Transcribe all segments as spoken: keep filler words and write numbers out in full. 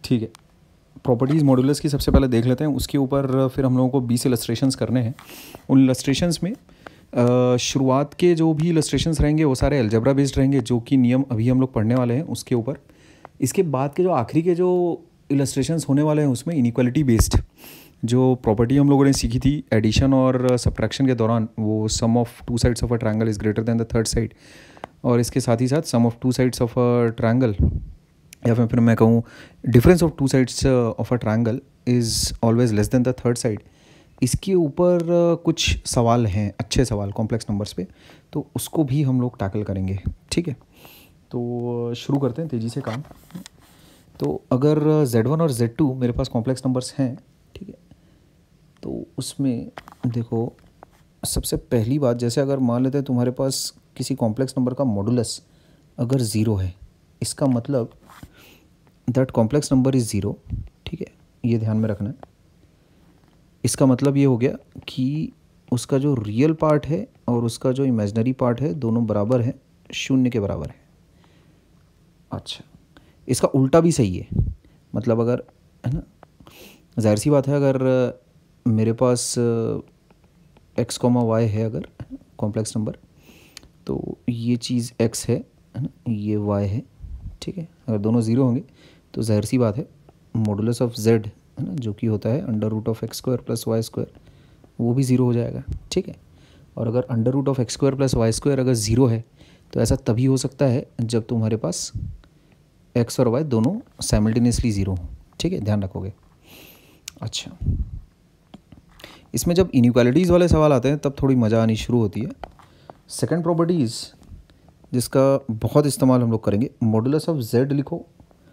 ठीक है, properties modulus की सबसे पहले देख लेते हैं, उसके ऊपर फिर हम लोगों को बीस इलस्ट्रेशंस करने हैं। उन इलस्ट्रेशंस में अ, शुरुआत के जो भी इलस्ट्रेशंस रहेंगे वो सारे अलजेब्रा बेस्ड रहेंगे, जो कि नियम अभी हम लोग पढ़ने वाले हैं उसके ऊपर। इसके बाद के जो आखिरी के जो इलस्ट्रेशंस होने वाले हैं उसमें इनइक्वालिटी बेस्ड जो प्रॉपर्टी हम लोगों ने सीखी थी एडिशन और सब्ट्रैक्शन के दौरान, वो sum of two sides of a triangle is greater than the third side, और इसके साथ ही साथ sum of two sides of a triangle, या फिर फिर मैं कहूँ difference of two sides of a triangle is always less than the third side. इसके ऊपर uh, कुछ सवाल हैं, अच्छे सवाल कॉम्प्लेक्स नंबर्स पे, तो उसको भी हम लोग टैकल करेंगे। ठीक है, तो शुरू करते हैं तेज़ी से काम। तो अगर ज़ेड वन और ज़ेड टू मेरे पास कॉम्प्लेक्स नंबर्स हैं, ठीक है, तो उसमें देखो सबसे पहली बात, जैसे अगर मान लेते हैं तुम्हारे पास किसी कॉम्प्लेक्स नंबर का मॉडुलस अगर ज़ीरो है, इसका मतलब that complex number is zero. ठीक है, ये ध्यान में रखना है। इसका मतलब ये हो गया कि उसका जो रियल पार्ट है और उसका जो इमेजिनरी पार्ट है दोनों बराबर है, शून्य के बराबर है। अच्छा, इसका उल्टा भी सही है, मतलब अगर, है ना, जाहिर सी बात है, अगर मेरे पास एक्स कॉमा वाई है अगर कॉम्प्लेक्स नंबर, तो ये चीज़ एक्स है, है ना, ये वाई है। ठीक है, अगर दोनों ज़ीरो होंगे तो जाहिर सी बात है मॉडुलस ऑफ जेड, है ना, जो कि होता है under root of X square plus Y square, वो भी ज़ीरो हो जाएगा। ठीक है, और अगर under root of X square plus Y square अगर ज़ीरो है तो ऐसा तभी हो सकता है जब तुम्हारे पास एक्स और वाई दोनों साइमल्टेनियसली ज़ीरो हो। ठीक है, ध्यान रखोगे। अच्छा, इसमें जब इनइक्वालिटीज़ वाले सवाल आते हैं तब थोड़ी मज़ा आनी शुरू होती है। सेकंड प्रॉपर्टीज़ जिसका बहुत इस्तेमाल हम लोग करेंगे, मॉडुलस ऑफ जेड लिखो,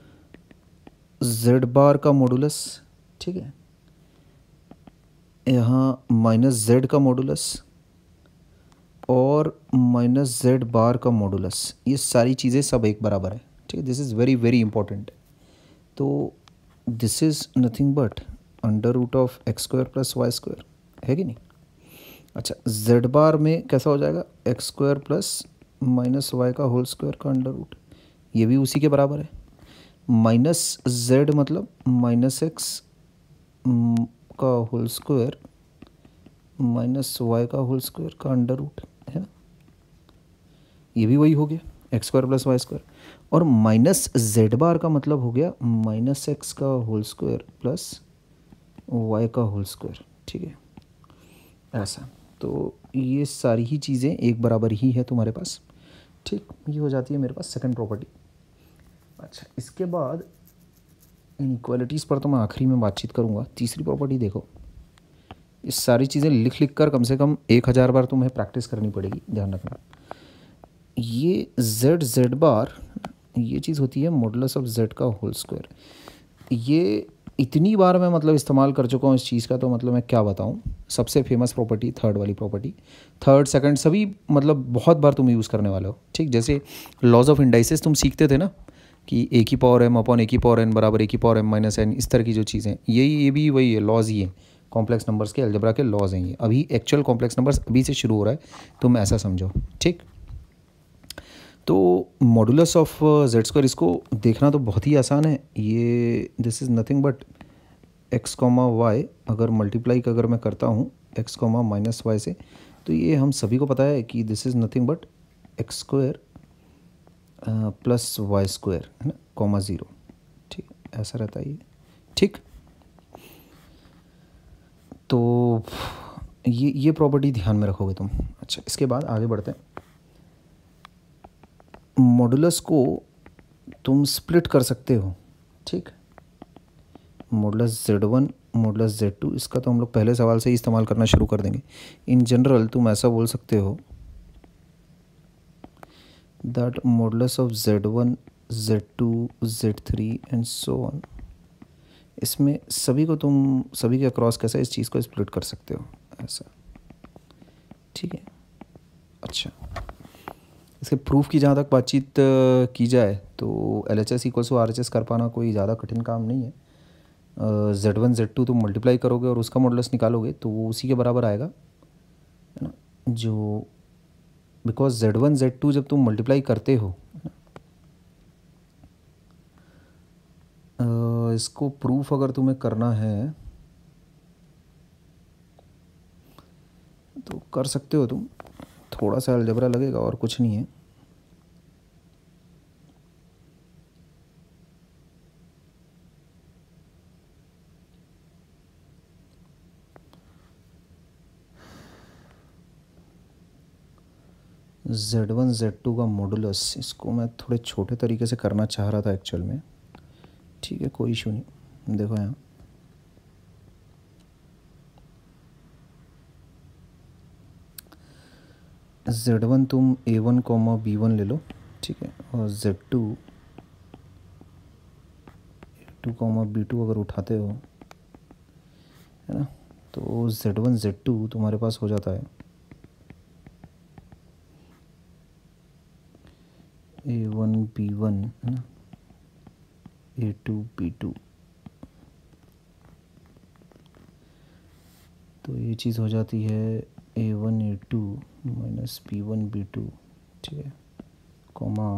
जेड बार का मॉडुलस। ठीक है, यहाँ माइनस जेड का मॉडुलस और माइनस जेड बार का मॉडुलस, ये सारी चीज़ें सब एक बराबर है। ठीक है, this is very very important. तो this is nothing but under root of X square plus Y square, है कि नहीं। अच्छा, जेड बार में कैसा हो जाएगा, x square plus minus Y का होल स्क्वायर का अंडर रूट, ये भी उसी के बराबर है। माइनस जेड मतलब माइनस एक्स का होल स्क्वायर माइनस वाई का होल स्क्वायर का अंडर रूट, है ना, ये भी वही हो गया, x square plus Y square. और माइनस जेड बार का मतलब हो गया माइनस एक्स का होल स्क्वायर प्लस वाई का होल स्क्वायर। ठीक है, ऐसा, तो ये सारी ही चीज़ें एक बराबर ही है तुम्हारे पास। ठीक, ये हो जाती है मेरे पास सेकंड प्रॉपर्टी। अच्छा, इसके बाद इनइक्वालिटीज़ पर तो मैं आखिरी में बातचीत करूँगा। तीसरी प्रॉपर्टी देखो, ये सारी चीज़ें लिख लिख कर कम से कम एक हज़ार बार तुम्हें प्रैक्टिस करनी पड़ेगी, ध्यान रखना। ये जेड जेड बार, ये चीज़ होती है मॉडुलस ऑफ जेड का होल स्क्वायर। ये इतनी बार मैं मतलब इस्तेमाल कर चुका हूँ इस चीज़ का, तो मतलब मैं क्या बताऊँ। सबसे फेमस प्रॉपर्टी थर्ड वाली प्रॉपर्टी, थर्ड सेकंड सभी मतलब बहुत बार तुम यूज़ करने वाले हो। ठीक, जैसे लॉज ऑफ इंडाइसिस तुम सीखते थे ना, कि ए की पावर एम अपॉन ए की पावर एन बराबर ए की पावर एम माइनस एन, इस तरह की जो चीज़ें, यही ये भी वही है, लॉज ही है, कॉम्प्लेक्स नंबर्स के अलजेब्रा के लॉज हैं ये। अभी एक्चुअल कॉम्प्लेक्स नंबर्स अभी से शुरू हो रहा है, तुम ऐसा समझो। ठीक, तो मॉडुलस ऑफ जेड स्क्वायर, इसको देखना तो बहुत ही आसान है। ये this is nothing but X comma Y, अगर मल्टीप्लाई अगर मैं करता हूँ एक्स कॉमा माइनस वाई से, तो ये हम सभी को पता है कि this is nothing but X square plus Y square, है ना, कॉमा ज़ीरो। ठीक, ऐसा रहता है ये। ठीक, तो ये ये प्रॉपर्टी ध्यान में रखोगे तुम। अच्छा, इसके बाद आगे बढ़ते हैं। मॉडुलस को तुम स्प्लिट कर सकते हो। ठीक, modulus Z one modulus Z two, इसका तो हम लोग पहले सवाल से ही इस्तेमाल करना शुरू कर देंगे। इन जनरल तुम ऐसा बोल सकते हो that modulus of Z one Z two Z three and so on, इसमें सभी को तुम सभी के अक्रॉस कैसे इस चीज़ को स्प्लिट कर सकते हो, ऐसा। ठीक है, अच्छा, इसके प्रूफ की जहाँ तक बातचीत की जाए तो L H S equals to R H S कर पाना कोई ज़्यादा कठिन काम नहीं है। जेड वन जेड टू तुम मल्टीप्लाई करोगे और उसका मॉडुलस निकालोगे तो वो उसी के बराबर आएगा, है ना, जो because Z one Z two जब तुम मल्टीप्लाई करते हो, इसको प्रूफ अगर तुम्हें करना है तो कर सकते हो तुम, थोड़ा सा अलजेब्रा लगेगा और कुछ नहीं है। जेड वन जेड टू का मॉडुलस, इसको मैं थोड़े छोटे तरीके से करना चाह रहा था एक्चुअल में। ठीक है, कोई इशू नहीं। देखो यहाँ जेड वन तुम A one comma B one ले लो, ठीक है, और Z two A two comma B two अगर उठाते हो, है ना, तो जेड वन जेड टू तुम्हारे पास हो जाता है ए वन बी वन, है ना, ए टू बी टू। तो ये चीज़ हो जाती है A one A two minus B one B two, ठीक है, comma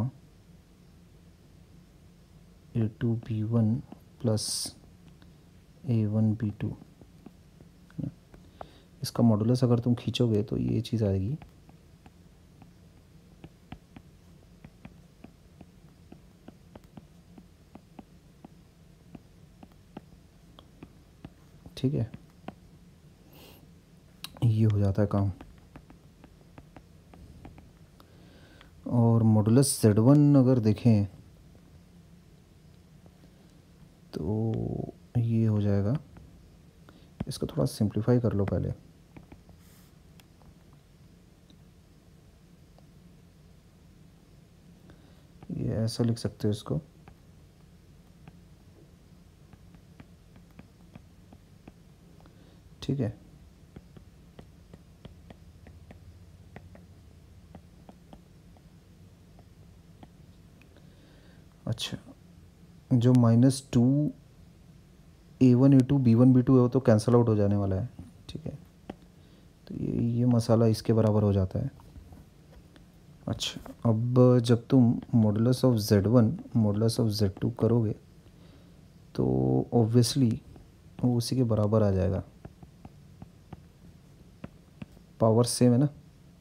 A two B one plus A one B two. इसका मॉडुलस अगर तुम खींचोगे तो ये चीज़ आएगी, ठीक है, ये हो जाता है काम। और मॉडुलस जेड वन अगर देखें तो ये हो जाएगा, इसको थोड़ा सिंप्लीफाई कर लो पहले। ये ऐसा लिख सकते हो इसको, ठीक है, अच्छा, जो minus two A one A two B one B two है वो तो कैंसिल आउट हो जाने वाला है, ठीक है, तो ये ये मसाला इसके बराबर हो जाता है। अच्छा, अब जब तुम modulus of Z one modulus of Z two करोगे तो ऑब्वियसली वो उसी के बराबर आ जाएगा, पावर सेम है ना,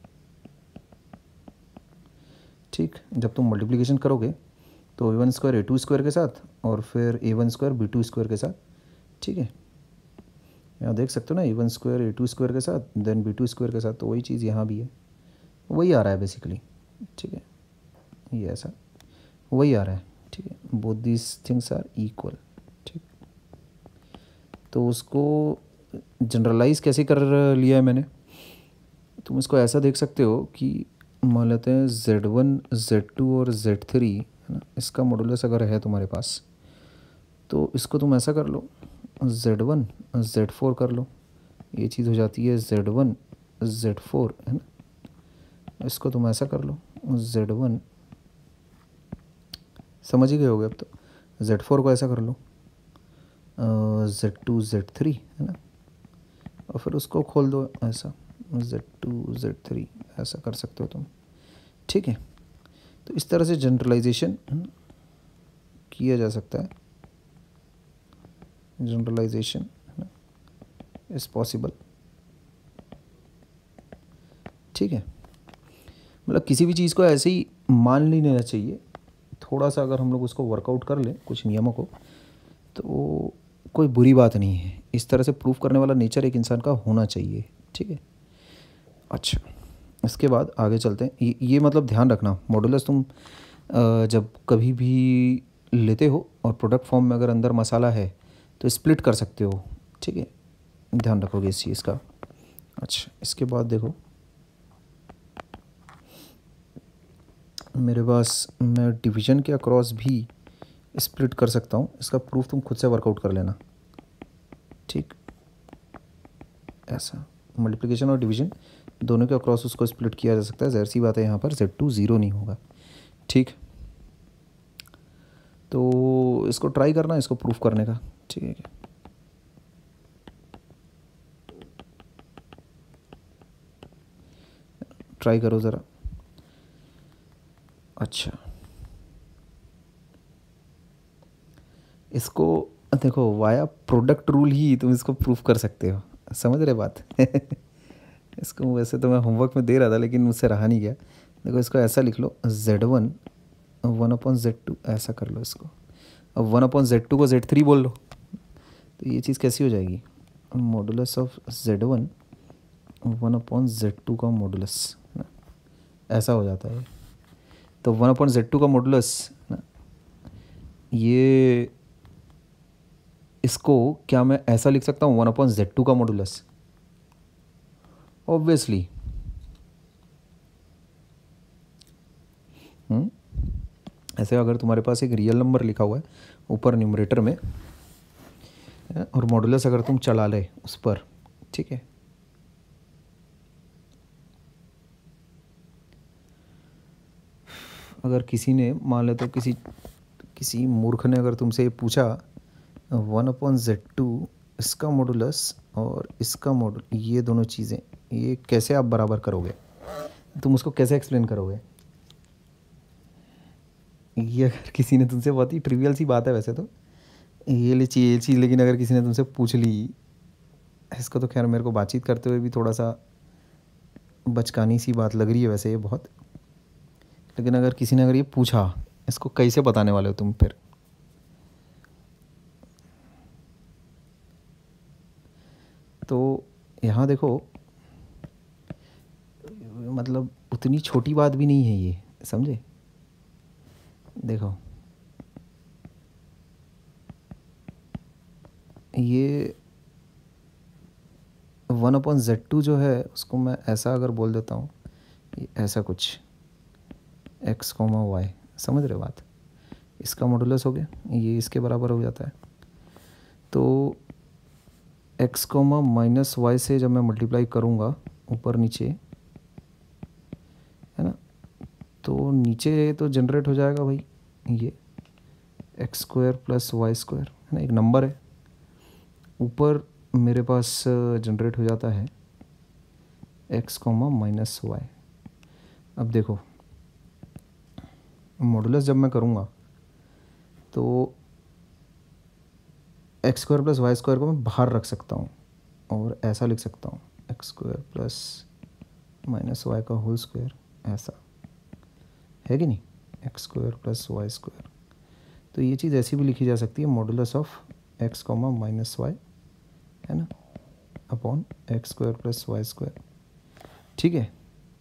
ठीक। जब तुम मल्टीप्लिकेशन करोगे तो A one square A two square के साथ और फिर A one square B two square के साथ, ठीक है, यहाँ देख सकते हो ना, A one square A two square के साथ देन बी टू स्क्वायर के साथ, तो वही चीज़ यहाँ भी है, वही आ रहा है बेसिकली, ठीक है, ये ऐसा वही आ रहा है, ठीक है, both these things are equal, ठीक। तो उसको जनरलाइज कैसे कर लिया है मैंने, तुम इसको ऐसा देख सकते हो कि मान लेते हैं जेड वन जेड टू और जेड थ्री, है ना, इसका मॉडुलस अगर है तुम्हारे पास तो इसको तुम ऐसा कर लो, जेड वन जेड फोर कर लो, ये चीज़ हो जाती है जेड वन जेड फोर, है ना, इसको तुम ऐसा कर लो जेड वन, समझ ही गए होगे अब तो, जेड फोर को ऐसा कर लो जेड टू जेड थ्री, है ना, और फिर उसको खोल दो ऐसा जेड टू जेड थ्री, ऐसा कर सकते हो तुम, ठीक है। तो इस तरह से जनरलाइजेशन किया जा सकता है, जनरलाइजेशन इज पॉसिबल, ठीक है। मतलब किसी भी चीज़ को ऐसे ही मान नहीं लेना चाहिए, थोड़ा सा अगर हम लोग उसको वर्कआउट कर लें कुछ नियमों को तो कोई बुरी बात नहीं है, इस तरह से प्रूफ करने वाला नेचर एक इंसान का होना चाहिए, ठीक है। अच्छा, इसके बाद आगे चलते हैं, ये, ये मतलब ध्यान रखना, मॉडुलस तुम जब कभी भी लेते हो और प्रोडक्ट फॉर्म में अगर अंदर मसाला है तो स्प्लिट कर सकते हो, ठीक है, ध्यान रखोगे इस चीज़ का। अच्छा, इसके बाद देखो मेरे पास, मैं डिवीज़न के अक्रॉस भी स्प्लिट कर सकता हूँ, इसका प्रूफ तुम खुद से वर्कआउट कर लेना, ठीक, ऐसा मल्टीप्लिकेशन और डिवीज़न दोनों के अक्रॉस उसको स्प्लिट किया जा सकता है, ज़ाहिर सी बात है यहाँ पर जेड टू ज़ीरो नहीं होगा, ठीक। तो इसको ट्राई करना, इसको प्रूफ करने का, ठीक है, ट्राई करो ज़रा। अच्छा, इसको देखो वाया प्रोडक्ट रूल ही तुम इसको प्रूफ कर सकते हो, समझ रहे बात। इसको वैसे तो मैं होमवर्क में दे रहा था लेकिन मुझसे रहा नहीं गया। देखो इसको ऐसा लिख लो, Z one one upon Z two, ऐसा कर लो इसको। अब वन अपॉन जेड टू को जेड थ्री बोल लो, तो ये चीज़ कैसी हो जाएगी, modulus of Z one one upon Z two का मॉडुलस ना, ऐसा हो जाता है। तो वन अपॉन जेड टू का मॉडुलस ना, ये इसको क्या मैं ऐसा लिख सकता हूँ, वन अपॉन जेड टू का मॉडुलस, ऑब्वियसली। ऐसे अगर तुम्हारे पास एक रियल नंबर लिखा हुआ है ऊपर न्यूमरेटर में और मॉडुलस अगर तुम चला ले उस पर, ठीक है, अगर किसी ने मान ले तो किसी किसी मूर्ख ने अगर तुमसे ये पूछा वन अपॉन जेड टू इसका मॉडुलस और इसका मॉडुल, ये दोनों चीज़ें ये कैसे आप बराबर करोगे, तुम उसको कैसे एक्सप्लेन करोगे। ये अगर किसी ने तुमसे, बहुत ही ट्रिवियल सी बात है वैसे तो ये ले चीज़ ये चीज़, लेकिन अगर किसी ने तुमसे पूछ ली, इसको तो खैर मेरे को बातचीत करते हुए भी थोड़ा सा बचकानी सी बात लग रही है वैसे ये बहुत, लेकिन अगर किसी ने अगर ये पूछा इसको कैसे बताने वाले हो तुम फिर। तो यहाँ देखो, मतलब उतनी छोटी बात भी नहीं है ये, समझे। देखो ये वन अपॉन जेड टू जो है उसको मैं ऐसा अगर बोल देता हूँ, ऐसा कुछ एक्स कॉमा वाई, समझ रहे बात, इसका मॉडुलस हो गया, ये इसके बराबर हो जाता है। तो एक्स कॉमा माइनस वाई से जब मैं मल्टीप्लाई करूँगा ऊपर नीचे, है ना, तो नीचे तो जनरेट हो जाएगा भाई ये x square plus Y square, है ना, एक नंबर है। ऊपर मेरे पास जनरेट हो जाता है एक्स कॉमा माइनस वाई। अब देखो मॉडुलस जब मैं करूँगा तो x square plus Y square को मैं बाहर रख सकता हूँ और ऐसा लिख सकता हूँ X square plus minus Y का होल स्क्वायर, ऐसा है कि नहीं, X square plus Y square. तो ये चीज़ ऐसी भी लिखी जा सकती है, modulus of X comma minus Y, है ना, upon X square plus Y square, ठीक है।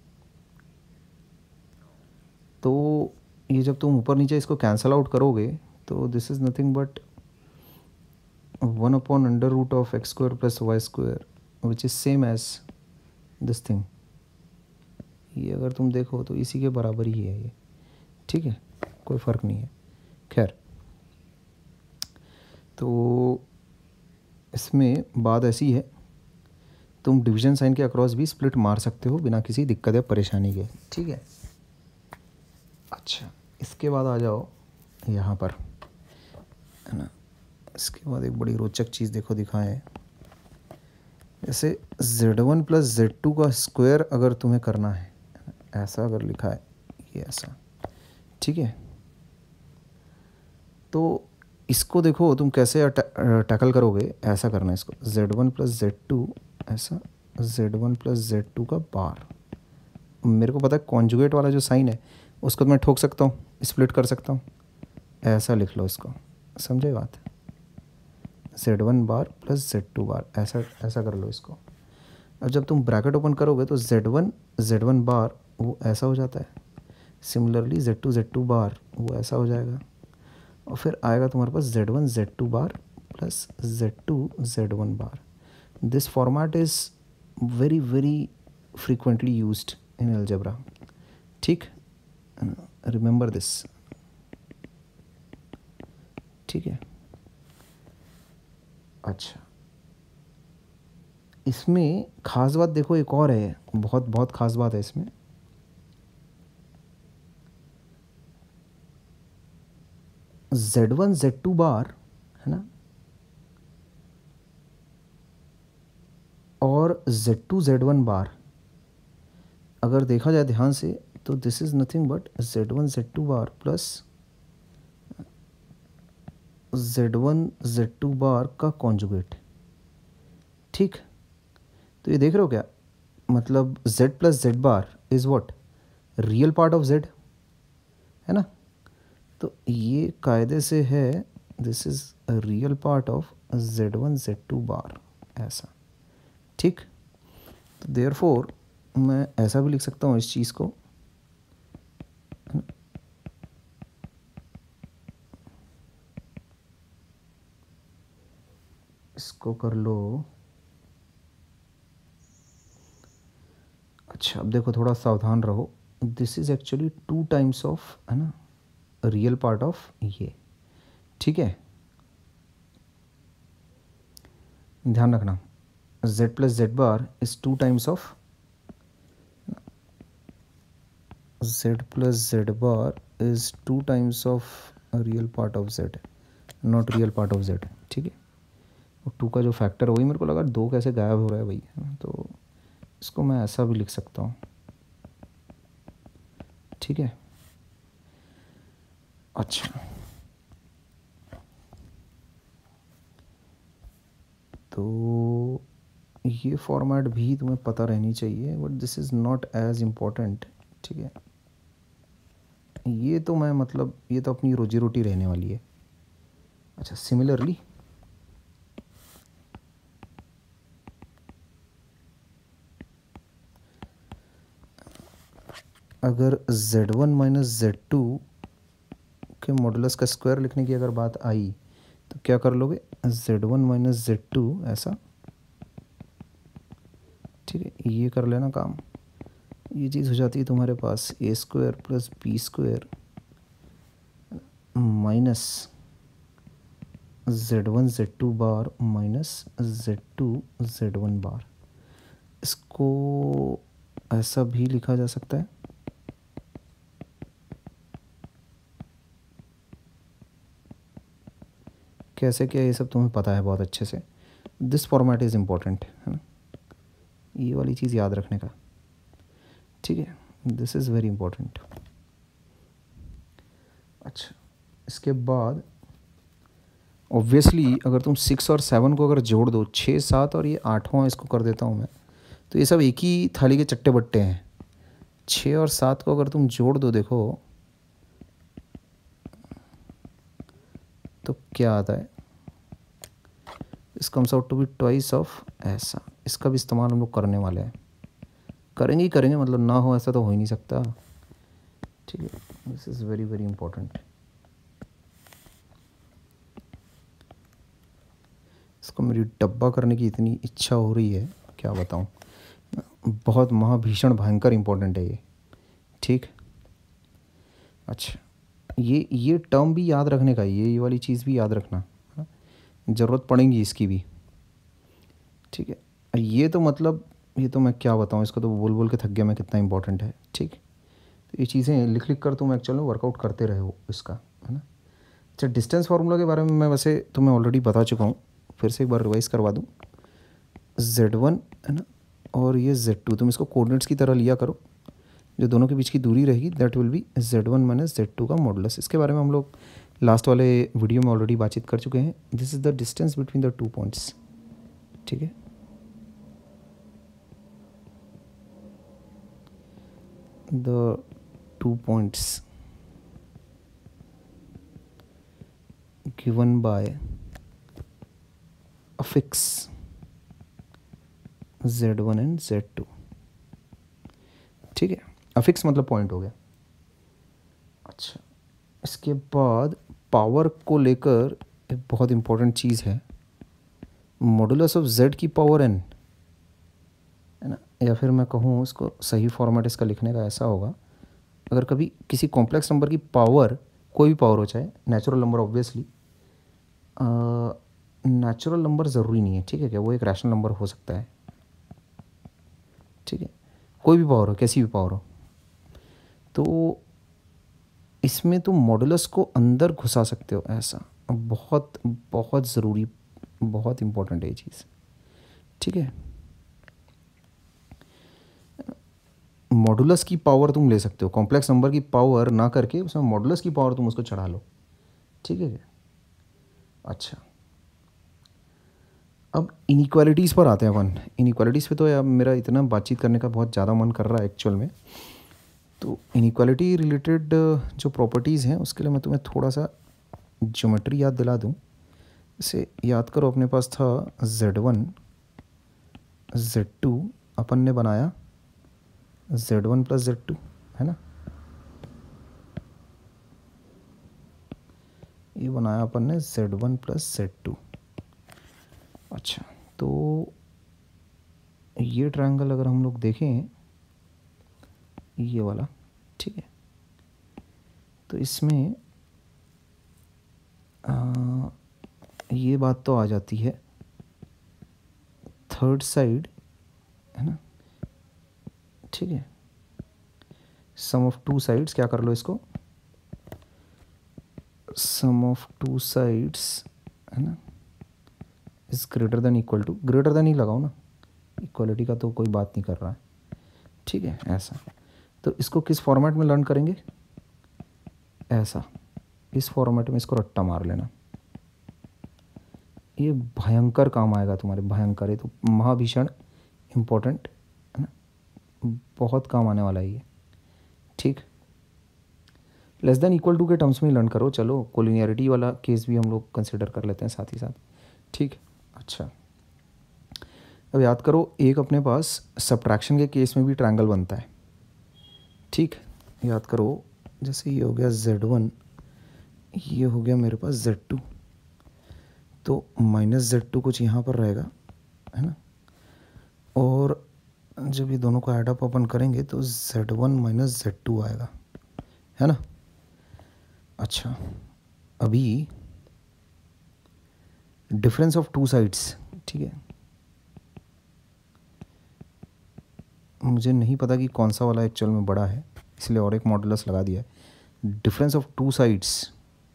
तो ये जब तुम ऊपर नीचे इसको कैंसल आउट करोगे तो this is nothing but one upon under root of X square plus Y square which is same as this thing. ये अगर तुम देखो तो इसी के बराबर ही है ये, ठीक है, कोई फ़र्क नहीं है। खैर, तो इसमें बात ऐसी है, तुम डिवीजन साइन के अक्रॉस भी स्प्लिट मार सकते हो बिना किसी दिक्कत या परेशानी के, ठीक है। अच्छा, इसके बाद आ जाओ यहाँ पर, है ना, इसके बाद एक बड़ी रोचक चीज़ देखो दिखाएं, जैसे Z one plus Z two का स्क्वायर अगर तुम्हें करना है, ऐसा अगर लिखा है ये ऐसा, ठीक है, तो इसको देखो तुम कैसे टैकल करोगे, ऐसा करना है इसको, Z one plus Z two ऐसा, Z one plus Z two का बार, मेरे को पता है कॉन्जुगेट वाला जो साइन है उसको तो मैं ठोक सकता हूँ, स्प्लिट कर सकता हूँ, ऐसा लिख लो इसको, समझे बात, Z one bar plus Z two bar, ऐसा ऐसा कर लो इसको। अब जब तुम ब्रैकेट ओपन करोगे तो Z one Z one bar वो ऐसा हो जाता है, similarly Z two Z two bar वो ऐसा हो जाएगा, और फिर आएगा तुम्हारे पास Z one Z two bar plus Z two Z one bar. This format is very very frequently used in algebra, ठीक, रिमेंबर दिस, ठीक है। अच्छा, इसमें खास बात देखो एक और है, बहुत बहुत खास बात है इसमें, Z one Z two bar, है ना, और Z two Z one bar अगर देखा जाए ध्यान से तो this is nothing but Z one Z two bar plus Z one Z two bar का कॉन्जुगेट, ठीक। तो ये देख रहे हो क्या, मतलब z plus Z bar is what, real part of z, है ना। तो ये कायदे से है this is a real part of Z one Z two bar, ऐसा, ठीक। तो देयरफॉर मैं ऐसा भी लिख सकता हूँ इस चीज़ को, इसको कर लो। अच्छा अब देखो थोड़ा सावधान रहो, this is actually two times of, है ना, रियल पार्ट ऑफ ये, ठीक है। ध्यान रखना z plus Z bar is two times of, z plus Z bar is two times of real part of z, not real part of z, ठीक है। और टू का जो फैक्टर वही मेरे को लगा दो कैसे गायब हो रहा है भाई, तो इसको मैं ऐसा भी लिख सकता हूँ, ठीक है। अच्छा तो ये फॉर्मेट भी तुम्हें पता रहनी चाहिए, but this is not as important, ठीक है। ये तो मैं मतलब ये तो अपनी रोजी रोटी रहने वाली है। अच्छा सिमिलरली अगर Z one minus Z two के मॉडुलस का स्क्वायर लिखने की अगर बात आई तो क्या कर लोगे, Z one minus Z two ऐसा, ठीक है। ये कर लेना काम, ये चीज़ हो जाती है तुम्हारे पास ए square plus B square minus Z one Z two bar minus Z two Z one bar. इसको ऐसा भी लिखा जा सकता है, कैसे क्या ये सब तुम्हें पता है बहुत अच्छे से। दिस फॉर्मेट इज़ इम्पोर्टेंट, है ना, ये वाली चीज़ याद रखने का, ठीक है। This is very important. अच्छा इसके बाद ऑब्वियसली अगर तुम सिक्स और सेवन को अगर जोड़ दो, छः सात और ये आठवां इसको कर देता हूँ मैं, तो ये सब एक ही थाली के चट्टे बट्टे हैं। छः और सात को अगर तुम जोड़ दो देखो तो क्या आता है, इस comes out to be twice of ऐसा। इसका भी इस्तेमाल हम लोग करने वाले हैं, करेंगे ही करेंगे, मतलब ना हो ऐसा तो हो ही नहीं सकता, ठीक है। This is very very important. इसको मेरी डब्बा करने की इतनी इच्छा हो रही है क्या बताऊं, बहुत महाभीषण भयंकर इम्पोर्टेंट है ये, ठीक। अच्छा ये ये टर्म भी याद रखने का, ये ये वाली चीज़ भी याद रखना, ज़रूरत पड़ेगी इसकी भी, ठीक है। ये तो मतलब ये तो मैं क्या बताऊं, इसको तो बोल बोल के थक गया मैं कितना इंपॉर्टेंट है, ठीक। तो ये चीज़ें लिख लिख कर तुम एक्चुअल में वर्कआउट करते रहे हो इसका, है ना। अच्छा डिस्टेंस फार्मूला के बारे में मैं वैसे तुम्हें ऑलरेडी बता चुका हूँ, फिर से एक बार रिवाइज़ करवा दूँ। जेड वन है ना, और ये जेड टू, तुम इसको कोऑर्डिनेट्स की तरह लिया करो, जो दोनों के बीच की दूरी रहेगी that will be Z one minus Z two का मॉडुलस। इसके बारे में हम लोग लास्ट वाले वीडियो में ऑलरेडी बातचीत कर चुके हैं। This is the distance between the two points, ठीक है। The two points given by a fix Z one and Z two, ठीक है। अफिक्स मतलब पॉइंट हो गया। अच्छा इसके बाद पावर को लेकर एक बहुत इंपॉर्टेंट चीज़ है, मॉडुलस ऑफ जेड की पावर एन, है ना, या फिर मैं कहूँ इसको सही फॉर्मेट इसका लिखने का ऐसा होगा, अगर कभी किसी कॉम्प्लेक्स नंबर की पावर, कोई भी पावर हो, चाहे natural number obviously, natural number ज़रूरी नहीं है, ठीक है, क्या वो एक रैशनल नंबर हो सकता है, ठीक है, कोई भी पावर हो, कैसी भी पावर हो, तो इसमें तुम मॉडुलस को अंदर घुसा सकते हो ऐसा। बहुत बहुत ज़रूरी, बहुत इम्पोर्टेंट है ये चीज़, ठीक है। मॉडुलस की पावर तुम ले सकते हो, कॉम्प्लेक्स नंबर की पावर ना करके उसमें मॉडुलस की पावर तुम उसको चढ़ा लो, ठीक है। अच्छा, अब इनइक्वालिटीज़ पर आते हैं अपन। इनइक्वालिटीज़ पे तो यार मेरा इतना बातचीत करने का बहुत ज़्यादा मन कर रहा है एक्चुअल में। तो इनइक्वालिटी रिलेटेड जो प्रॉपर्टीज़ हैं उसके लिए मैं तुम्हें थोड़ा सा ज्योमेट्री याद दिला दूं। इसे याद करो, अपने पास था जेड वन जेड टू, अपन ने बनाया Z one plus Z two, है ना। ये बनाया अपन ने Z one plus Z two. अच्छा, तो ये ट्रायंगल अगर हम लोग देखें, ये वाला, ठीक है, तो इसमें आ, ये बात तो आ जाती है, थर्ड साइड, है ना, ठीक है, सम ऑफ टू साइड्स, क्या कर लो इसको, सम ऑफ टू साइड्स, है ना, is greater than equal to, greater than ही लगाओ ना, इक्वलिटी का तो कोई बात नहीं कर रहा है, ठीक है, ऐसा। तो इसको किस फॉर्मेट में लर्न करेंगे, ऐसा, इस फॉर्मेट में इसको रट्टा मार लेना। ये भयंकर काम आएगा तुम्हारे, भयंकर, ये तो महाभीषण इम्पोर्टेंट, है ना, बहुत काम आने वाला है ये, ठीक। लेस देन इक्वल टू के टर्म्स में लर्न करो। चलो, कोलिनियरिटी वाला केस भी हम लोग कंसिडर कर लेते हैं साथ ही साथ, ठीक। अच्छा, अब याद करो, एक अपने पास सब्ट्रैक्शन के केस में भी ट्रायंगल बनता है, ठीक। याद करो, जैसे ये हो गया जेड वन, ये हो गया मेरे पास जेड टू, तो माइनस जेड टू कुछ यहाँ पर रहेगा, है ना, और जब ये दोनों को ऐड अप अपन करेंगे तो Z one minus Z two आएगा, है ना। अच्छा, अभी डिफरेंस ऑफ टू साइड्स, ठीक है, मुझे नहीं पता कि कौन सा वाला एक्चुअल में बड़ा है, इसलिए और एक मॉडुलस लगा दिया है। Difference of two sides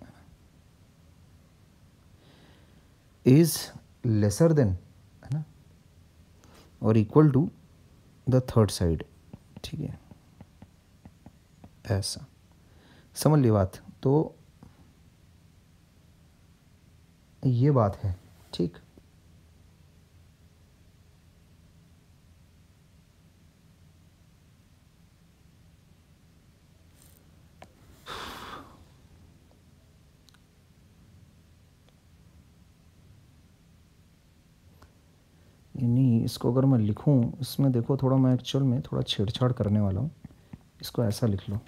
is lesser than, है ना, और equal to the third side, ठीक है, ऐसा समझ ली बात। तो ये बात है, ठीक। नहीं, इसको अगर मैं लिखूं, इसमें देखो थोड़ा मैं एक्चुअल में थोड़ा छेड़छाड़ करने वाला हूँ, इसको ऐसा लिख लो,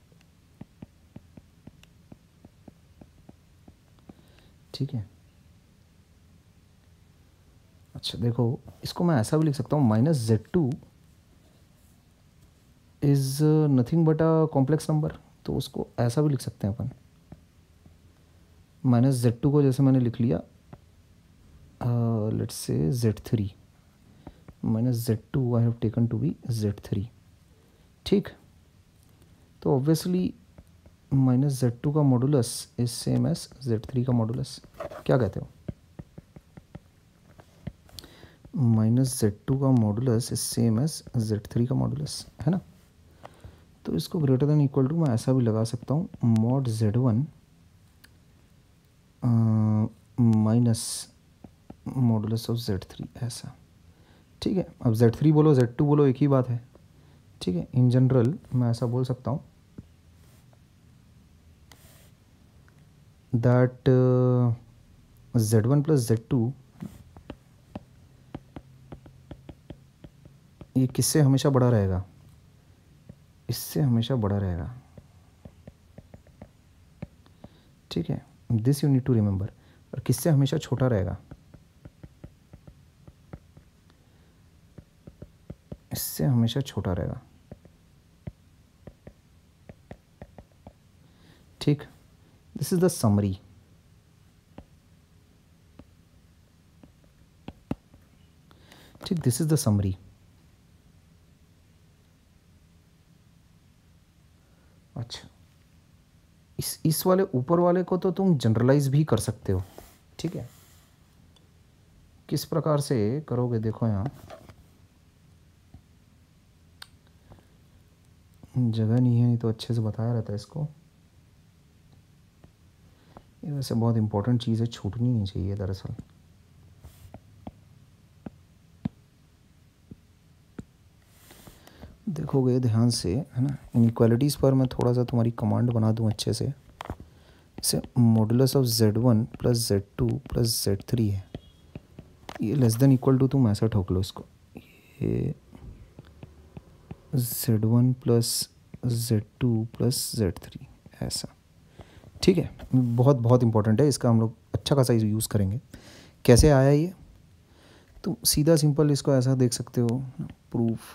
ठीक है। अच्छा देखो, इसको मैं ऐसा भी लिख सकता हूँ, minus Z two is nothing but a complex number, तो उसको ऐसा भी लिख सकते हैं अपन, माइनस जेड टू को जैसे मैंने लिख लिया, let's say Z three, minus Z two I have taken to be Z three, ठीक। तो ऑब्वियसली माइनस जेड टू का modulus is same as Z three का मॉडुलस, क्या कहते हो, माइनस जेड टू का modulus is same as Z three का modulus, है ना। तो इसको ग्रेटर देन इक्वल टू मैं ऐसा भी लगा सकता हूँ, mod Z one minus modulus of Z three, ऐसा, ठीक है। अब जेड थ्री बोलो जेड टू बोलो एक ही बात है, ठीक है। इन जनरल मैं ऐसा बोल सकता हूँ that Z one plus Z two, ये किससे हमेशा बड़ा रहेगा, इससे हमेशा बड़ा रहेगा, ठीक है, this you need to remember. और किससे हमेशा छोटा रहेगा, इससे हमेशा छोटा रहेगा, ठीक। दिस इज द समरी, ठीक, दिस इज द समरी। अच्छा, इस इस वाले ऊपर वाले को तो तुम जनरलाइज भी कर सकते हो, ठीक है। किस प्रकार से करोगे, देखो यहाँ जगह नहीं है, नहीं तो अच्छे से बताया रहता है इसको। ये वैसे बहुत इंपॉर्टेंट चीज़ है, छूटनी नहीं चाहिए दरअसल। देखोगे ध्यान से, है ना, इनइक्वालिटीज़ पर मैं थोड़ा सा तुम्हारी कमांड बना दूँ अच्छे से। जैसे modulus of Z one plus Z two plus Z three है, ये लेस देन इक्वल टू, तुम ऐसा ठोक लो इसको, ये Z one plus Z two plus Z three, ऐसा। ठीक है, बहुत बहुत इंपॉर्टेंट है, इसका हम लोग अच्छा खासा यूज़ करेंगे। कैसे आया ये, तुम सीधा सिंपल इसको ऐसा देख सकते हो, प्रूफ,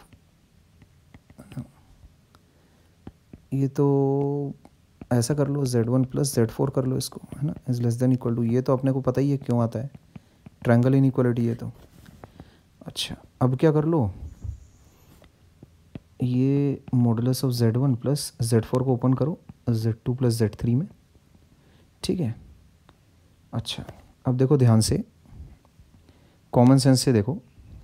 ये तो ऐसा कर लो, Z one plus Z four कर लो इसको, है ना, is less than equal to, ये तो अपने को पता ही है क्यों आता है, ट्रायंगल इनइक्वालिटी है तो। अच्छा, अब क्या कर लो, ये modulus of Z one plus Z four को ओपन करो Z two plus Z three में। ठीक है, अच्छा अब देखो ध्यान से, कॉमन सेंस से देखो,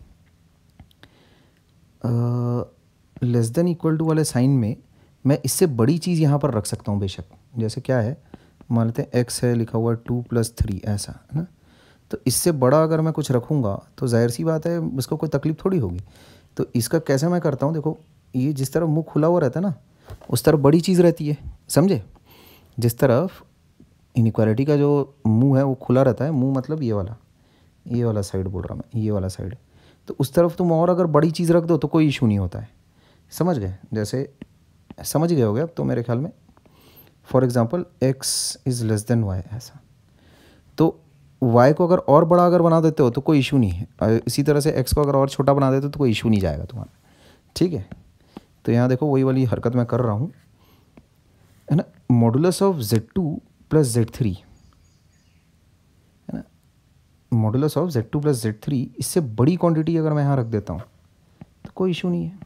लेस देन इक्वल टू वाले साइन में मैं इससे बड़ी चीज़ यहाँ पर रख सकता हूँ बेशक, जैसे क्या है, मान लेते हैं एक्स है लिखा हुआ टू प्लस थ्री, ऐसा है ना, तो इससे बड़ा अगर मैं कुछ रखूँगा तो जाहिर सी बात है उसको कोई तकलीफ थोड़ी होगी। तो इसका कैसे मैं करता हूँ, देखो ये जिस तरफ मुंह खुला हुआ रहता है ना, उस तरफ बड़ी चीज़ रहती है, समझे, जिस तरफ इनइक्वालिटी का जो मुंह है वो खुला रहता है, मुंह मतलब ये वाला, ये वाला साइड बोल रहा मैं, ये वाला साइड, तो उस तरफ तुम और अगर बड़ी चीज़ रख दो तो कोई इशू नहीं होता है, समझ गए, जैसे समझ गए होगे अब तो मेरे ख्याल में। For example X is less than Y, ऐसा, तो वाई को अगर और बड़ा अगर बना देते हो तो कोई इशू नहीं है, इसी तरह से एक्स को अगर और छोटा बना देते हो तो कोई इशू नहीं जाएगा तुम्हारा। ठीक है, तो यहाँ देखो वही वाली हरकत मैं कर रहा हूँ, है ना, modulus of Z two plus Z three, है ना, modulus of Z two plus Z three, इससे बड़ी क्वांटिटी अगर मैं यहाँ रख देता हूँ तो कोई इशू नहीं है।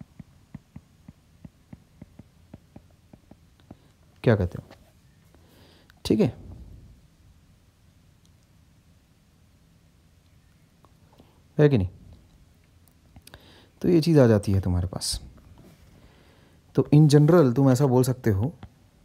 क्या कहते हो, ठीक है, है कि नहीं, तो ये चीज़ आ जाती है तुम्हारे पास। तो इन जनरल तुम ऐसा बोल सकते हो,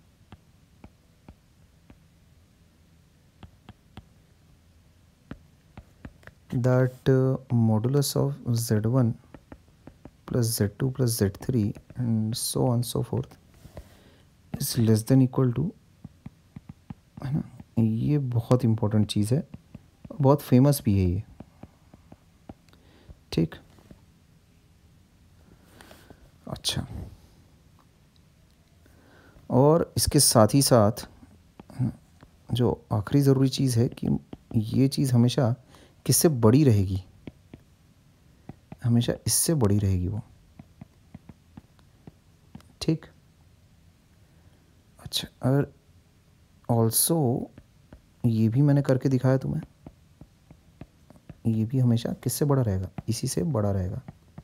that uh, modulus of z one plus z two plus z three and so on so forth is less than equal to, है ना, ये बहुत इम्पोर्टेंट चीज़ है, बहुत फेमस भी है ये। ठीक, अच्छा, और इसके साथ ही साथ जो आखिरी ज़रूरी चीज़ है कि ये चीज़ हमेशा किससे बड़ी रहेगी, हमेशा इससे बड़ी रहेगी वो। ठीक, अच्छा, और ऑल्सो ये भी मैंने करके दिखाया तुम्हें, ये भी हमेशा किससे बड़ा रहेगा, इसी से बड़ा रहेगा।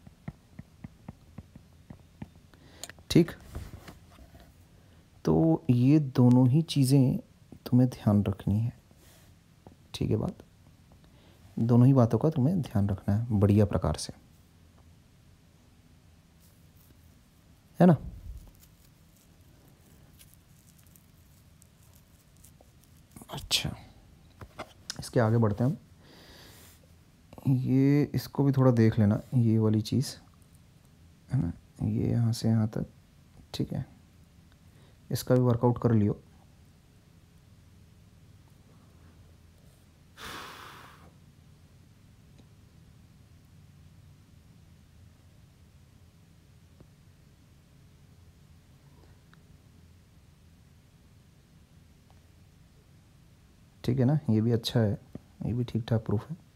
ठीक, तो ये दोनों ही चीज़ें तुम्हें ध्यान रखनी है। ठीक है, बात, दोनों ही बातों का तुम्हें ध्यान रखना है बढ़िया प्रकार से, है ना। अच्छा, इसके आगे बढ़ते हैं हम, ये इसको भी थोड़ा देख लेना, ये वाली चीज़, है ना, ये यहाँ से यहाँ तक, ठीक है, इसका भी वर्कआउट कर लियो। ठीक है ना, ये भी अच्छा है, ये भी ठीक ठाक प्रूफ है।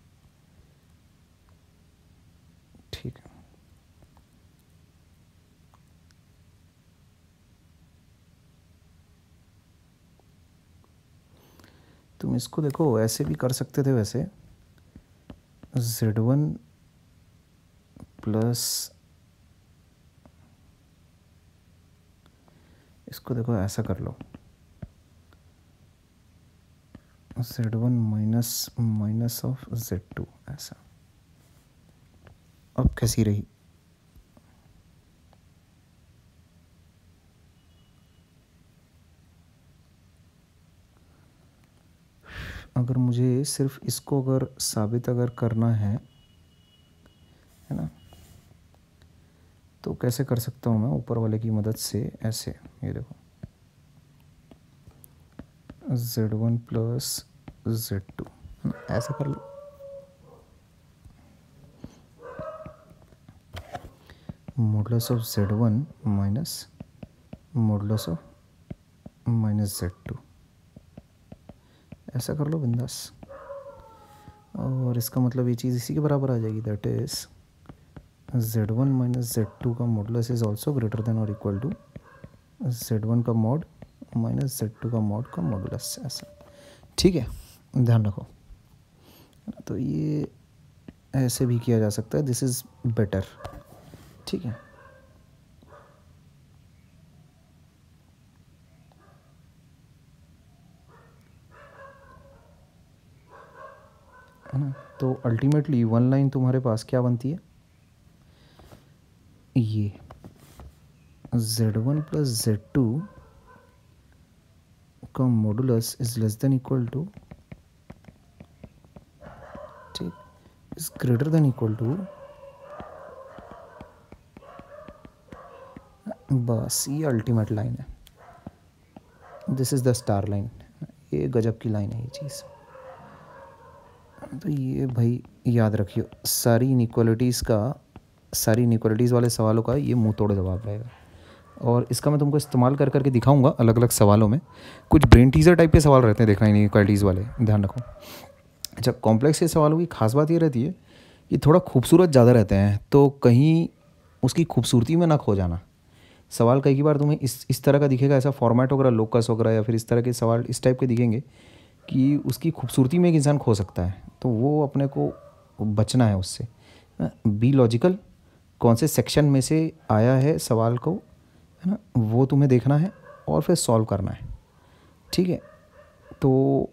ठीक है, तुम इसको देखो ऐसे भी कर सकते थे वैसे, जेड वन प्लस, इसको देखो ऐसा कर लो, Z one minus minus of Z two, ऐसा। अब कैसी रही, अगर मुझे सिर्फ इसको अगर साबित अगर करना है है ना, तो कैसे कर सकता हूँ मैं ऊपर वाले की मदद से? ऐसे, ये देखो Z one plus Z two, ऐसा कर लो। Modulus of Z one minus modulus of minus Z two, ऐसा कर लो बिंदास। और इसका मतलब ये चीज़ इसी के बराबर आ जाएगी, that is Z one minus Z two का modulus is also greater than और इक्वल टू जेड वन का मॉड माइनस जेड टू का मॉड का मॉडुलस, ऐसा। ठीक है, ध्यान रखो। तो ये ऐसे भी किया जा सकता है, दिस इज़ बेटर। ठीक है, है ना। तो अल्टीमेटली वन लाइन तुम्हारे पास क्या बनती है? ये Z one plus Z two का modulus is less than equal to, ठीक, is greater than equal to, बस ये अल्टीमेट लाइन है, this is the star line. ये गजब की लाइन है ये चीज़। तो ये भाई याद रखियो, सारी इनइक्वालिटीज़ का, सारी इनइक्वालिटीज़ वाले सवालों का ये मुंह तोड़ जवाब रहेगा। और इसका मैं तुमको इस्तेमाल कर करके दिखाऊंगा अलग अलग सवालों में। कुछ ब्रेन टीजर टाइप के सवाल रहते हैं, देखना इनइक्वालिटीज़ वाले, ध्यान रखो। अच्छा, कॉम्प्लेक्स के सवालों की खास बात ये रहती है कि थोड़ा खूबसूरत ज़्यादा रहते हैं, तो कहीं उसकी खूबसूरती में ना खो जाना। सवाल कई बार तुम्हें इस इस तरह का दिखेगा, ऐसा फॉर्मेट वगैरह लोकस वगैरह, या फिर इस तरह के सवाल इस टाइप के दिखेंगे कि उसकी खूबसूरती में एक इंसान खो सकता है, तो वो अपने को बचना है उससे। बी लॉजिकल, कौन से सेक्शन में से आया है सवाल को, है ना, वो तुम्हें देखना है और फिर सॉल्व करना है। ठीक है, तो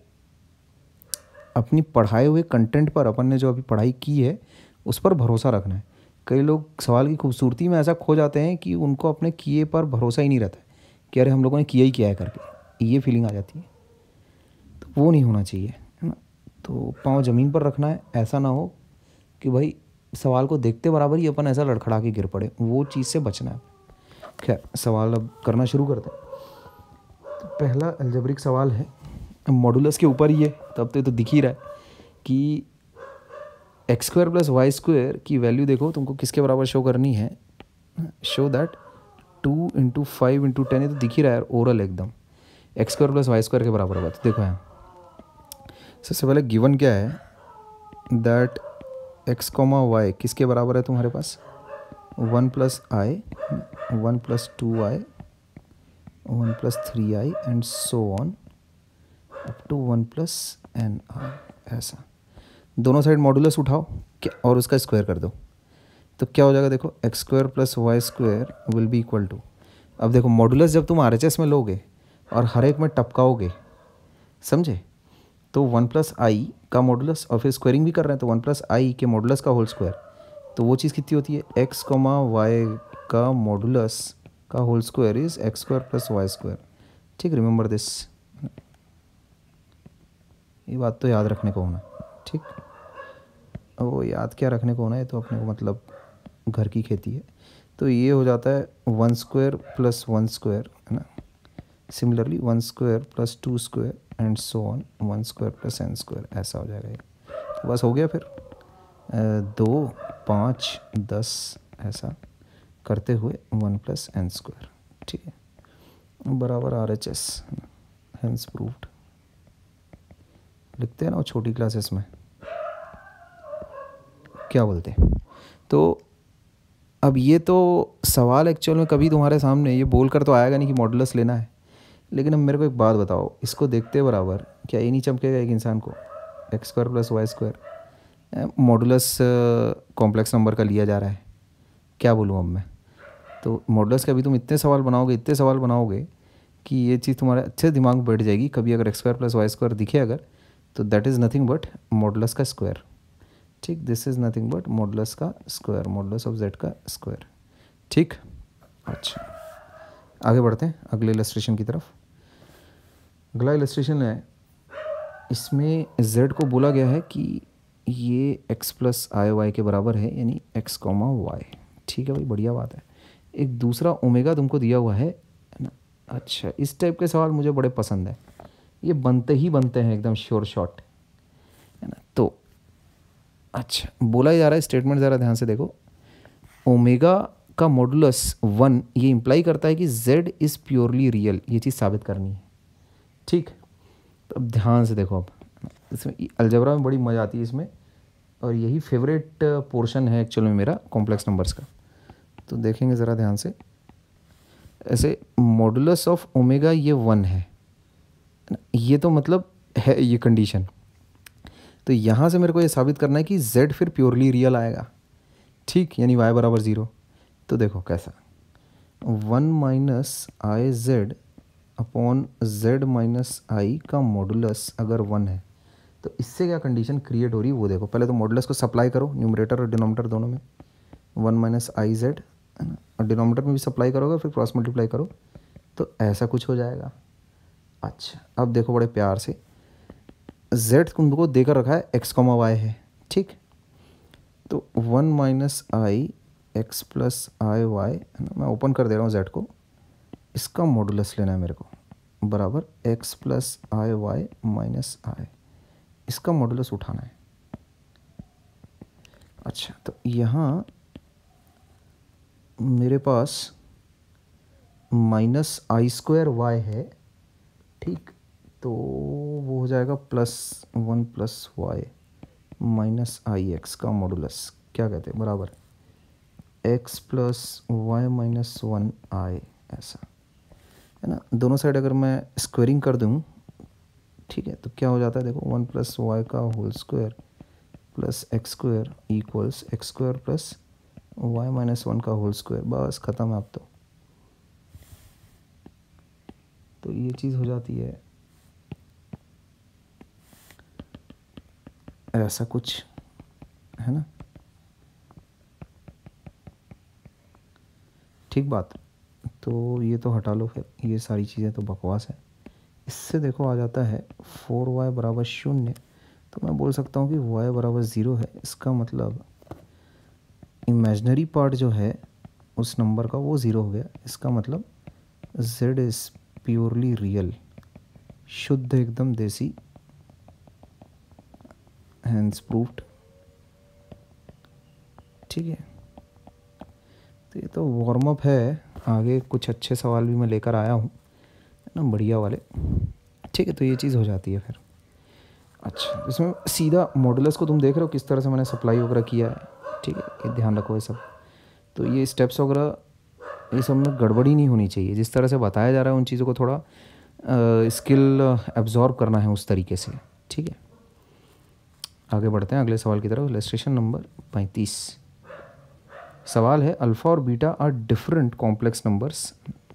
अपनी पढ़ाए हुए कंटेंट पर, अपन ने जो अभी पढ़ाई की है उस पर भरोसा रखना है। कई लोग सवाल की खूबसूरती में ऐसा खो जाते हैं कि उनको अपने किए पर भरोसा ही नहीं रहता है कि अरे हम लोगों ने किया ही किया है करके, ये फीलिंग आ जाती है। तो वो नहीं होना चाहिए, है ना। तो पाँव ज़मीन पर रखना है, ऐसा ना हो कि भाई सवाल को देखते बराबर ही अपन ऐसा लड़खड़ा के गिर पड़े, वो चीज़ से बचना है। खैर, सवाल अब करना शुरू करते हैं। तो पहला अलजेब्रिक सवाल है, मॉडुलस के ऊपर ही है, तब तो, तो दिख ही रहा है कि X square plus Y square की वैल्यू देखो तुमको किसके बराबर शो करनी है। Show that two into five into ten, ये तो दिख ही रहा है ओरल एकदम, X square plus Y square के बराबर होगा। तो देखो यहाँ सबसे पहले गिवन क्या है, दैट एक्स कॉमा वाई किसके बराबर है तुम्हारे पास? One plus I, one plus two I, one plus three I and so on up to one plus N I. ऐसा दोनों साइड मॉडुलस उठाओ क्या और उसका स्क्वायर कर दो, तो क्या हो जाएगा? देखो X square plus Y square will be equal to, अब देखो मॉडुलस जब तुम आर एच एस में लोगे और हर एक में टपकाओगे, समझे, तो वन प्लस आई का मॉडुलस, और फिर स्क्वायरिंग भी कर रहे हैं तो वन प्लस आई के मॉडुलस का होल स्क्वायर, तो वो चीज़ कितनी होती है? एक्स कॉमा वाई का मॉडुलस का whole square is X square plus Y square. ठीक, रिमेंबर दिस, ये बात तो याद रखने को होना। ठीक, वो याद क्या रखने को होना है, तो अपने को मतलब घर की खेती है, तो ये हो जाता है one square plus one square, है ना। Similarly one square plus two square and so on one square plus N square, ऐसा हो जाएगा ये। तो बस हो गया फिर, दो पाँच दस ऐसा करते हुए वन प्लस एन स्क्वायर। ठीक है, बराबर R H S, hence proved, लिखते हैं ना वो छोटी क्लासेस में, क्या बोलते हैं। तो अब ये तो सवाल एक्चुअल में कभी तुम्हारे सामने ये बोल कर तो आएगा नहीं कि मॉडुलस लेना है, लेकिन अब मेरे को एक बात बताओ, इसको देखते बराबर क्या ये नहीं चमकेगा एक इंसान को? X square plus Y square modulus complex number का लिया जा रहा है, क्या बोलूँ अब मैं। तो मॉडुलस के अभी तुम इतने सवाल बनाओगे इतने सवाल बनाओगे कि ये चीज़ तुम्हारे अच्छे दिमाग में बैठ जाएगी। कभी अगर X square plus Y square दिखे अगर, तो that is nothing but modulus का स्क्वायर। ठीक, this is nothing but modulus का स्क्वायर, मॉडुलस ऑफ जेड का स्क्वायर। ठीक, अच्छा आगे बढ़ते हैं अगले इलस्ट्रेशन की तरफ। अगला इलस्ट्रेशन है इसमें z को बोला गया है कि ये x प्लस आई वाई के बराबर है, यानी x कॉमा वाई। ठीक है भाई, बढ़िया बात है। एक दूसरा ओमेगा तुमको दिया हुआ है ना। अच्छा, इस टाइप के सवाल मुझे बड़े पसंद है, ये बनते ही बनते हैं एकदम श्योर शॉट, है ना। तो अच्छा, बोला ही जा रहा है, स्टेटमेंट ज़रा ध्यान से देखो, ओमेगा का मॉडुलस वन, ये इम्प्लाई करता है कि z इज़ प्योरली रियल, ये चीज़ साबित करनी है। ठीक, तो अब ध्यान से देखो, अब इसमें अलजेब्रा में बड़ी मज़ा आती है इसमें, और यही फेवरेट पोर्शन है एक्चुअल में मेरा कॉम्प्लेक्स नंबर्स का। तो देखेंगे ज़रा ध्यान से, ऐसे मॉडुलस ऑफ ओमेगा ये वन है, ये तो मतलब है ये कंडीशन। तो यहाँ से मेरे को ये साबित करना है कि z फिर प्योरली रियल आएगा। ठीक, यानी y बराबर ज़ीरो। तो देखो कैसा, one minus I Z upon Z minus I का मॉडुलस अगर वन है, तो इससे क्या कंडीशन क्रिएट हो रही है वो देखो। पहले तो मॉडुलस को सप्लाई करो न्यूमरेटर और डिनोमिनेटर दोनों में, वन माइनस आई जेड, है ना, और डिनोमिनेटर में भी सप्लाई करोगे, फिर क्रॉस मल्टीप्लाई करो तो ऐसा कुछ हो जाएगा। अच्छा, अब देखो बड़े प्यार से, z तुमको देकर रखा है x कॉमा वाई है। ठीक, तो one minus I X plus I Y, है ना, मैं ओपन कर दे रहा हूँ z को, इसका मॉडुलस लेना है मेरे को, बराबर x plus I Y minus I, इसका मॉडुलस उठाना है। अच्छा, तो यहाँ मेरे पास माइनस आई स्क्वायर वाई है। ठीक, तो वो हो जाएगा plus one plus Y minus I X का मॉडुलस क्या कहते हैं, बराबर X plus Y minus one I, ऐसा है ना। दोनों साइड अगर मैं स्क्वेयरिंग कर दूँ, ठीक है, तो क्या हो जाता है देखो, वन प्लस वाई का whole square plus X square equals x square plus Y minus one का होल स्क्वायर, बस ख़त्म है अब तो। तो ये चीज़ हो जाती है ऐसा कुछ, है ना। ठीक बात, तो ये तो हटा लो, फिर ये सारी चीज़ें तो बकवास है। इससे देखो आ जाता है फोर वाई बराबर शून्य, तो मैं बोल सकता हूँ कि वाई बराबर ज़ीरो है। इसका मतलब इमेजनरी पार्ट जो है उस नंबर का वो ज़ीरो हो गया। इसका मतलब z इज़ प्योरली रियल, शुद्ध एकदम देसी, हैंस प्रूफ्ड। ठीक है, तो ये तो वार्म अप है, आगे कुछ अच्छे सवाल भी मैं लेकर आया हूँ ना, बढ़िया वाले। ठीक है, तो ये चीज़ हो जाती है फिर। अच्छा, इसमें सीधा मॉडुलस को तुम देख रहे हो किस तरह से मैंने सप्लाई वगैरह किया है। ठीक है, ये ध्यान रखो ये सब। तो ये स्टेप्स वगैरह ये सब में गड़बड़ी नहीं होनी चाहिए, जिस तरह से बताया जा रहा है उन चीज़ों को थोड़ा स्किल एब्जॉर्ब करना है उस तरीके से। ठीक है, आगे बढ़ते हैं अगले सवाल की तरफ। इलस्ट्रेशन नंबर पैंतीस, सवाल है अल्फ़ा और beta are different complex numbers,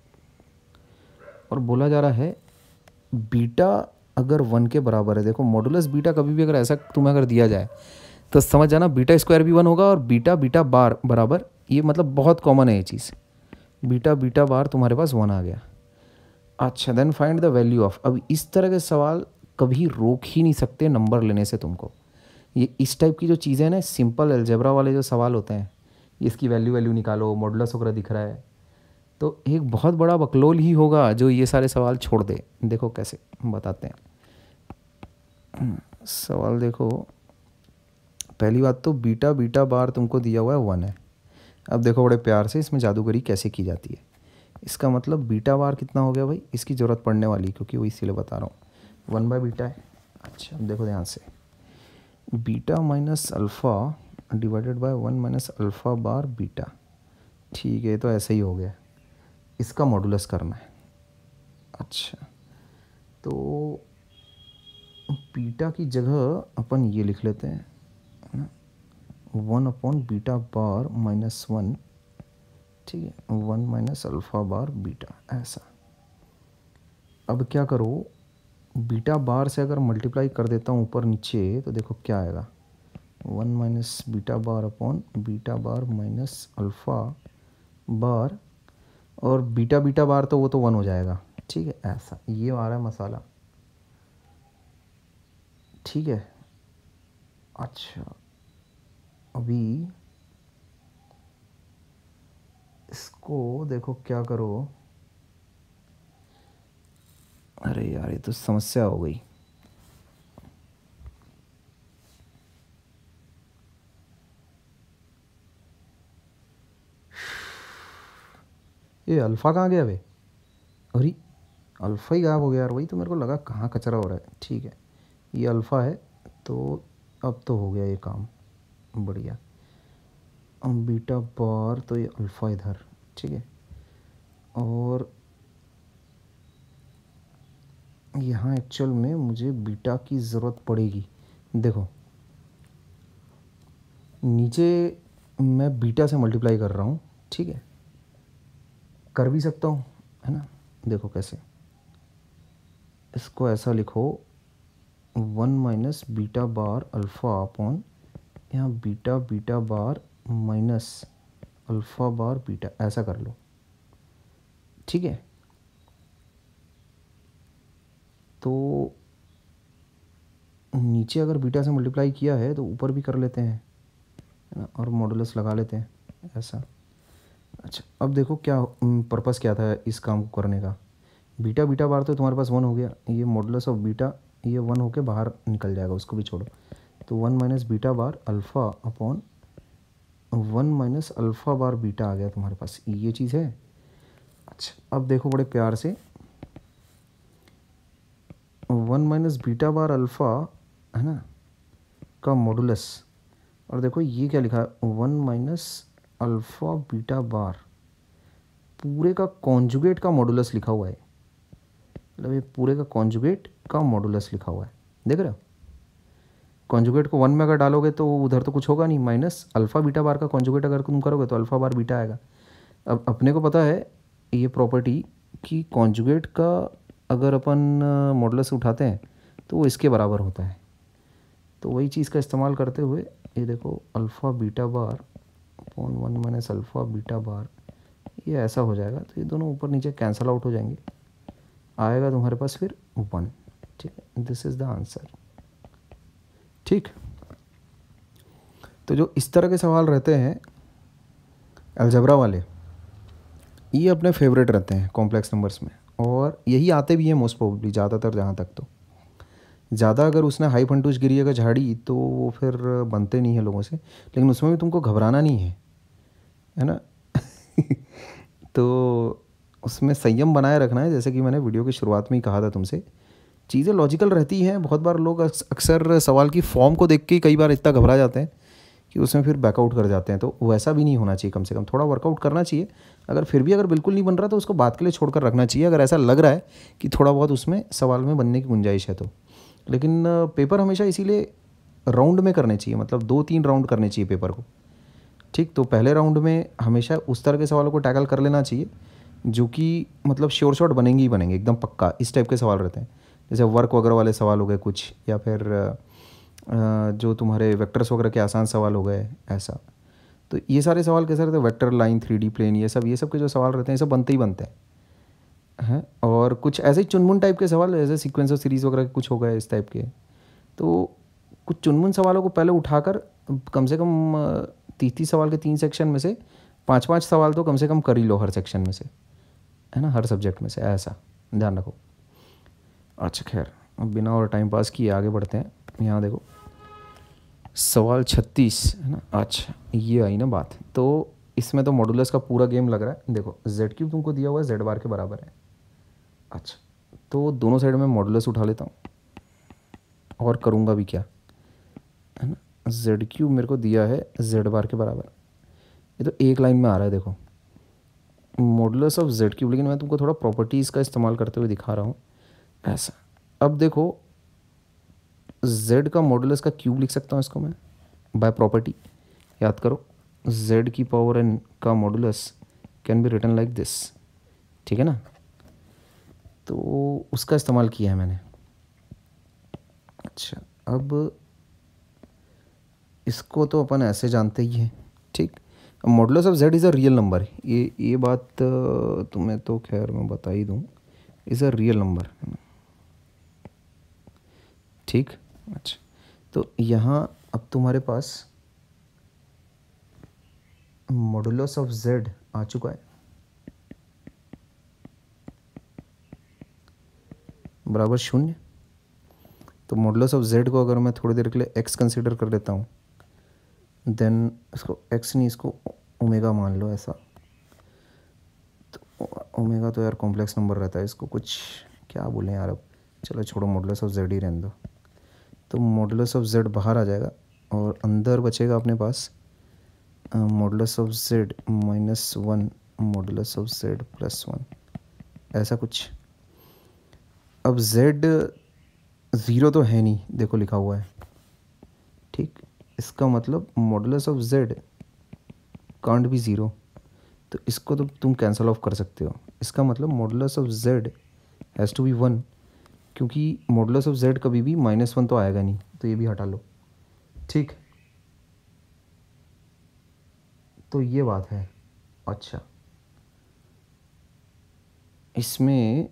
और बोला जा रहा है बीटा अगर वन के बराबर है। देखो मॉडुलस बीटा कभी भी अगर ऐसा तुम्हें अगर दिया जाए तो समझ जाना बीटा स्क्वायर भी वन होगा, और बीटा बीटा बार बराबर, ये मतलब बहुत कॉमन है ये चीज़, बीटा बीटा बार तुम्हारे पास वन आ गया। अच्छा, then find the value of. अब इस तरह के सवाल कभी रोक ही नहीं सकते नंबर लेने से तुमको। ये इस टाइप की जो चीज़ें हैं ना, सिंपल अलजेब्रा वाले जो सवाल होते हैं, इसकी वैल्यू वैल्यू निकालो, मॉडुलस वगैरह दिख रहा है, तो एक बहुत बड़ा बकलोल ही होगा जो ये सारे सवाल छोड़ दे। देखो कैसे बताते हैं सवाल। देखो पहली बात तो बीटा बीटा बार तुमको दिया हुआ है वन है। अब देखो बड़े प्यार से इसमें जादूगरी कैसे की जाती है। इसका मतलब बीटा बार कितना हो गया भाई, इसकी ज़रूरत पड़ने वाली, क्योंकि वो इसीलिए बता रहा हूँ, वन बाय बीटा है। अच्छा, अब देखो ध्यान से, beta minus alpha divided by one minus alpha bar beta. ठीक है, तो ऐसे ही हो गया, इसका मॉडुलस करना है। अच्छा, तो बीटा की जगह अपन ये लिख लेते हैं ना, one upon beta bar minus one. ठीक है, one minus alpha bar beta, ऐसा। अब क्या करो, बीटा बार से अगर मल्टीप्लाई कर देता हूँ ऊपर नीचे, तो देखो क्या आएगा, one minus beta bar upon beta bar minus alpha bar, और बीटा बीटा बार तो वो तो वन हो जाएगा। ठीक है, ऐसा ये आ रहा है मसाला। ठीक है। अच्छा अभी इसको देखो क्या करो। अरे यार ये तो समस्या हो गई। ये अल्फ़ा कहाँ गया बे? अरे अल्फ़ा ही गायब हो गया यार। वही तो मेरे को लगा कहाँ कचरा हो रहा है। ठीक है ये अल्फ़ा है तो अब तो हो गया ये काम बढ़िया। अब बीटा बार तो ये अल्फ़ा इधर, ठीक है। और यहाँ एक्चुअल में मुझे बीटा की ज़रूरत पड़ेगी। देखो नीचे मैं बीटा से मल्टीप्लाई कर रहा हूँ, ठीक है। कर भी सकता हूँ है ना। देखो कैसे, इसको ऐसा लिखो one minus beta bar alpha upon यहाँ beta beta bar minus alpha bar beta, ऐसा कर लो, ठीक है। तो नीचे अगर बीटा से मल्टीप्लाई किया है तो ऊपर भी कर लेते हैं है ना, और मॉडुलस लगा लेते हैं ऐसा। अच्छा अब देखो क्या पर्पस क्या था इस काम को करने का। बीटा बीटा बार तो तुम्हारे पास वन हो गया, ये मॉडुलस ऑफ बीटा ये वन होके बाहर निकल जाएगा, उसको भी छोड़ो। तो one minus beta bar alpha upon one minus alpha bar beta आ गया तुम्हारे पास, ये चीज़ है। अच्छा अब देखो बड़े प्यार से one minus beta bar alpha है ना का मॉडुलस, और देखो ये क्या लिखा है one minus alpha beta bar, पूरे का कॉन्जुगेट का मॉडुलस लिखा हुआ है। मतलब ये पूरे का कॉन्जुगेट का मॉडुलस लिखा हुआ है, देख रहे हो। कॉन्जुगेट को वन में अगर डालोगे तो उधर तो कुछ होगा नहीं, माइनस अल्फ़ा बीटा बार का कॉन्जुगेट अगर तुम करोगे तो अल्फ़ा बार बीटा आएगा। अब अपने को पता है ये प्रॉपर्टी कि कॉन्जुगेट का अगर अपन मॉडुलस उठाते हैं तो वो इसके बराबर होता है। तो वही चीज़ का इस्तेमाल करते हुए ये देखो alpha beta bar upon one minus alpha beta bar, ये ऐसा हो जाएगा। तो ये दोनों ऊपर नीचे कैंसल आउट हो जाएंगे, आएगा तुम्हारे पास फिर वन, ठीक है। दिस इज़ द आंसर, ठीक। तो जो इस तरह के सवाल रहते हैं अलजेब्रा वाले, ये अपने फेवरेट रहते हैं कॉम्प्लेक्स नंबर्स में, और यही आते भी हैं मोस्ट प्रोबेबली ज़्यादातर। जहाँ तक तो ज़्यादा अगर उसने हाई फंटूश गिरी अगर झाड़ी तो वो फिर बनते नहीं है लोगों से, लेकिन उसमें भी तुमको घबराना नहीं है, है ना। तो उसमें संयम बनाए रखना है, जैसे कि मैंने वीडियो की शुरुआत में ही कहा था तुमसे। चीज़ें लॉजिकल रहती हैं। बहुत बार लोग अक्सर सवाल की फॉर्म को देख के कई बार इतना घबरा जाते हैं कि उसमें फिर बैकआउट कर जाते हैं। तो वैसा भी नहीं होना चाहिए, कम से कम थोड़ा वर्कआउट करना चाहिए। अगर फिर भी अगर बिल्कुल नहीं बन रहा तो उसको बात के लिए छोड़कर रखना चाहिए, अगर ऐसा लग रहा है कि थोड़ा बहुत उसमें सवाल में बनने की गुंजाइश है तो। लेकिन पेपर हमेशा इसीलिए राउंड में करने चाहिए, मतलब दो तीन राउंड करने चाहिए पेपर को, ठीक। तो पहले राउंड में हमेशा उस तरह के सवालों को टैकल कर लेना चाहिए जो कि मतलब श्योर शॉट बनेंगे ही बनेंगे, एकदम पक्का। इस टाइप के सवाल रहते हैं, जैसे वर्क वगैरह वाले सवाल हो गए कुछ, या फिर जो तुम्हारे वेक्टर्स वगैरह के आसान सवाल हो गए ऐसा। तो ये सारे सवाल कैसे रहते हैं, vector line three D plane, ये सब ये सब के जो सवाल रहते हैं ये सब बनते ही बनते हैं हैं और कुछ ऐसे ही चुनमुन टाइप के सवाल, जैसे सीक्वेंस ऑफ सीरीज़ वगैरह के कुछ हो गए इस टाइप के। तो कुछ चुनमुन सवालों को पहले उठाकर कम से कम तीस तीस सवाल के तीन सेक्शन में से पाँच पाँच सवाल तो कम से कम कर ही लो हर सेक्शन में से, है ना, हर सब्जेक्ट में से, ऐसा ध्यान रखो। अच्छा खैर अब बिना और टाइम पास किए आगे बढ़ते हैं। यहाँ देखो सवाल छत्तीस है ना। अच्छा ये आई ना बात, तो इसमें तो मॉडुलस का पूरा गेम लग रहा है। देखो जेड क्यूब तुमको दिया हुआ है जेड बार के बराबर है। अच्छा तो दोनों साइड में मॉडुलस उठा लेता हूँ और करूँगा भी क्या, है ना। जेड क्यूब मेरे को दिया है जेड बार के बराबर, ये तो एक लाइन में आ रहा है। देखो मॉडुलस ऑफ जेड क्यूब, लेकिन मैं तुमको थोड़ा प्रॉपर्टीज़ का इस्तेमाल करते हुए दिखा रहा हूँ ऐसा। अब देखो z का मॉडुलस का क्यूब लिख सकता हूँ इसको मैं बाय प्रॉपर्टी, याद करो z की पावर n का modulus can be written like this, ठीक है ना। तो उसका इस्तेमाल किया है मैंने। अच्छा अब इसको तो अपन ऐसे जानते ही हैं, ठीक। Modulus of z is a real number, ये ये बात तुम्हें तो खैर मैं बता ही दूँ, इज़ अ रियल नंबर, ठीक। अच्छा, तो यहाँ अब तुम्हारे पास मॉडुलस ऑफ जेड आ चुका है बराबर शून्य। तो मॉडुलस ऑफ जेड को अगर मैं थोड़ी देर के लिए एक्स कंसिडर कर लेता हूँ, देन इसको एक्स नहीं, इसको ओमेगा मान लो ऐसा। तो ओमेगा तो यार कॉम्प्लेक्स नंबर रहता है, इसको कुछ क्या बोलें यार, अब चलो छोड़ो, मॉडुलस ऑफ जेड ही रहने दो। तो मॉडुलस ऑफ जेड बाहर आ जाएगा और अंदर बचेगा अपने पास modulus of z minus one modulus of z plus one, ऐसा कुछ। अब जेड ज़ीरो तो है नहीं, देखो लिखा हुआ है, ठीक। इसका मतलब modulus of z can't be zero, तो इसको तो तुम कैंसिल ऑफ कर सकते हो। इसका मतलब modulus of z has to B one, क्योंकि मॉडुलस ऑफ जेड कभी भी माइनस वन तो आएगा नहीं, तो ये भी हटा लो, ठीक। तो ये बात है। अच्छा, इसमें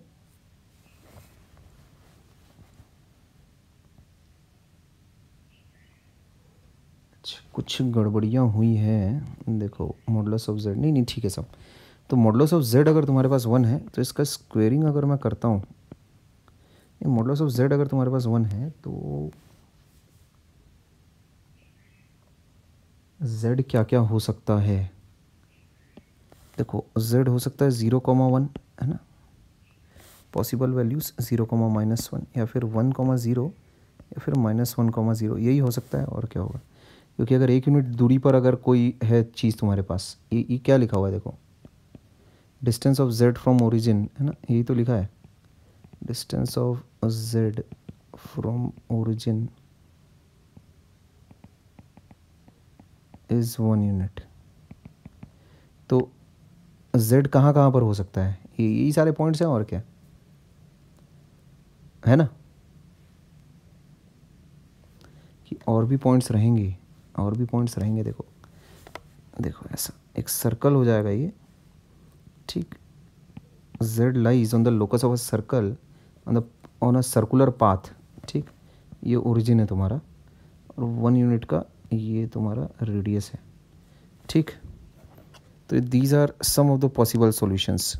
अच्छा कुछ गड़बड़ियाँ हुई हैं, देखो मॉडुलस ऑफ जेड, नहीं नहीं ठीक है सब। तो मॉडुलस ऑफ जेड अगर तुम्हारे पास वन है तो इसका स्क्वेयरिंग अगर मैं करता हूँ, मॉडुलस ऑफ जेड अगर तुम्हारे पास वन है तो जेड क्या क्या हो सकता है। देखो जेड हो सकता है ज़ीरो कॉमा वन, है ना, possible values zero comma minus one, या फिर वन कॉमा ज़ीरो, या फिर माइनस वन कॉमा ज़ीरो, यही हो सकता है, और क्या होगा। क्योंकि अगर एक यूनिट दूरी पर अगर कोई है चीज़ तुम्हारे पास, ये ये क्या लिखा हुआ है देखो, distance of z from origin, है ना, यही तो लिखा है, distance of z from origin is one unit. तो z कहाँ कहाँ पर हो सकता है, ये यही सारे पॉइंट्स हैं, और क्या है ना, कि और भी पॉइंट्स रहेंगे, और भी पॉइंट्स रहेंगे। देखो देखो ऐसा एक सर्कल हो जाएगा ये, ठीक। z lies on the locus of a circle on the on a circular path, ठीक। ये ओरिजिन है तुम्हारा, और वन यूनिट का ये तुम्हारा रेडियस है, ठीक। तो these are some of the possible solutions.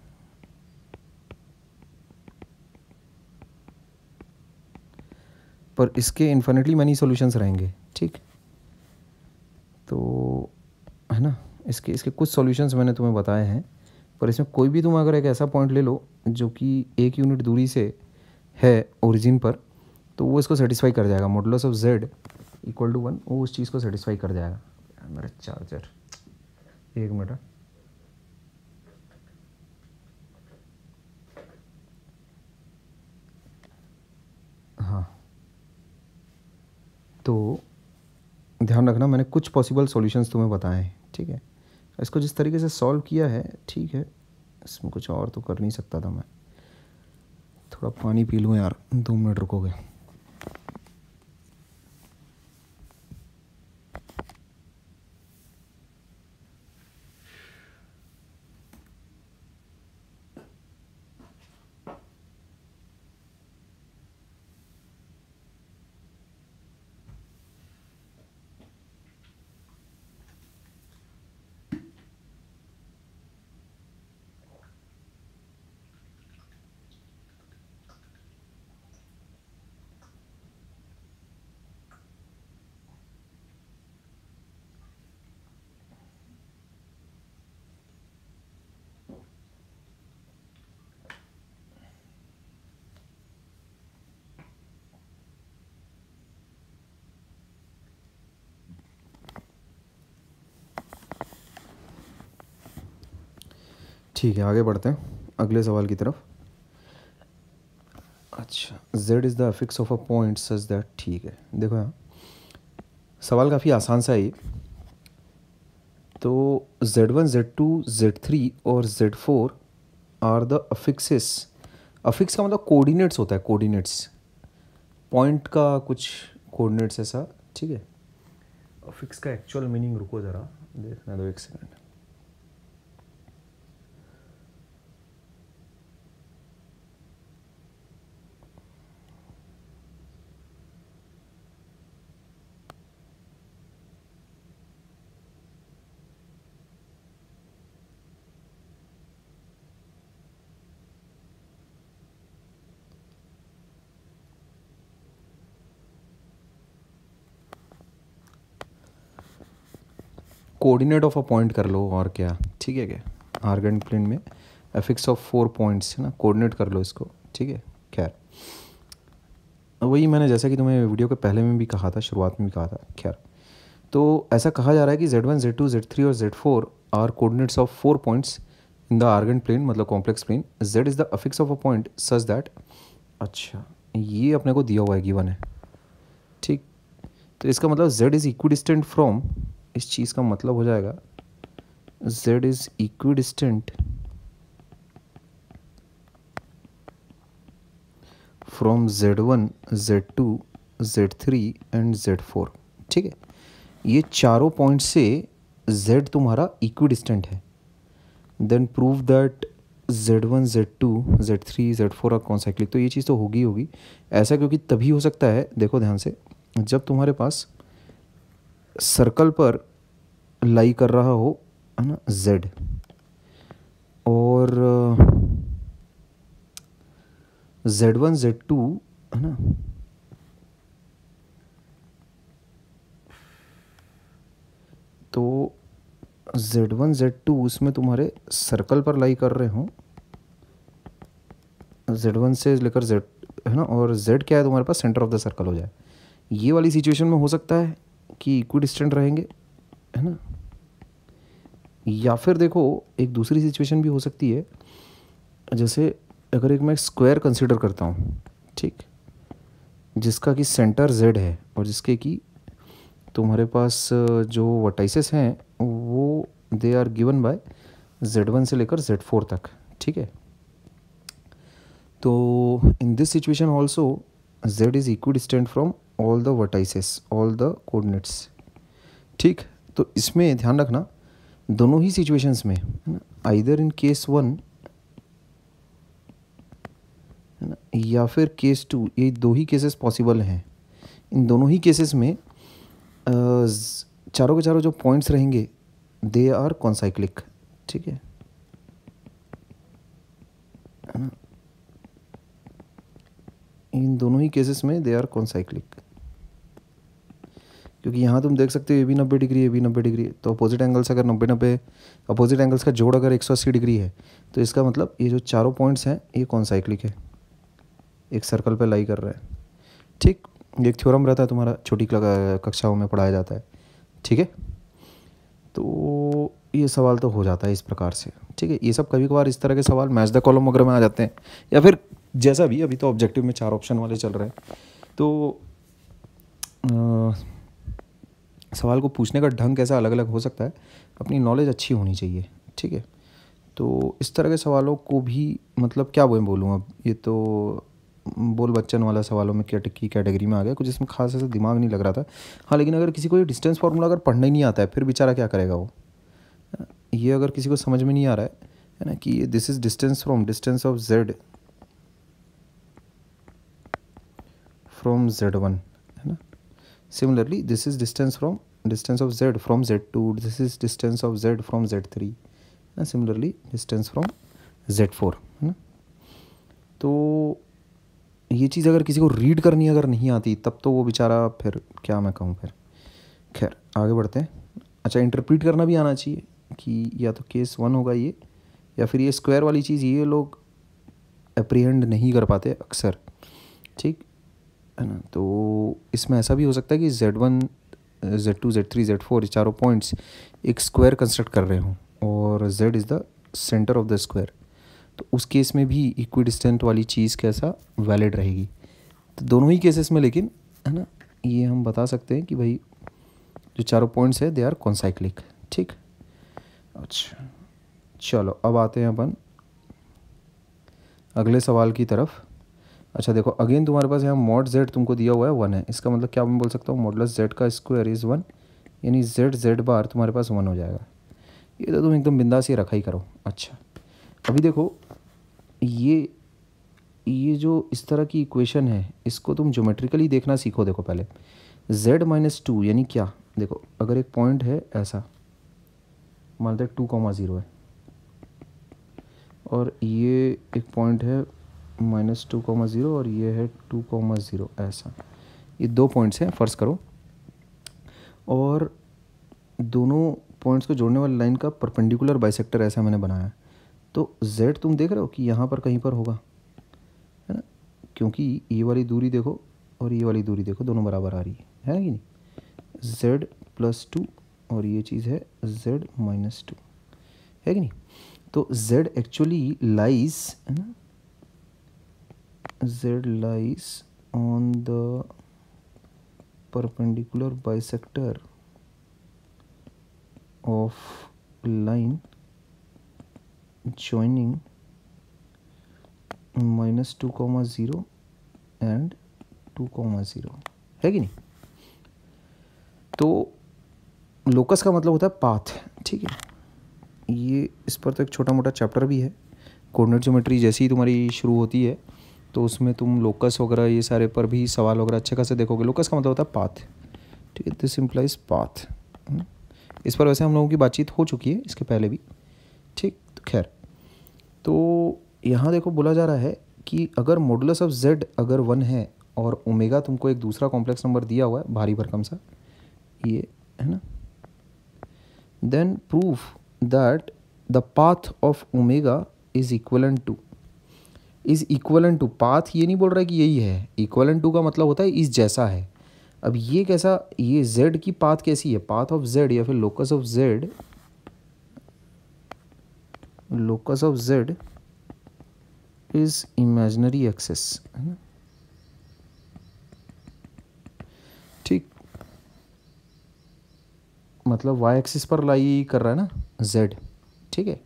पर इसके इन्फिनिटली मैनी सॉल्यूशंस रहेंगे, ठीक। तो है ना, इसके इसके कुछ सॉल्यूशंस मैंने तुम्हें बताए हैं, पर इसमें कोई भी तुम अगर एक ऐसा पॉइंट ले लो जो कि एक यूनिट दूरी से है ओरिजिन पर, तो वो इसको सेटिस्फाई कर जाएगा, modulus of z equal to one, वो उस चीज़ को सेटिस्फाई कर जाएगा। मेरा चार्जर, एक मिनट। हाँ, तो ध्यान रखना, मैंने कुछ पॉसिबल सॉल्यूशंस तुम्हें बताए हैं, ठीक है। इसको जिस तरीके से सॉल्व किया है, ठीक है, इसमें कुछ और तो कर नहीं सकता था मैं। थोड़ा पानी पी लूँ यार, दो मिनट रुकोगे। ठीक है, आगे बढ़ते हैं अगले सवाल की तरफ। अच्छा, z is the affix of a point such that, ठीक है। देखो यहाँ सवाल काफ़ी आसान सा है ये। तो z one, z two, z three और z four are the affixes. Affix का मतलब कोऑर्डिनेट्स होता है, कोऑर्डिनेट्स, पॉइंट का कुछ कोऑर्डिनेट्स ऐसा, ठीक है। अफिक्स का एक्चुअल मीनिंग रुको ज़रा देखने दो, एक second. Coordinate of a point कर लो और क्या, ठीक है क्या, आर्गन प्लेन में एफिक्स ऑफ फोर पॉइंट्स है ना, कोऑर्डिनेट कर लो इसको, ठीक है। खैर वही मैंने जैसा कि तुम्हें वीडियो के पहले में भी कहा था, शुरुआत में भी कहा था। खैर तो ऐसा कहा जा रहा है कि z one Z two Z three और z four are coordinates of four points in the Argand plane, मतलब complex plane. Z is the affix of a point such that, अच्छा ये अपने को दिया हुआ है, गिवन है, ठीक। तो इसका मतलब z इज़ इक्विडिस्टेंट फ्रॉम, इस चीज़ का मतलब हो जाएगा z is equidistant from z one Z two Z three and z four, ठीक है। ये चारों पॉइंट से z तुम्हारा इक्विडिस्टेंट है। Then prove that Z one Z two Z three z four are concyclic. तो ये चीज़ तो होगी होगी ऐसा, क्योंकि तभी हो सकता है, देखो ध्यान से, जब तुम्हारे पास सर्कल पर लाई कर रहा हो, है ना, z, और जेड वन जेड टू, है ना, तो जेड वन जेड टू उसमें तुम्हारे सर्कल पर लाई कर रहे हो, जेड वन से लेकर z, है ना, और z क्या है तुम्हारे पास, सेंटर ऑफ द सर्कल हो जाए। ये वाली सिचुएशन में हो सकता है कि इक्विडिस्टेंट रहेंगे, है ना। या फिर देखो एक दूसरी सिचुएशन भी हो सकती है, जैसे अगर एक मैं स्क्वायर कंसीडर करता हूँ, ठीक, जिसका कि सेंटर z है और जिसके कि तुम्हारे पास जो वर्टाइसेस हैं वो they are given by z one से लेकर जेड फोर तक, ठीक है। तो in this situation also z is equidistant from all the vertices, all the coordinates, ठीक। तो इसमें ध्यान रखना दोनों ही सिचुएशंस में, है ना, आइदर इन केस वन, है ना, या फिर केस टू, ये दो ही केसेस पॉसिबल हैं। इन दोनों ही केसेस में चारों के चारों जो पॉइंट्स रहेंगे दे आर कॉन्साइक्लिक, ठीक है, है ना। इन दोनों ही केसेस में दे आर कॉन्साइक्लिक, क्योंकि यहाँ तुम देख सकते हो ये भी नब्बे डिग्री, ये भी नब्बे डिग्री, तो अपोजिट एंगल्स अगर नब्बे नब्बे, अपोजिट एंगल्स का जोड़ अगर एक सौ अस्सी डिग्री है, तो इसका मतलब ये जो चारों पॉइंट्स हैं ये कॉन्साइक्लिक है, एक सर्कल पे लाई कर रहा है, ठीक। ये एक थ्योरम रहता है तुम्हारा, छोटी कक्षाओं में पढ़ाया जाता है, ठीक है। तो ये सवाल तो हो जाता है इस प्रकार से, ठीक है। ये सब कभी कभार इस तरह के सवाल मैच द कॉलम वगैरह में आ जाते हैं, या फिर जैसा भी, अभी तो ऑब्जेक्टिव में चार ऑप्शन वाले चल रहे हैं, तो आ, सवाल को पूछने का ढंग कैसा अलग अलग हो सकता है, अपनी नॉलेज अच्छी होनी चाहिए, ठीक है। तो इस तरह के सवालों को भी, मतलब क्या वो बोलूँ अब, ये तो बोल बच्चन वाला सवालों में क्या की कैटेगरी में आ गया, कुछ इसमें खास ऐसा दिमाग नहीं लग रहा था। हाँ, लेकिन अगर किसी को ये डिस्टेंस फार्मूला अगर पढ़ना ही नहीं आता है, फिर बेचारा क्या करेगा वो, ये अगर किसी को समझ में नहीं आ रहा है, है ना, कि this is distance from distance of z from z one, है ना। Similarly this is distance from distance of z from z two, this is distance of z from z three, ना, similarly distance from z four, है ना। तो ये चीज़ अगर किसी को रीड करनी अगर नहीं आती, तब तो वो बेचारा, फिर क्या मैं कहूँ फिर। खैर आगे बढ़ते हैं। अच्छा, इंटरप्रीट करना भी आना चाहिए कि या तो केस वन होगा ये, या फिर ये स्क्वायर वाली चीज़ ये लोग अप्रीहेंड नहीं कर पाते अक्सर, ठीक है ना। तो इसमें ऐसा भी हो सकता है कि z one Z two Z three z four चारों पॉइंट्स एक स्क्वायर कंस्ट्रक्ट कर रहे हों और z is the centre of the square, तो उस केस में भी इक्विडिस्टेंट वाली चीज़ कैसा वैलिड रहेगी। तो दोनों ही केसेस में, लेकिन है ना, ये हम बता सकते हैं कि भाई जो चारों पॉइंट्स है दे आर कॉन्साइक्लिक, ठीक। अच्छा चलो अब आते हैं अपन अगले सवाल की तरफ। अच्छा देखो, अगेन तुम्हारे पास यहाँ मॉड जेड तुमको दिया हुआ है वन है, इसका मतलब क्या मैं बोल सकता हूँ, मॉडुलस जेड का स्क्वायर इज़ वन, यानी जेड जेड बार तुम्हारे पास वन हो जाएगा। ये तो तुम एकदम बिंदास ही रखा ही करो। अच्छा अभी देखो, ये ये जो इस तरह की इक्वेशन है, इसको तुम ज्योमेट्रिकली देखना सीखो। देखो पहले z माइनस टू यानी क्या, देखो अगर एक पॉइंट है ऐसा, मान लेते टू कॉमा ज़ीरो है, और ये एक पॉइंट है माइनस टू कॉमा ज़ीरो, और ये है टू कॉमा ज़ीरो, ऐसा ये दो पॉइंट्स हैं फ़र्ज़ करो, और दोनों पॉइंट्स को जोड़ने वाली लाइन का परपेंडिकुलर बाइसेक्टर ऐसा मैंने बनाया है। तो z तुम देख रहे हो कि यहाँ पर कहीं पर होगा, है ना, क्योंकि ये वाली दूरी देखो और ये वाली दूरी देखो, दोनों बराबर आ रही है है कि नहीं, z प्लस टू और ये चीज़ है z माइनस टू, है कि नहीं। तो z एक्चुअली लाइज, है ना, z lies on the perpendicular bisector of line joining minus two comma zero and two comma zero, है कि नहीं। तो लोकस का मतलब होता है पाथ, ठीक है। ये इस पर तो एक छोटा मोटा चैप्टर भी है, कोऑर्डिनेट ज्योमेट्री जैसी ही तुम्हारी शुरू होती है तो उसमें तुम लोकस वगैरह ये सारे पर भी सवाल वगैरह अच्छे खासे देखोगे। लोकस का मतलब होता है पाथ, ठीक है, दिस इम्प्लाइज पाथ। इस पर वैसे हम लोगों की बातचीत हो चुकी है इसके पहले भी, ठीक। तो खैर, तो यहाँ देखो बोला जा रहा है कि अगर मॉडुलस ऑफ z अगर वन है और ओमेगा तुमको एक दूसरा कॉम्प्लेक्स नंबर दिया हुआ है भारी भरकम सा, ये है ना, then proof that the path of omega is equivalent to, is equivalent to path ये नहीं बोल रहा है कि यही है, इक्वलेंट टू का मतलब होता है इस जैसा है। अब ये कैसा, ये z की पाथ कैसी है, पाथ ऑफ z या फिर locus of z, locus of z is imaginary axis, है ना, ठीक, मतलब y एक्सिस पर लाई कर रहा है ना z, ठीक है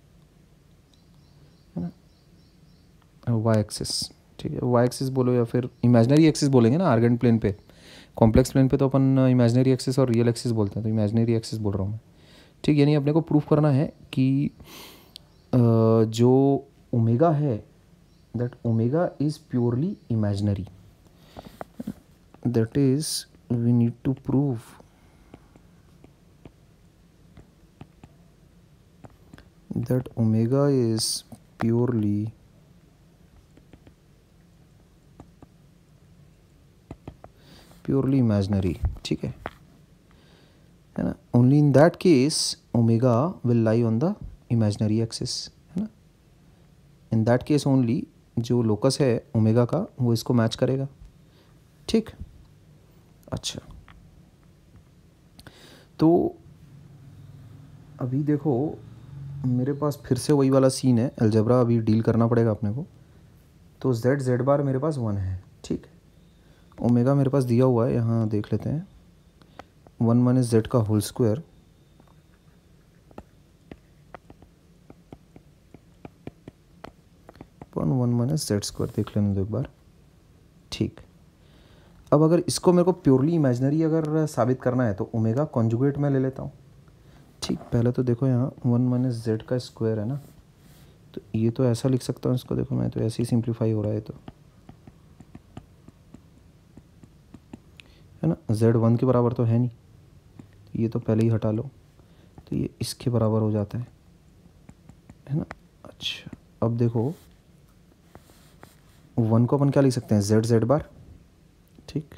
है ना, y एक्सिस, ठीक है, y एक्सिस बोलो या फिर इमेजिनरी एक्सिस बोलेंगे ना, आर्गेंट प्लेन पे, कॉम्प्लेक्स प्लेन पे तो अपन इमेजिनरी एक्सिस और रियल एक्सिस बोलते हैं, तो इमेजिनरी एक्सिस बोल रहा हूँ मैं, ठीक। यानी अपने को प्रूफ करना है कि जो ओमेगा है that omega is purely imaginary, that is we need to prove that omega is purely purely imaginary, ठीक है है ना। Only in that case omega will lie on the imaginary axis, है ना, इन दैट केस ओनली जो locus है omega का वो इसको मैच करेगा, ठीक। अच्छा, तो अभी देखो मेरे पास फिर से वही वाला सीन है, अलजेब्रा अभी डील करना पड़ेगा अपने को। तो z z बार मेरे पास वन है, ठीक, ओमेगा मेरे पास दिया हुआ है, यहाँ देख लेते हैं, वन माइनस जेड का whole square one one minus z square, देख लेने दो एक बार, ठीक। अब अगर इसको मेरे को प्योरली इमेजिनरी अगर साबित करना है तो ओमेगा कॉन्जुगेट में ले लेता हूँ, ठीक। पहले तो देखो यहाँ वन माइनस जेड का स्क्वायर है ना, तो ये तो ऐसा लिख सकता हूँ इसको, देखो मैं तो ऐसे ही सिंप्लीफाई हो रहा है, तो है ना, z वन के बराबर तो है नहीं, ये तो पहले ही हटा लो, तो ये इसके बराबर हो जाता है है ना। अच्छा, अब देखो वन को अपन क्या लिख सकते हैं, z z बार, ठीक।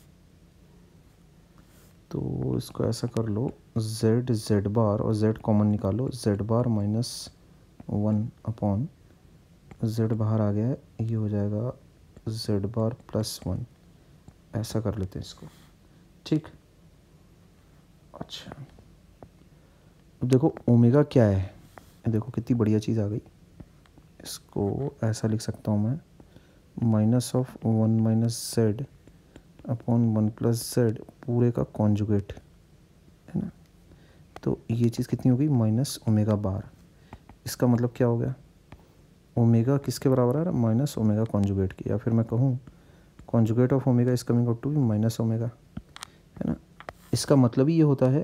तो इसको ऐसा कर लो, z z बार और z कॉमन निकालो, z bar minus one upon z बाहर आ गया है, ये हो जाएगा z बार प्लस वन, ऐसा कर लेते हैं इसको, ठीक। अच्छा, अब देखो ओमेगा क्या है, देखो कितनी बढ़िया चीज़ आ गई, इसको ऐसा लिख सकता हूँ मैं, minus of one minus z upon one plus z पूरे का कॉन्जुगेट, है ना। तो ये चीज़ कितनी होगी, माइनस ओमेगा बार। इसका मतलब क्या हो गया, ओमेगा किसके बराबर आ रहा है, माइनस ओमेगा कॉन्जुगेट की, या फिर मैं कहूँ conjugate of omega is coming out to be minus omega, है ना। इसका मतलब ही ये होता है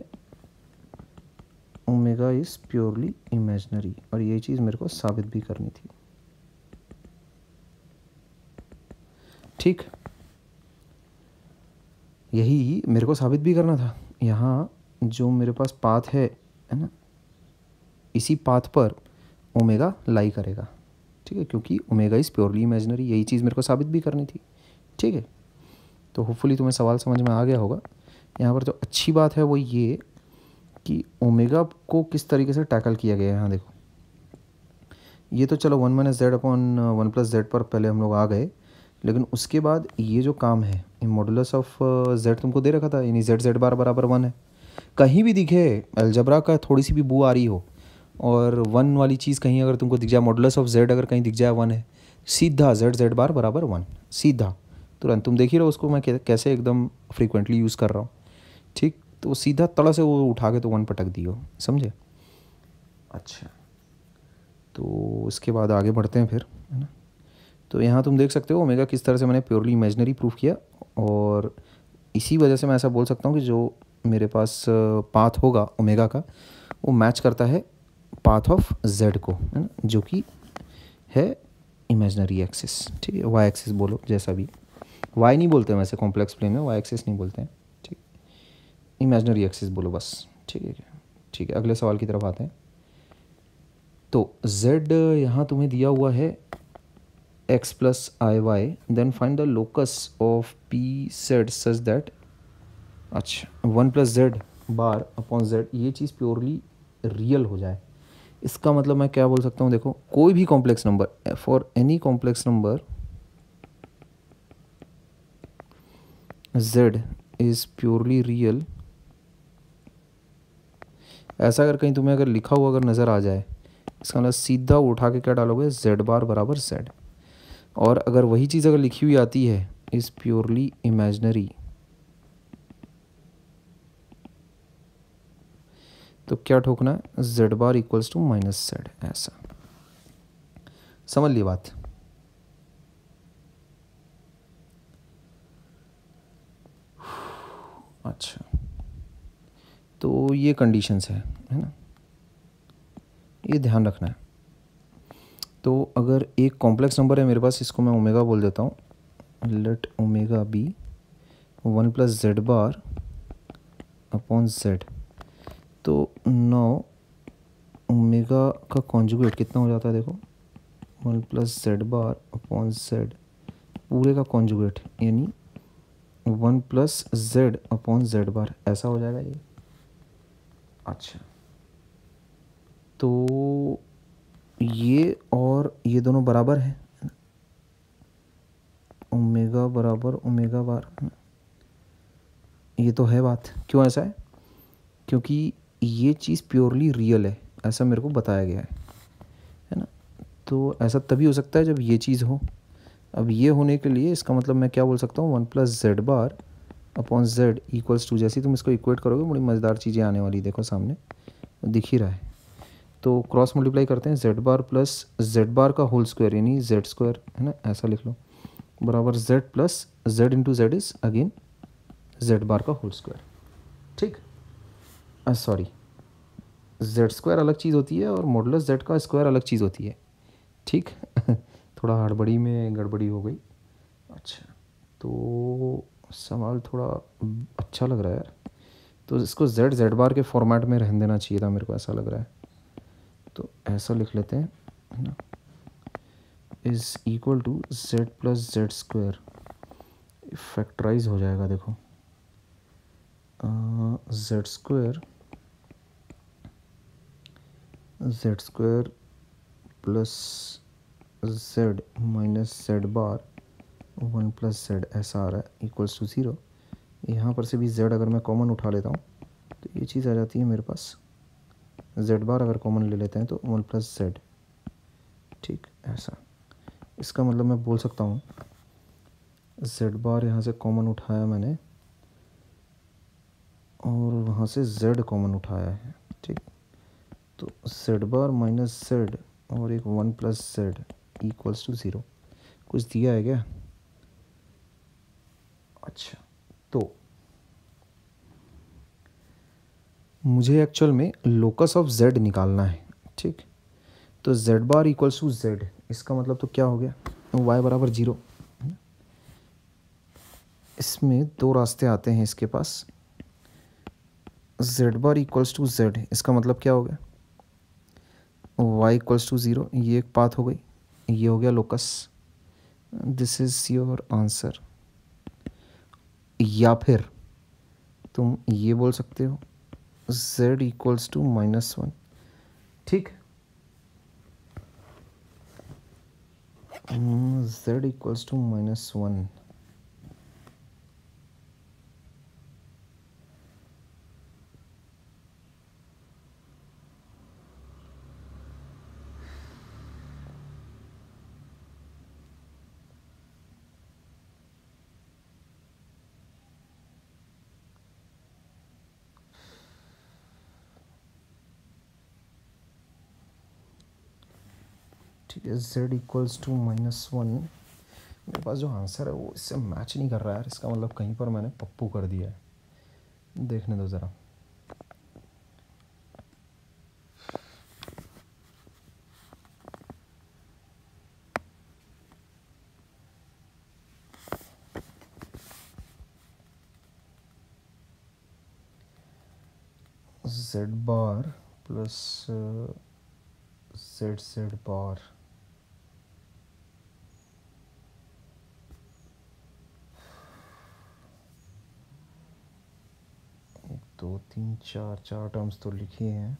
ओमेगा इज़ प्योरली इमेजिनरी, और ये चीज़ मेरे को साबित भी करनी थी, ठीक। यही मेरे को साबित भी करना था। यहाँ जो मेरे पास पाथ है है ना, इसी पाथ पर ओमेगा लाई करेगा, ठीक है, क्योंकि ओमेगा इज़ प्योरली इमेजिनरी, यही चीज़ मेरे को साबित भी करनी थी, ठीक है। तो होपफुली तुम्हें सवाल समझ में आ गया होगा। यहाँ पर जो अच्छी बात है वो ये कि ओमेगा को किस तरीके से टैकल किया गया है। यहाँ देखो, ये तो चलो one minus z upon one plus z पर पहले हम लोग आ गए, लेकिन उसके बाद ये जो काम है, ये मॉडुलस ऑफ जेड तुमको दे रखा था, यानी जेड जेड बार बराबर वन है। कहीं भी दिखे अलजबरा का थोड़ी सी भी बू आ रही हो और वन वाली चीज़ कहीं अगर तुमको दिख जाए, मॉडुलस ऑफ जेड अगर कहीं दिख जाए वन है, सीधा जेड जेड बार बराबर वन, सीधा तुरंत। तुम देख ही रहो उसको मैं कैसे एकदम फ्रीक्वेंटली यूज़ कर रहा हूँ, ठीक। तो सीधा तड़ा से वो उठा के तो वन पटक दियो, समझे। अच्छा, तो उसके बाद आगे बढ़ते हैं फिर, है ना। तो यहाँ तुम देख सकते हो ओमेगा किस तरह से मैंने प्योरली इमेजनरी प्रूफ किया, और इसी वजह से मैं ऐसा बोल सकता हूँ कि जो मेरे पास पाथ होगा ओमेगा का, वो मैच करता है पाथ ऑफ जेड को, है ना, जो कि है इमेजनरी एक्सिस, ठीक है। वाई एक्सिस बोलो, जैसा भी, वाई नहीं बोलते हैं वैसे कॉम्प्लेक्स प्लेन में, वाई एक्सिस नहीं बोलते हैं, ठीक। इमेजनरी एक्सिस बोलो बस, ठीक है ठीक है। अगले सवाल की तरफ आते हैं। तो z यहाँ तुम्हें दिया हुआ है x plus I y, then find the locus of P said such that, अच्छा one plus Z bar upon z, ये चीज़ प्योरली रियल हो जाए। इसका मतलब मैं क्या बोल सकता हूँ, देखो कोई भी complex number, for any complex number z is purely real, ऐसा अगर कहीं तुम्हें अगर लिखा हुआ अगर नज़र आ जाए, इसका मतलब सीधा उठा के क्या डालोगे, z बार बराबर z। और अगर वही चीज़ अगर लिखी हुई आती है इज़ प्योरली इमेजनरी, तो क्या ठोकना है, z bar equals to minus z, ऐसा समझ ली बात। अच्छा, तो ये कंडीशंस है है ना, ये ध्यान रखना है। तो अगर एक कॉम्प्लेक्स नंबर है मेरे पास, इसको मैं ओमेगा बोल देता हूँ, let omega be one plus Z bar upon z, तो नौ ओमेगा का कॉन्जुगेट कितना हो जाता है, देखो one plus Z bar upon z पूरे का कॉन्जुगेट, यानी one plus z upon z bar, ऐसा हो जाएगा ये। अच्छा, तो ये और ये दोनों बराबर है, ओमेगा बराबर ओमेगा बार, ये तो है बात। क्यों ऐसा है, क्योंकि ये चीज़ प्योरली रियल है, ऐसा मेरे को बताया गया है है ना। तो ऐसा तभी हो सकता है जब ये चीज़ हो। अब ये होने के लिए इसका मतलब मैं क्या बोल सकता हूँ, one plus Z bar upon z equals to, जैसे तुम इसको इक्वेट करोगे बड़ी मज़ेदार चीज़ें आने वाली, देखो सामने दिख ही रहा है। तो क्रॉस मल्टीप्लाई करते हैं, z bar plus Z bar का होल स्क्वायर यानी जेड स्क्वायर, है ना, ऐसा लिख लो, बराबर z plus z into z is again z bar का होल स्क्वायर, ठीक। सॉरी, जेड स्क्वायर अलग चीज़ होती है और मॉडुलस जेड का स्क्वायर अलग चीज़ होती है, ठीक। थोड़ा हड़बड़ी में गड़बड़ी हो गई। अच्छा, तो सवाल थोड़ा अच्छा लग रहा है यार, तो इसको जेड जेड बार के फॉर्मेट में रहने देना चाहिए था, मेरे को ऐसा लग रहा है। तो ऐसा लिख लेते हैं, है ना, is equal to z plus z square, factorise हो जाएगा, देखो z square z square plus z minus Z bar one plus z, ऐसा आ रहा है इक्वल्स टू ज़ीरो। यहाँ पर से भी जेड अगर मैं कॉमन उठा लेता हूँ तो ये चीज़ आ जाती है मेरे पास, जेड बार अगर कॉमन ले लेते हैं तो वन प्लस जेड, ठीक, ऐसा। इसका मतलब मैं बोल सकता हूँ जेड बार यहाँ से कॉमन उठाया मैंने और वहाँ से जेड कॉमन उठाया है, ठीक। तो जेड बार माइनस जेड और एक one plus z equals to zero, कुछ दिया है क्या। अच्छा, तो मुझे एक्चुअल में लोकस ऑफ जेड निकालना है, ठीक। तो z bar equals to z, इसका मतलब तो क्या हो गया, वाई बराबर जीरो। इसमें दो रास्ते आते हैं इसके पास, z bar equals to z, इसका मतलब क्या हो गया, वाई इक्वल्स टू ज़ीरो, ये एक पाथ हो गई, ये हो गया locus, this is your answer. या फिर तुम ये बोल सकते हो z equals to minus one. ठीक, z equals to minus one. ठीक है, z equals to minus one. मेरे पास जो आंसर है वो इससे मैच नहीं कर रहा है यार, इसका मतलब कहीं पर मैंने पप्पू कर दिया है। देखने दो ज़रा। z bar plus z z bar, एक दो तीन चार चार टर्म्स तो लिखी हैं।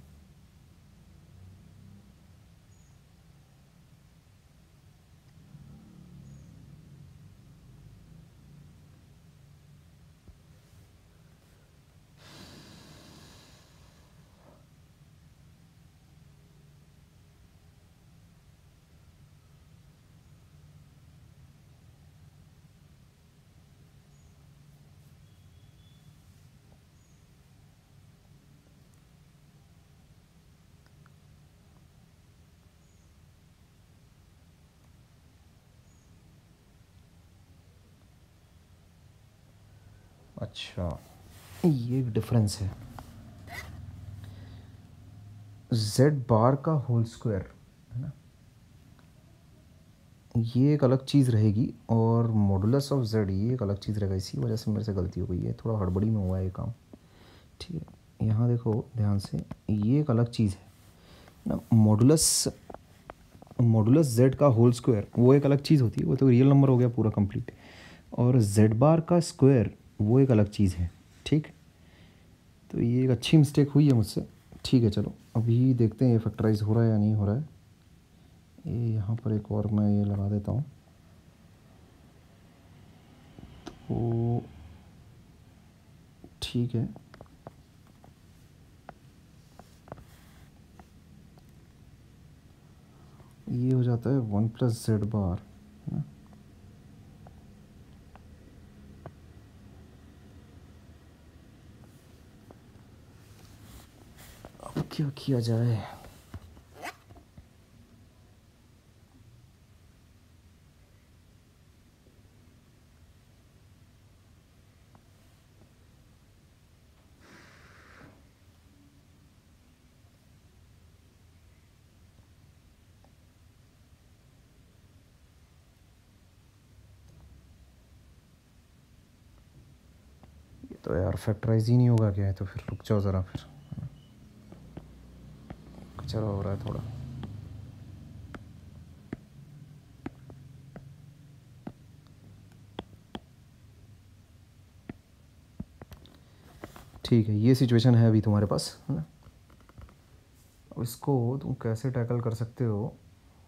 अच्छा, ये एक डिफरेंस है। z बार का होल स्क्वायर है ना, ये एक अलग चीज़ रहेगी, और मॉडुलस ऑफ z ये एक अलग चीज़ रहेगा। इसी वजह से मेरे से गलती हो गई है, थोड़ा हड़बड़ी में हुआ है ये काम। ठीक है, यहाँ देखो ध्यान से, ये एक अलग चीज़ है ना। मॉडुलस मॉडुलस z का होल स्क्वायर वो एक अलग चीज़ होती है, वो तो रियल नंबर हो गया पूरा कंप्लीट। और z बार का स्क्वायर वो एक अलग चीज़ है। ठीक, तो ये एक अच्छी मिस्टेक हुई है मुझसे। ठीक है, चलो अभी देखते हैं ये फैक्टराइज हो रहा है या नहीं हो रहा है। ये यहाँ पर एक और मैं ये लगा देता हूँ। तो ठीक है, ये हो जाता है वन प्लस जेड बार है ना। अब क्या किया जाए? तो यार फैक्टराइज ही नहीं होगा क्या है? तो फिर रुक जाओ ज़रा, फिर चलो हो रहा है थोड़ा। ठीक है, ये सिचुएशन है अभी तुम्हारे पास है ना। अब इसको तुम कैसे टैकल कर सकते हो?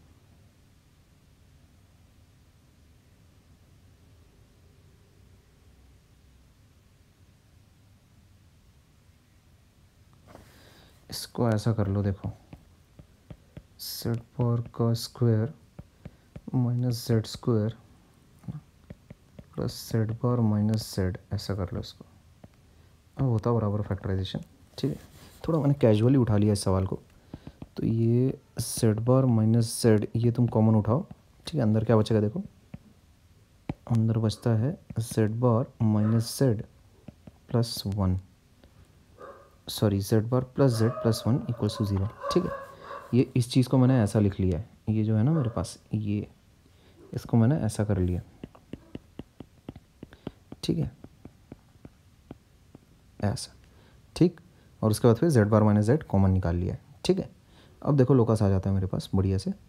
इसको ऐसा कर लो, देखो जेड पावर का square minus z square plus Z bar minus z, ऐसा कर लो इसको। अब होता बराबर फैक्टराइजेशन। ठीक है, थोड़ा मैंने कैजुअली उठा लिया इस सवाल को। तो ये जेड बार माइनस जेड ये तुम कॉमन उठाओ। ठीक है, अंदर क्या बचेगा? देखो अंदर बचता है z bar minus z plus one, sorry z bar plus z plus one equals to zero. ठीक है, ये इस चीज़ को मैंने ऐसा लिख लिया है। ये जो है ना मेरे पास, ये इसको मैंने ऐसा कर लिया। ठीक है, ऐसा। ठीक, और उसके बाद फिर z bar minus z common निकाल लिया है। ठीक है, अब देखो लोकस आ जाता है मेरे पास बढ़िया से।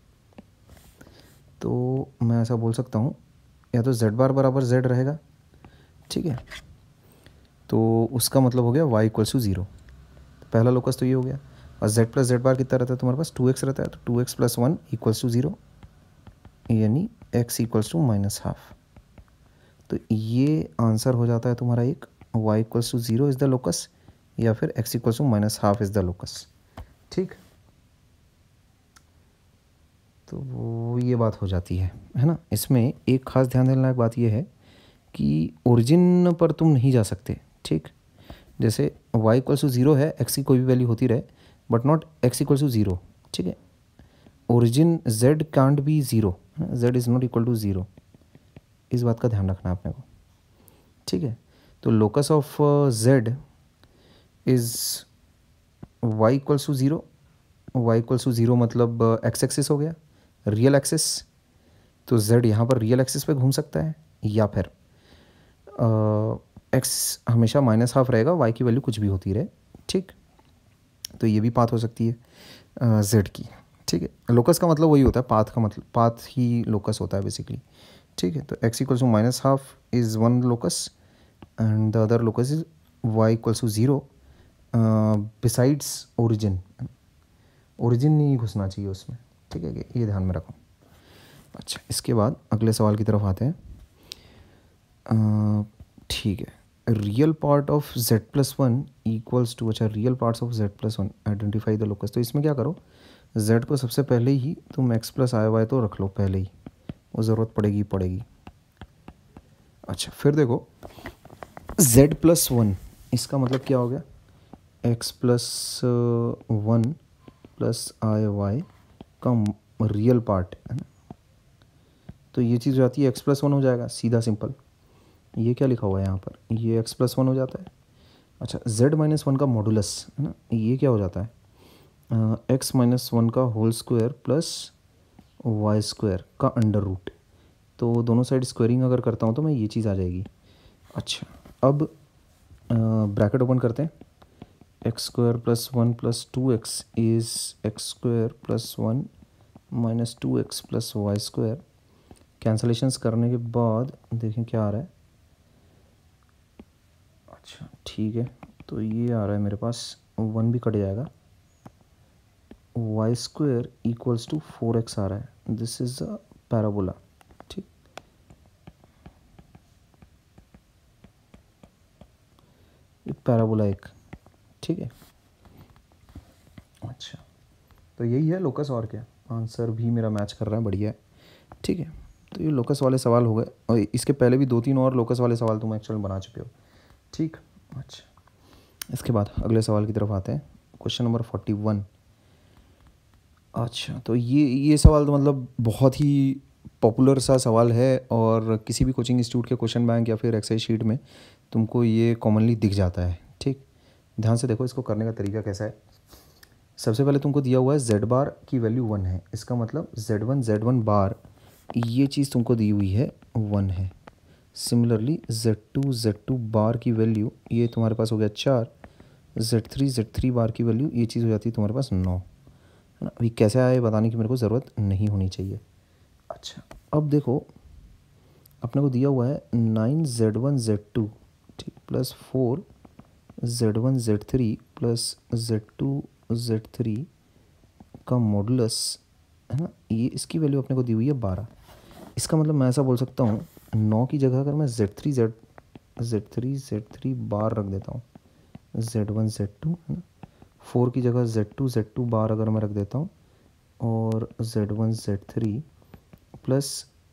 तो मैं ऐसा बोल सकता हूँ, या तो जेड बार बराबर जेड रहेगा। ठीक है, तो उसका मतलब हो गया वाई इक्वल्स टू ज़ीरो। पहला लोकस तो ये हो गया, और z प्लस जेड बार कितना रहता है तुम्हारे पास, टू एक्स रहता है, तो two x plus one equals to zero, यानी x equals to minus half. तो ये आंसर हो जाता है तुम्हारा एक, y equals to zero is the locus, या फिर x equals to minus half is the locus. ठीक, तो वो ये बात हो जाती है है ना। इसमें एक खास ध्यान देने लायक बात ये है कि ओरिजिन पर तुम नहीं जा सकते। ठीक, जैसे y इक्वल्स टू ज़ीरो है, x की कोई भी वैल्यू होती रहे, but not x equals to zero. ठीक है, origin z can't be zero, z is not equal to zero, इस बात का ध्यान रखना आपने को। ठीक है, तो locus of z is y equals to zero, y equals to zero मतलब एक्स एक्सिस हो गया, रियल एक्सिस, तो z यहाँ पर रियल एक्सिस पे घूम सकता है, या फिर x हमेशा माइनस हाफ रहेगा, y की वैल्यू कुछ भी होती रहे। ठीक, तो ये भी पाथ हो सकती है z की। ठीक है, लोकस का मतलब वही होता है, पाथ का मतलब, पाथ ही लोकस होता है बेसिकली। ठीक है, तो x equals to minus half is one locus and the other locus is y equals to zero besides origin. Origin नहीं घुसना चाहिए उसमें। ठीक है, ये ध्यान में रखो। अच्छा, इसके बाद अगले सवाल की तरफ आते हैं। ठीक है, real part of z plus one equals to, अच्छा real parts of z plus one identify the locus. तो इसमें क्या करो, z को सबसे पहले ही तुम x प्लस आई वाई तो रख लो पहले ही, वो ज़रूरत पड़ेगी पड़ेगी। अच्छा, फिर देखो z प्लस वन, इसका मतलब क्या हो गया, x प्लस वन प्लस आई वाई का रियल पार्ट है ना, तो ये चीज़ हो जाती है x प्लस वन हो जाएगा, सीधा सिंपल। ये क्या लिखा हुआ है यहाँ पर, ये x प्लस वन हो जाता है। अच्छा, z माइनस वन का मॉडुलस है ना, ये क्या हो जाता है, एक्स माइनस वन का whole square plus Y square का अंडर रूट। तो दोनों साइड स्क्वायरिंग अगर करता हूँ तो मैं ये चीज़ आ जाएगी। अच्छा, अब ब्रैकेट ओपन करते हैं, x square plus one plus two x is x square plus one minus two x plus Y square. Cancellations करने के बाद देखें क्या आ रहा है। अच्छा ठीक है, तो ये आ रहा है मेरे पास, वन भी कट जाएगा, y square equals to four x आ रहा है। This is a parabola. ठीक, ये पैराबोला एक। ठीक है, अच्छा तो यही है लोकस, और क्या, आंसर भी मेरा मैच कर रहा है, बढ़िया है। ठीक है, तो ये लोकस वाले सवाल हो गए, और इसके पहले भी दो तीन और लोकस वाले सवाल तुम एक्चुअल बना चुके हो। ठीक, अच्छा इसके बाद अगले सवाल की तरफ आते हैं, क्वेश्चन नंबर फोर्टी वन। अच्छा, तो ये ये सवाल तो मतलब बहुत ही पॉपुलर सा सवाल है, और किसी भी कोचिंग इंस्टीट्यूट के क्वेश्चन बैंक या फिर एक्सरसाइज शीट में तुमको ये कॉमनली दिख जाता है। ठीक, ध्यान से देखो इसको करने का तरीका कैसा है। सबसे पहले तुमको दिया हुआ है z बार की वैल्यू वन है, इसका मतलब z one z one bar ये चीज़ तुमको दी हुई है वन है। Similarly z two z two bar की वैल्यू ये तुम्हारे पास हो गया चार, z three z three bar की वैल्यू ये चीज़ हो जाती है तुम्हारे पास नौ, है ना। अभी कैसे आया ये बताने की मेरे को ज़रूरत नहीं होनी चाहिए। अच्छा, अब देखो अपने को दिया हुआ है nine z one Z two, ठीक, plus four z one z three plus Z two Z three का मॉडुलस, है ना, ये इसकी वैल्यू अपने को दी हुई है बारह। इसका मतलब मैं ऐसा बोल सकता हूँ, नौ की जगह अगर मैं z three z z three z three bar रख देता हूँ, जेड वन जेड टू, है ना, फोर की जगह z two Z two bar अगर मैं रख देता हूँ, और z one z three plus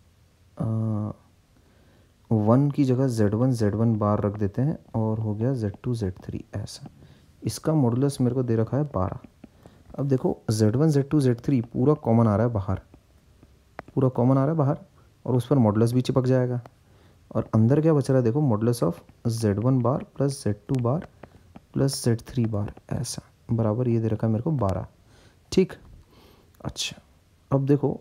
one की जगह z one Z one bar रख देते हैं, और हो गया जेड टू जेड थ्री ऐसा। इसका मॉडुलस मेरे को दे रखा है बारह। अब देखो Z one Z two Z three पूरा कॉमन आ रहा है बाहर, पूरा कॉमन आ रहा है बाहर, और उस पर मॉडुलस भी चिपक जाएगा, और अंदर क्या बच रहा है देखो, modulus of Z one bar plus Z two bar plus Z three bar ऐसा, बराबर ये दे रखा है मेरे को बारह। ठीक, अच्छा अब देखो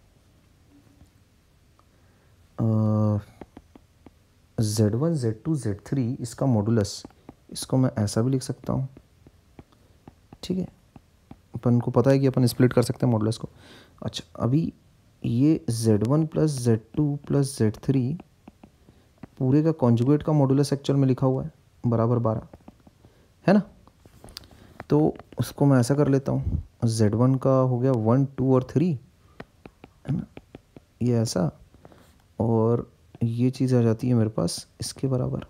Z one Z two Z three इसका मॉडुलस, इसको मैं ऐसा भी लिख सकता हूँ। ठीक है, अपन को पता है कि अपन स्प्लिट कर सकते हैं मॉडुलस को। अच्छा, अभी ये Z one plus Z two plus Z three पूरे का कॉन्जुगेट का मॉडुलस एक्चुअल में लिखा हुआ है बराबर बारह, है ना। तो उसको मैं ऐसा कर लेता हूँ, जेड वन का हो गया वन टू और थ्री, है ना, ये ऐसा, और ये चीज़ आ जाती है मेरे पास इसके बराबर,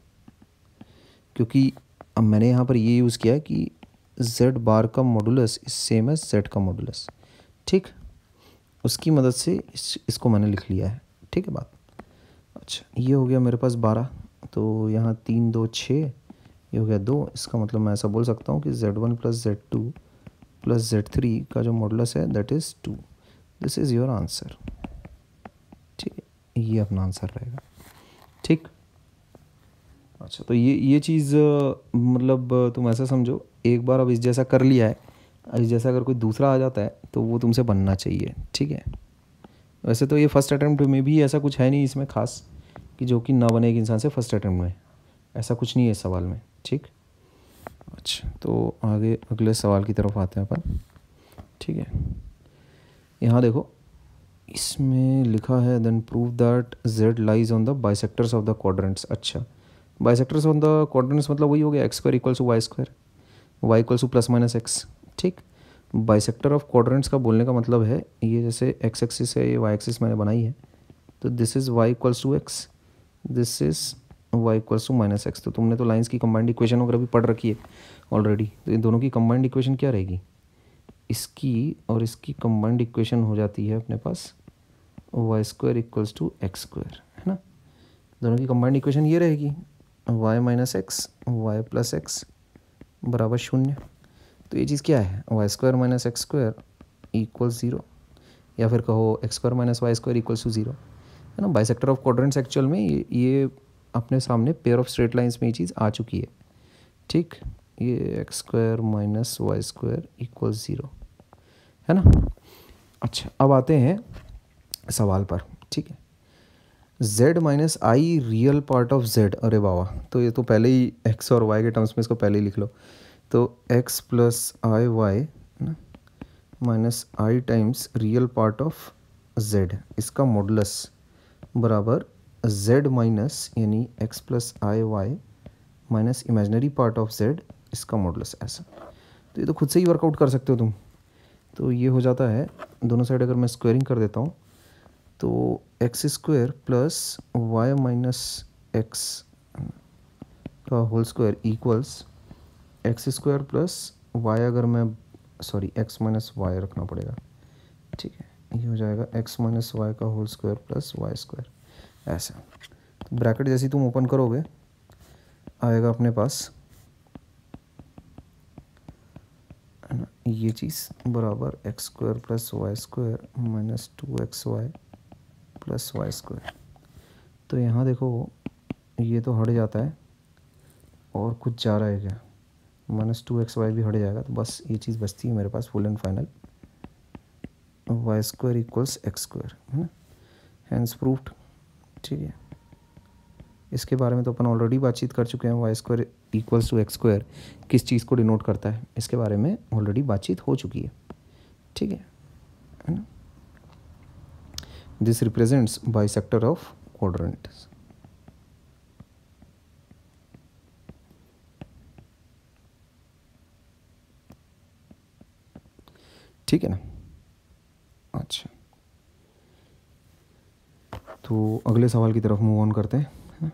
क्योंकि अब मैंने यहाँ पर ये यूज़ किया है कि z बार का modulus is same as z का मॉडुलस, ठीक, उसकी मदद से इस, इसको मैंने लिख लिया है, ठीक है बात। अच्छा, ये हो गया मेरे पास बारह, तो यहाँ तीन दो छः, ये हो गया दो, इसका मतलब मैं ऐसा बोल सकता हूँ कि z one plus Z two plus Z three का जो मॉडुलस है that is two. This is your answer, ठीक है, ये अपना आंसर रहेगा, ठीक। अच्छा, तो ये ये चीज़ मतलब तुम ऐसा समझो, एक बार अब इस जैसा कर लिया है, इस जैसा अगर कोई दूसरा आ जाता है तो वो तुमसे बनना चाहिए, ठीक है। वैसे तो ये फर्स्ट अटैम्प्ट में भी ऐसा कुछ है नहीं इसमें खास कि जो कि ना बने एक इंसान से फर्स्ट अटैम्प्ट में, ऐसा कुछ नहीं है इस सवाल में, ठीक। अच्छा, तो आगे अगले सवाल की तरफ आते हैं अपन, ठीक है। यहाँ देखो, इसमें लिखा है then prove that z lies on the bisectors of the quadrants. अच्छा, बाइसेक्टर्स ऑन द क्वाड्रेंट्स मतलब वही हो गया x square equals to y square, y equals to plus minus x, ठीक। बाइसेक्टर ऑफ क्वाड्रेंट्स का बोलने का मतलब है ये जैसे एक्स एक्सिस है, ये वाई एक्सिस मैंने बनाई है, तो this is y equals to x, this is y equals to minus x. तो तुमने तो लाइंस की कंबाइंड इक्वेशन वगैरह भी पढ़ रखी है ऑलरेडी, तो इन दोनों की कंबाइंड इक्वेशन क्या रहेगी, इसकी और इसकी कंबाइंड इक्वेशन हो जाती है अपने पास y square equals to x square, है ना। दोनों की कंबाइंड इक्वेशन ये रहेगी y minus x y plus x बराबर शून्य। तो ये चीज़ क्या है, y square minus x square equal zero, या फिर कहो x square minus y square equals to zero, है ना। बाइसेक्टर ऑफ क्वाड्रेंट्स एक्चुअल में ये ये अपने सामने पेयर ऑफ स्ट्रेट लाइंस में ये चीज़ आ चुकी है, ठीक। ये x square minus y square equal zero, है ना। अच्छा, अब आते हैं सवाल पर, ठीक है। z minus i real part of z, अरे बाबा, तो ये तो पहले ही x और y के टर्म्स में इसको पहले ही लिख लो, तो x प्लस आई वाई ना minus i times real part of z, इसका मॉडुलस बराबर z माइनस यानी x plus I Y minus imaginary part of z, इसका मॉडुलस ऐसा। तो ये तो खुद से ही वर्कआउट कर सकते हो तुम, तो ये हो जाता है दोनों साइड अगर मैं स्क्वायरिंग कर देता हूँ तो x square plus Y minus x का whole square equals x square plus y, अगर मैं सॉरी एक्स माइनस वाई रखना पड़ेगा, ठीक है, ये हो जाएगा एक्स माइनस वाई का whole square plus Y square, ऐसा। तो ब्रैकेट जैसी तुम ओपन करोगे आएगा अपने पास, है ना, ये चीज़ बराबर x square plus Y square minus two x y plus Y square. तो यहाँ देखो ये तो हट जाता है और कुछ जा रहा है क्या, माइनस टू एक्स वाई भी हट जाएगा, तो बस ये चीज़ बचती है मेरे पास full and final y square equals x square, है ना, हैंस प्रूव्ड, ठीक है। इसके बारे में तो अपन ऑलरेडी बातचीत कर चुके हैं, y square equals to x square किस चीज़ को डिनोट करता है, इसके बारे में ऑलरेडी बातचीत हो चुकी है, ठीक है, है ना। This represents bisector of quadrants, ठीक है ना। अच्छा, तो अगले सवाल की तरफ मूव ऑन करते हैं,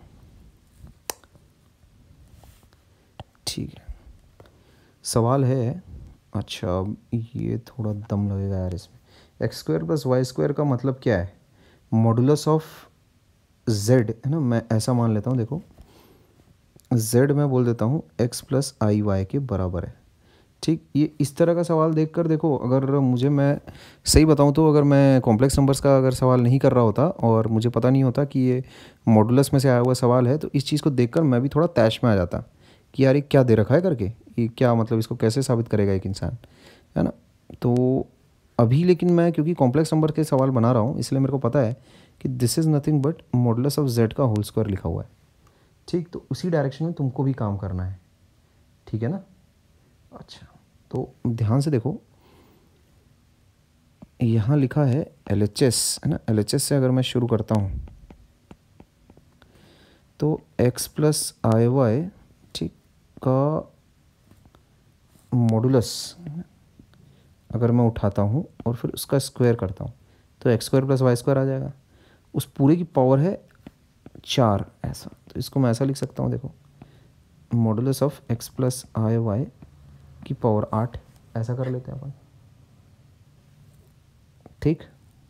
ठीक है। सवाल है, अच्छा ये थोड़ा दम लगेगा यार इसमें, x square plus Y square का मतलब क्या है, मॉडुलस ऑफ जेड, है ना, मैं ऐसा मान लेता हूँ, देखो जेड मैं बोल देता हूँ एक्स प्लस आई वाई के बराबर है, ठीक। ये इस तरह का सवाल देखकर देखो, अगर मुझे, मैं सही बताऊँ तो अगर मैं कॉम्प्लेक्स नंबर्स का अगर सवाल नहीं कर रहा होता और मुझे पता नहीं होता कि ये मॉडुलस में से आया हुआ सवाल है, तो इस चीज़ को देखकर मैं भी थोड़ा तैश में आ जाता कि यार ये क्या दे रखा है करके, ये क्या मतलब इसको कैसे साबित करेगा एक इंसान, है ना। तो अभी लेकिन मैं क्योंकि कॉम्प्लेक्स नंबर के सवाल बना रहा हूँ इसलिए मेरे को पता है कि this is nothing but modulus of Z का होल स्क्वायर लिखा हुआ है, ठीक। तो उसी डायरेक्शन में तुमको भी काम करना है, ठीक है ना। अच्छा, तो ध्यान से देखो, यहाँ लिखा है एल एच एस, है ना, एल एच एस से अगर मैं शुरू करता हूँ तो x प्लस आई वाई, ठीक, का मॉडुलस अगर मैं उठाता हूँ और फिर उसका स्क्वायर करता हूँ तो x square plus Y square आ जाएगा। उस पूरे की पावर है चार, ऐसा। तो इसको मैं ऐसा लिख सकता हूँ, देखो, modulus of x plus I y की पावर आठ, ऐसा कर लेते हैं अपन। ठीक,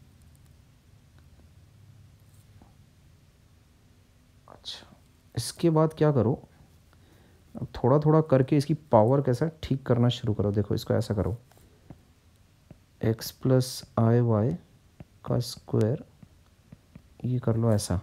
अच्छा, इसके बाद क्या करो, अब थोड़ा थोड़ा करके इसकी पावर कैसा ठीक करना शुरू करो। देखो, इसको ऐसा करो, एक्स प्लस आई वाई का स्क्वायर, ये कर लो ऐसा।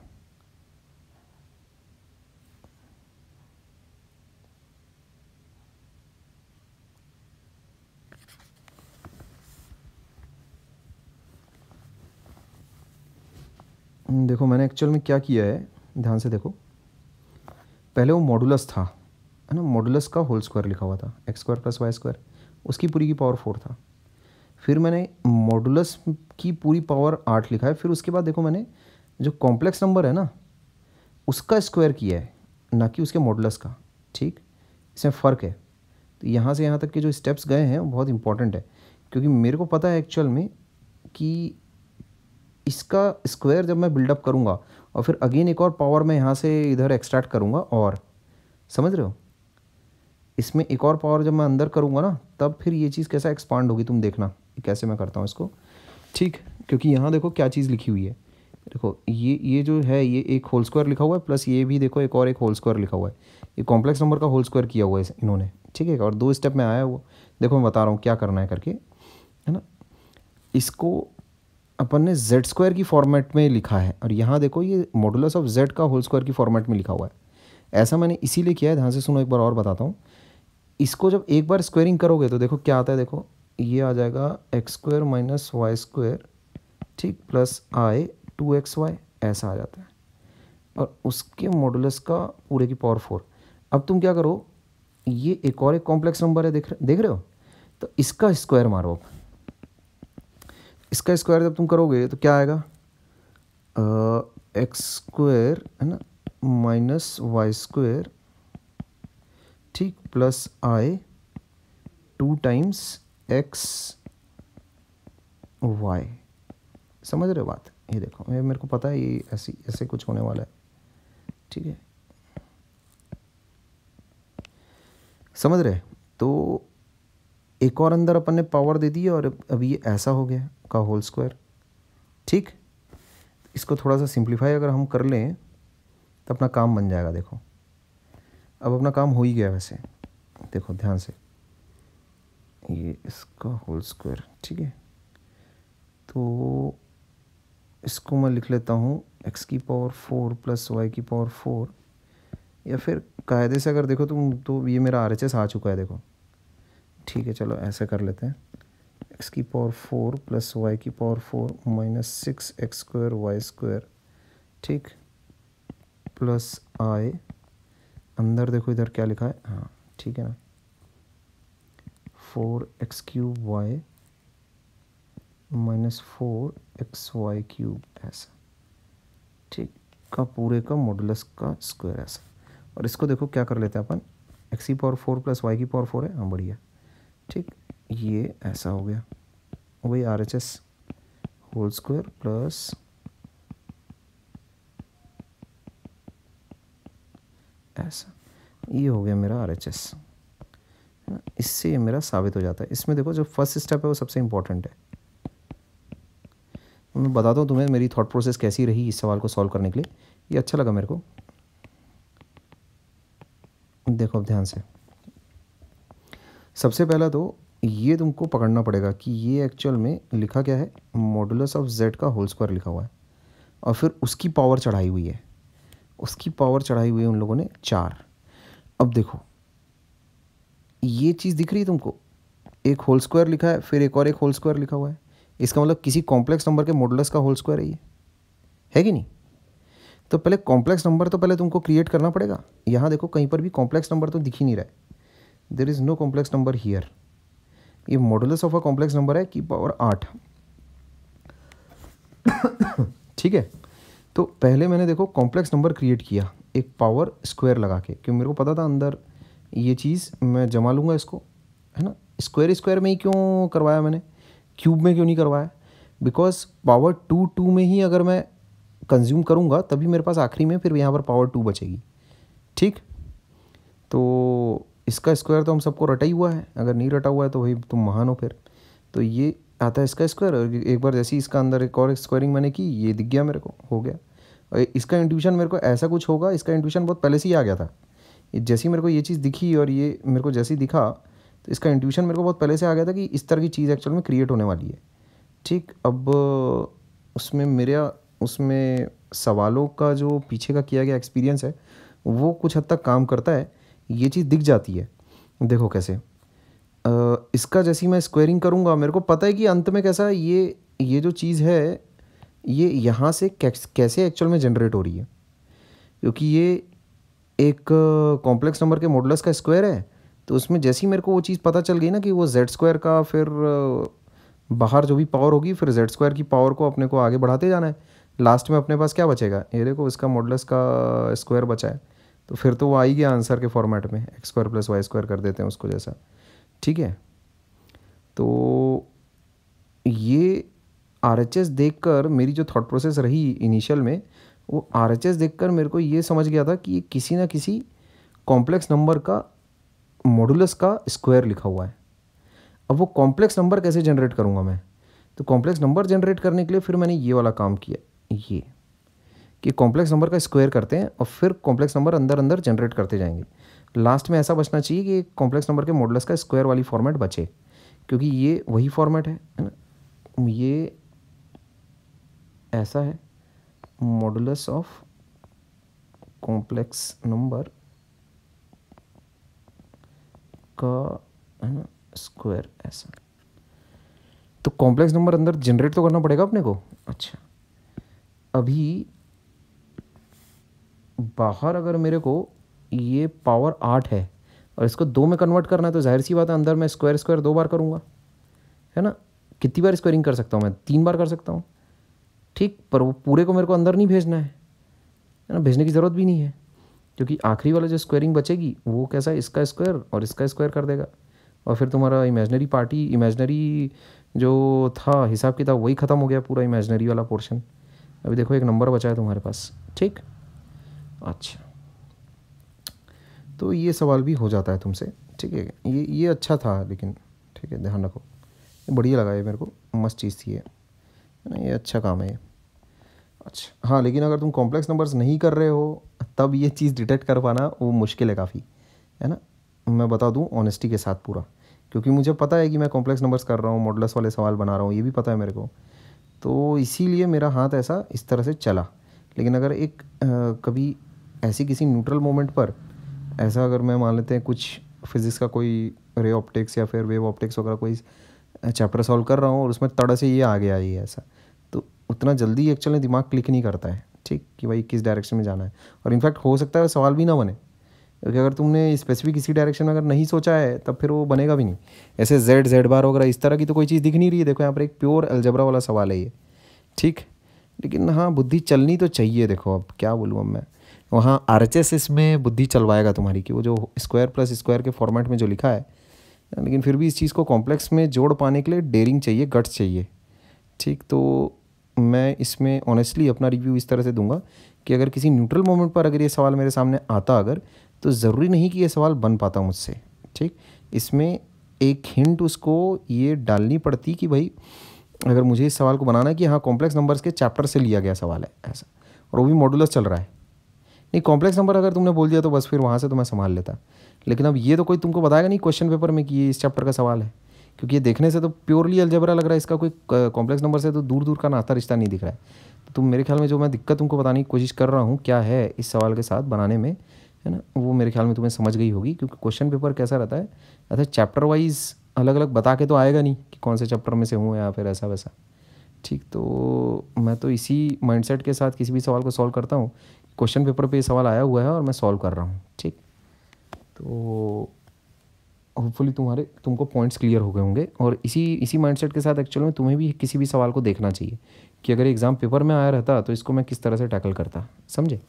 देखो मैंने एक्चुअल में क्या किया है, ध्यान से देखो, पहले वो मॉडुलस था, है ना, मॉडुलस का होल स्क्वायर लिखा हुआ था, x square plus Y square, उसकी पूरी की पावर फोर था। फिर मैंने मॉडुलस की पूरी पावर आठ लिखा है। फिर उसके बाद देखो मैंने जो कॉम्प्लेक्स नंबर है ना उसका स्क्वायर किया है, ना कि उसके मॉडुलस का। ठीक, इसमें फ़र्क है। तो यहाँ से यहाँ तक के जो स्टेप्स गए हैं वो बहुत इंपॉर्टेंट है, क्योंकि मेरे को पता है एक्चुअल में कि इसका स्क्वायर जब मैं बिल्डअप करूँगा और फिर अगेन एक और पावर मैं यहाँ से इधर एक्सट्रैक्ट करूँगा, और समझ रहे हो, इसमें एक और पावर जब मैं अंदर करूँगा ना तब फिर ये चीज़ कैसा एक्सपांड होगी, तुम देखना कैसे मैं करता हूँ इसको। ठीक, क्योंकि यहाँ देखो क्या चीज़ लिखी हुई है, देखो ये ये जो है ये एक होल स्क्वायर लिखा हुआ है, प्लस ये भी देखो एक और एक होल स्क्वायर लिखा हुआ है, ये कॉम्प्लेक्स नंबर का होल स्क्वायर किया हुआ है इन्होंने। ठीक है, और दो स्टेप में आया वो, देखो मैं बता रहा हूँ क्या करना है करके, है ना। इसको अपन ने जेड स्क्वायर की फॉर्मेट में लिखा है, और यहाँ देखो ये मॉडुलस ऑफ जेड का होल स्क्वायर की फॉर्मेट में लिखा हुआ है। ऐसा मैंने इसीलिए किया है, ध्यान से सुनो, एक बार और बताता हूँ। इसको जब एक बार स्क्वायरिंग करोगे तो देखो क्या आता है, देखो ये आ जाएगा x square minus y square, ठीक, plus i two x y, ऐसा आ जाता है, और उसके मॉडुलस का पूरे की पावर फोर। अब तुम क्या करो, ये एक और एक कॉम्प्लेक्स नंबर है, देख रहे देख रहे हो, तो इसका स्क्वायर मारो। इसका स्क्वायर जब तुम करोगे तो क्या आएगा, एक्स स्क्वायर, है ना, माइनस वाई स्क्वायर, ठीक, plus i two times x y. समझ रहे हो बात, ये देखो ये मेरे को पता है ये ऐसी ऐसे कुछ होने वाला है। ठीक है, समझ रहे, तो एक और अंदर अपन ने पावर दे दी और अब ये ऐसा हो गया का होल स्क्वायर। ठीक, इसको थोड़ा सा सिंप्लीफाई अगर हम कर लें तो अपना काम बन जाएगा। देखो अब अपना काम हो ही गया वैसे, देखो ध्यान से, ये इसका होल स्क्वायर। ठीक है, तो इसको मैं लिख लेता हूँ एक्स की पावर फोर प्लस वाई की पावर फोर, या फिर कायदे से अगर देखो तुम तो ये मेरा आर एच एस आ चुका है, देखो। ठीक है, चलो ऐसे कर लेते हैं, एक्स की पावर फोर प्लस वाई की power four minus six x square y square, ठीक, प्लस आई, अंदर देखो इधर क्या लिखा है, हाँ ठीक है ना, four x cube y minus four x y cube, ऐसा। ठीक, का पूरे का मॉडुलस का स्क्वायर, ऐसा। और इसको देखो क्या कर लेते हैं अपन, एक्स की पावर फोर प्लस वाई की पावर फोर है, हाँ बढ़िया। ठीक, ये ऐसा हो गया, वही R H S whole square plus ऐसा, ये हो गया मेरा आर एच एस। इससे ये मेरा साबित हो जाता है। इसमें देखो जो फर्स्ट स्टेप है वो सबसे इम्पोर्टेंट है। मैं बताता हूँ तुम्हें मेरी थॉट प्रोसेस कैसी रही इस सवाल को सॉल्व करने के लिए, ये अच्छा लगा मेरे को। देखो अब ध्यान से, सबसे पहला तो ये तुमको पकड़ना पड़ेगा कि ये एक्चुअल में लिखा क्या है, मॉडुलस ऑफ जेड का होल स्क्वायर लिखा हुआ है, और फिर उसकी पावर चढ़ाई हुई है, उसकी पावर चढ़ाई हुई है उन लोगों ने चार। अब देखो ये चीज़ दिख रही है तुमको, एक होल स्क्वायर लिखा है, फिर एक और एक होल स्क्वायर लिखा हुआ है, इसका मतलब किसी कॉम्प्लेक्स नंबर के मॉडुलस का होल स्क्वायर है ये, है कि नहीं। तो पहले कॉम्प्लेक्स नंबर तो पहले तुमको क्रिएट करना पड़ेगा। यहाँ देखो कहीं पर भी कॉम्प्लेक्स नंबर तो दिख ही नहीं रहा है, there is no complex number here. ये modulus of a complex number है की पावर आठ। ठीक है, तो पहले मैंने देखो कॉम्प्लेक्स नंबर क्रिएट किया एक पावर स्क्वायर लगा के, क्योंकि मेरे को पता था अंदर ये चीज़ मैं जमा लूँगा इसको, है ना। स्क्वायर स्क्वायर में ही क्यों करवाया मैंने, क्यूब में क्यों नहीं करवाया, बिकॉज पावर टू टू में ही अगर मैं कंज्यूम करूँगा तभी मेरे पास आखिरी में फिर यहाँ पर पावर टू बचेगी। ठीक, तो इसका स्क्वायर तो हम सबको रटा ही हुआ है, अगर नहीं रटा हुआ है तो भाई तुम महान हो फिर। तो ये आता है इसका स्क्वायर, और एक बार जैसे ही इसका अंदर एक और स्क्वायरिंग मैंने की, ये दिख गया मेरे को, हो गया। और इसका इंट्यूशन मेरे को ऐसा कुछ होगा, इसका इंट्यूशन बहुत पहले से ही आ गया था। जैसे ही मेरे को ये चीज़ दिखी और ये मेरे को जैसे ही दिखा तो इसका इंट्यूशन मेरे को बहुत पहले से आ गया था कि इस तरह की चीज़ एक्चुअल में क्रिएट होने वाली है। ठीक, अब उसमें मेरा उसमें सवालों का जो पीछे का किया गया एक्सपीरियंस है वो कुछ हद तक काम करता है, ये चीज़ दिख जाती है। देखो कैसे, आ, इसका जैसे ही मैं स्क्वायरिंग करूँगा मेरे को पता है कि अंत में कैसा ये ये जो चीज़ है ये यहाँ से कैसे एक्चुअल में जनरेट हो रही है, क्योंकि ये एक कॉम्प्लेक्स नंबर के मॉडुलस का स्क्वायर है। तो उसमें जैसे ही मेरे को वो चीज़ पता चल गई ना कि वो जेड स्क्वायर का फिर बाहर जो भी पावर होगी फिर जेड स्क्वायर की पावर को अपने को आगे बढ़ाते जाना है। लास्ट में अपने पास क्या बचेगा, ये देखो इसका मॉडुलस का स्क्वायर बचा है, तो फिर तो वो आई गया आंसर के फॉर्मेट में, x square plus Y square कर देते हैं उसको जैसा। ठीक है, तो ये आर एच एस देख कर मेरी जो थॉट प्रोसेस रही इनिशियल में, वो आर एच एस देख कर मेरे को ये समझ गया था कि ये किसी ना किसी कॉम्प्लेक्स नंबर का मॉडुलस का स्क्वायर लिखा हुआ है। अब वो कॉम्प्लेक्स नंबर कैसे जनरेट करूँगा मैं, तो कॉम्प्लेक्स नंबर जनरेट करने के लिए फिर मैंने ये वाला काम किया, ये कि कॉम्प्लेक्स नंबर का स्क्वायर करते हैं और फिर कॉम्प्लेक्स नंबर अंदर अंदर जनरेट करते जाएंगे। लास्ट में ऐसा बचना चाहिए कि कॉम्प्लेक्स नंबर के मॉडुलस का स्क्वायर वाली फॉर्मेट बचे, क्योंकि ये वही फॉर्मेट है ना, ये ऐसा है मॉडुलस ऑफ कॉम्प्लेक्स नंबर का, है ना, स्क्वायर ऐसा। तो कॉम्प्लेक्स नंबर अंदर जनरेट तो करना पड़ेगा अपने को। अच्छा, अभी बाहर अगर मेरे को ये पावर आठ है और इसको दो में कन्वर्ट करना है तो जाहिर सी बात है अंदर मैं स्क्वायर स्क्वायर दो बार करूँगा, है ना। कितनी बार स्क्वायरिंग कर सकता हूँ मैं, तीन बार कर सकता हूँ। ठीक, पर वो पूरे को मेरे को अंदर नहीं भेजना है, है ना, भेजने की ज़रूरत भी नहीं है, क्योंकि आखिरी वाला जो स्क्वायरिंग बचेगी वो कैसा है, इसका स्क्वायर और इसका स्क्वायर कर देगा, और फिर तुम्हारा इमेजनरी पार्टी, इमेजनरी जो था हिसाब किताब वही ख़त्म हो गया, पूरा इमेजनरी वाला पोर्शन। अभी देखो एक नंबर बचा है तुम्हारे पास। ठीक, अच्छा, तो ये सवाल भी हो जाता है तुमसे। ठीक है, ये ये अच्छा था लेकिन, ठीक है, ध्यान रखो, बढ़िया लगा ये मेरे को, मस्त चीज़ थी ये, है ना, ये अच्छा काम है ये। अच्छा हाँ, लेकिन अगर तुम कॉम्प्लेक्स नंबर्स नहीं कर रहे हो तब ये चीज़ डिटेक्ट कर पाना वो मुश्किल है काफ़ी, है ना। मैं बता दूं ऑनेस्टी के साथ पूरा, क्योंकि मुझे पता है कि मैं कॉम्प्लेक्स नंबर्स कर रहा हूँ, मॉडुलस वाले सवाल बना रहा हूँ, ये भी पता है मेरे को, तो इसीलिए मेरा हाथ ऐसा इस तरह से चला। लेकिन अगर एक आ, कभी ऐसी किसी न्यूट्रल मोमेंट पर ऐसा अगर मैं मान लेते हैं कुछ फिज़िक्स का कोई रे ऑप्टिक्स या फिर वेव ऑप्टिक्स वगैरह कोई चैप्टर सॉल्व कर रहा हूँ और उसमें तड़ से ये आ गया ये ऐसा, तो उतना जल्दी एक्चुअली दिमाग क्लिक नहीं करता है। ठीक, कि भाई किस डायरेक्शन में जाना है, और इनफैक्ट हो सकता है सवाल भी ना बने, क्योंकि अगर तुमने स्पेसिफिक इसी डायरेक्शन में अगर नहीं सोचा है तब फिर वो बनेगा भी नहीं। ऐसे जेड जेड बार वगैरह इस तरह की तो कोई चीज़ दिख नहीं रही है। देखो यहाँ पर एक प्योर अलजेब्रा वाला सवाल है ये। ठीक, लेकिन हाँ बुद्धि चलनी तो चाहिए। देखो अब क्या बोलूँ अब मैं, वहाँ आर एच एस इसमें बुद्धि चलवाएगा तुम्हारी कि वो जो स्क्वायर प्लस स्क्वायर के फॉर्मेट में जो लिखा है, लेकिन फिर भी इस चीज़ को कॉम्प्लेक्स में जोड़ पाने के लिए डेयरिंग चाहिए, गट्स चाहिए। ठीक, तो मैं इसमें ऑनेस्टली अपना रिव्यू इस तरह से दूंगा कि अगर किसी न्यूट्रल मोमेंट पर अगर ये सवाल मेरे सामने आता अगर, तो ज़रूरी नहीं कि ये सवाल बन पाता मुझसे। ठीक, इसमें एक हिंट उसको ये डालनी पड़ती कि भाई अगर मुझे इस सवाल को बनाना है कि हाँ कॉम्प्लेक्स नंबर्स के चैप्टर से लिया गया सवाल है ऐसा, और वो भी मॉडुलस चल रहा है। नहीं, कॉम्प्लेक्स नंबर अगर तुमने बोल दिया तो बस फिर वहाँ से तो मैं संभाल लेता, लेकिन अब ये तो कोई तुमको बताएगा नहीं क्वेश्चन पेपर में कि ये इस चैप्टर का सवाल है, क्योंकि ये देखने से तो प्योरली अलजेब्रा लग रहा है, इसका कोई कॉम्प्लेक्स नंबर से तो दूर दूर का नाता रिश्ता नहीं दिख रहा है। तो तुम मेरे ख्याल में जो मैं दिक्कत तुमको बताने की कोशिश कर रहा हूँ क्या है इस सवाल के साथ बनाने में, है ना, वो मेरे ख्याल में तुम्हें समझ गई होगी। क्योंकि क्वेश्चन पेपर कैसा रहता है, अच्छा चैप्टर वाइज अलग अलग बता के तो आएगा नहीं कि कौन से चैप्टर में से हूँ या फिर ऐसा वैसा। ठीक, तो मैं तो इसी माइंडसेट के साथ किसी भी सवाल को सॉल्व करता हूँ, क्वेश्चन पेपर पे ये सवाल आया हुआ है और मैं सॉल्व कर रहा हूँ। ठीक, तो होपफुली तुम्हारे तुमको पॉइंट्स क्लियर हो गए होंगे, और इसी इसी माइंडसेट के साथ एक्चुअल में तुम्हें भी किसी भी सवाल को देखना चाहिए कि अगर एग्ज़ाम पेपर में आया रहता तो इसको मैं किस तरह से टैकल करता, समझे।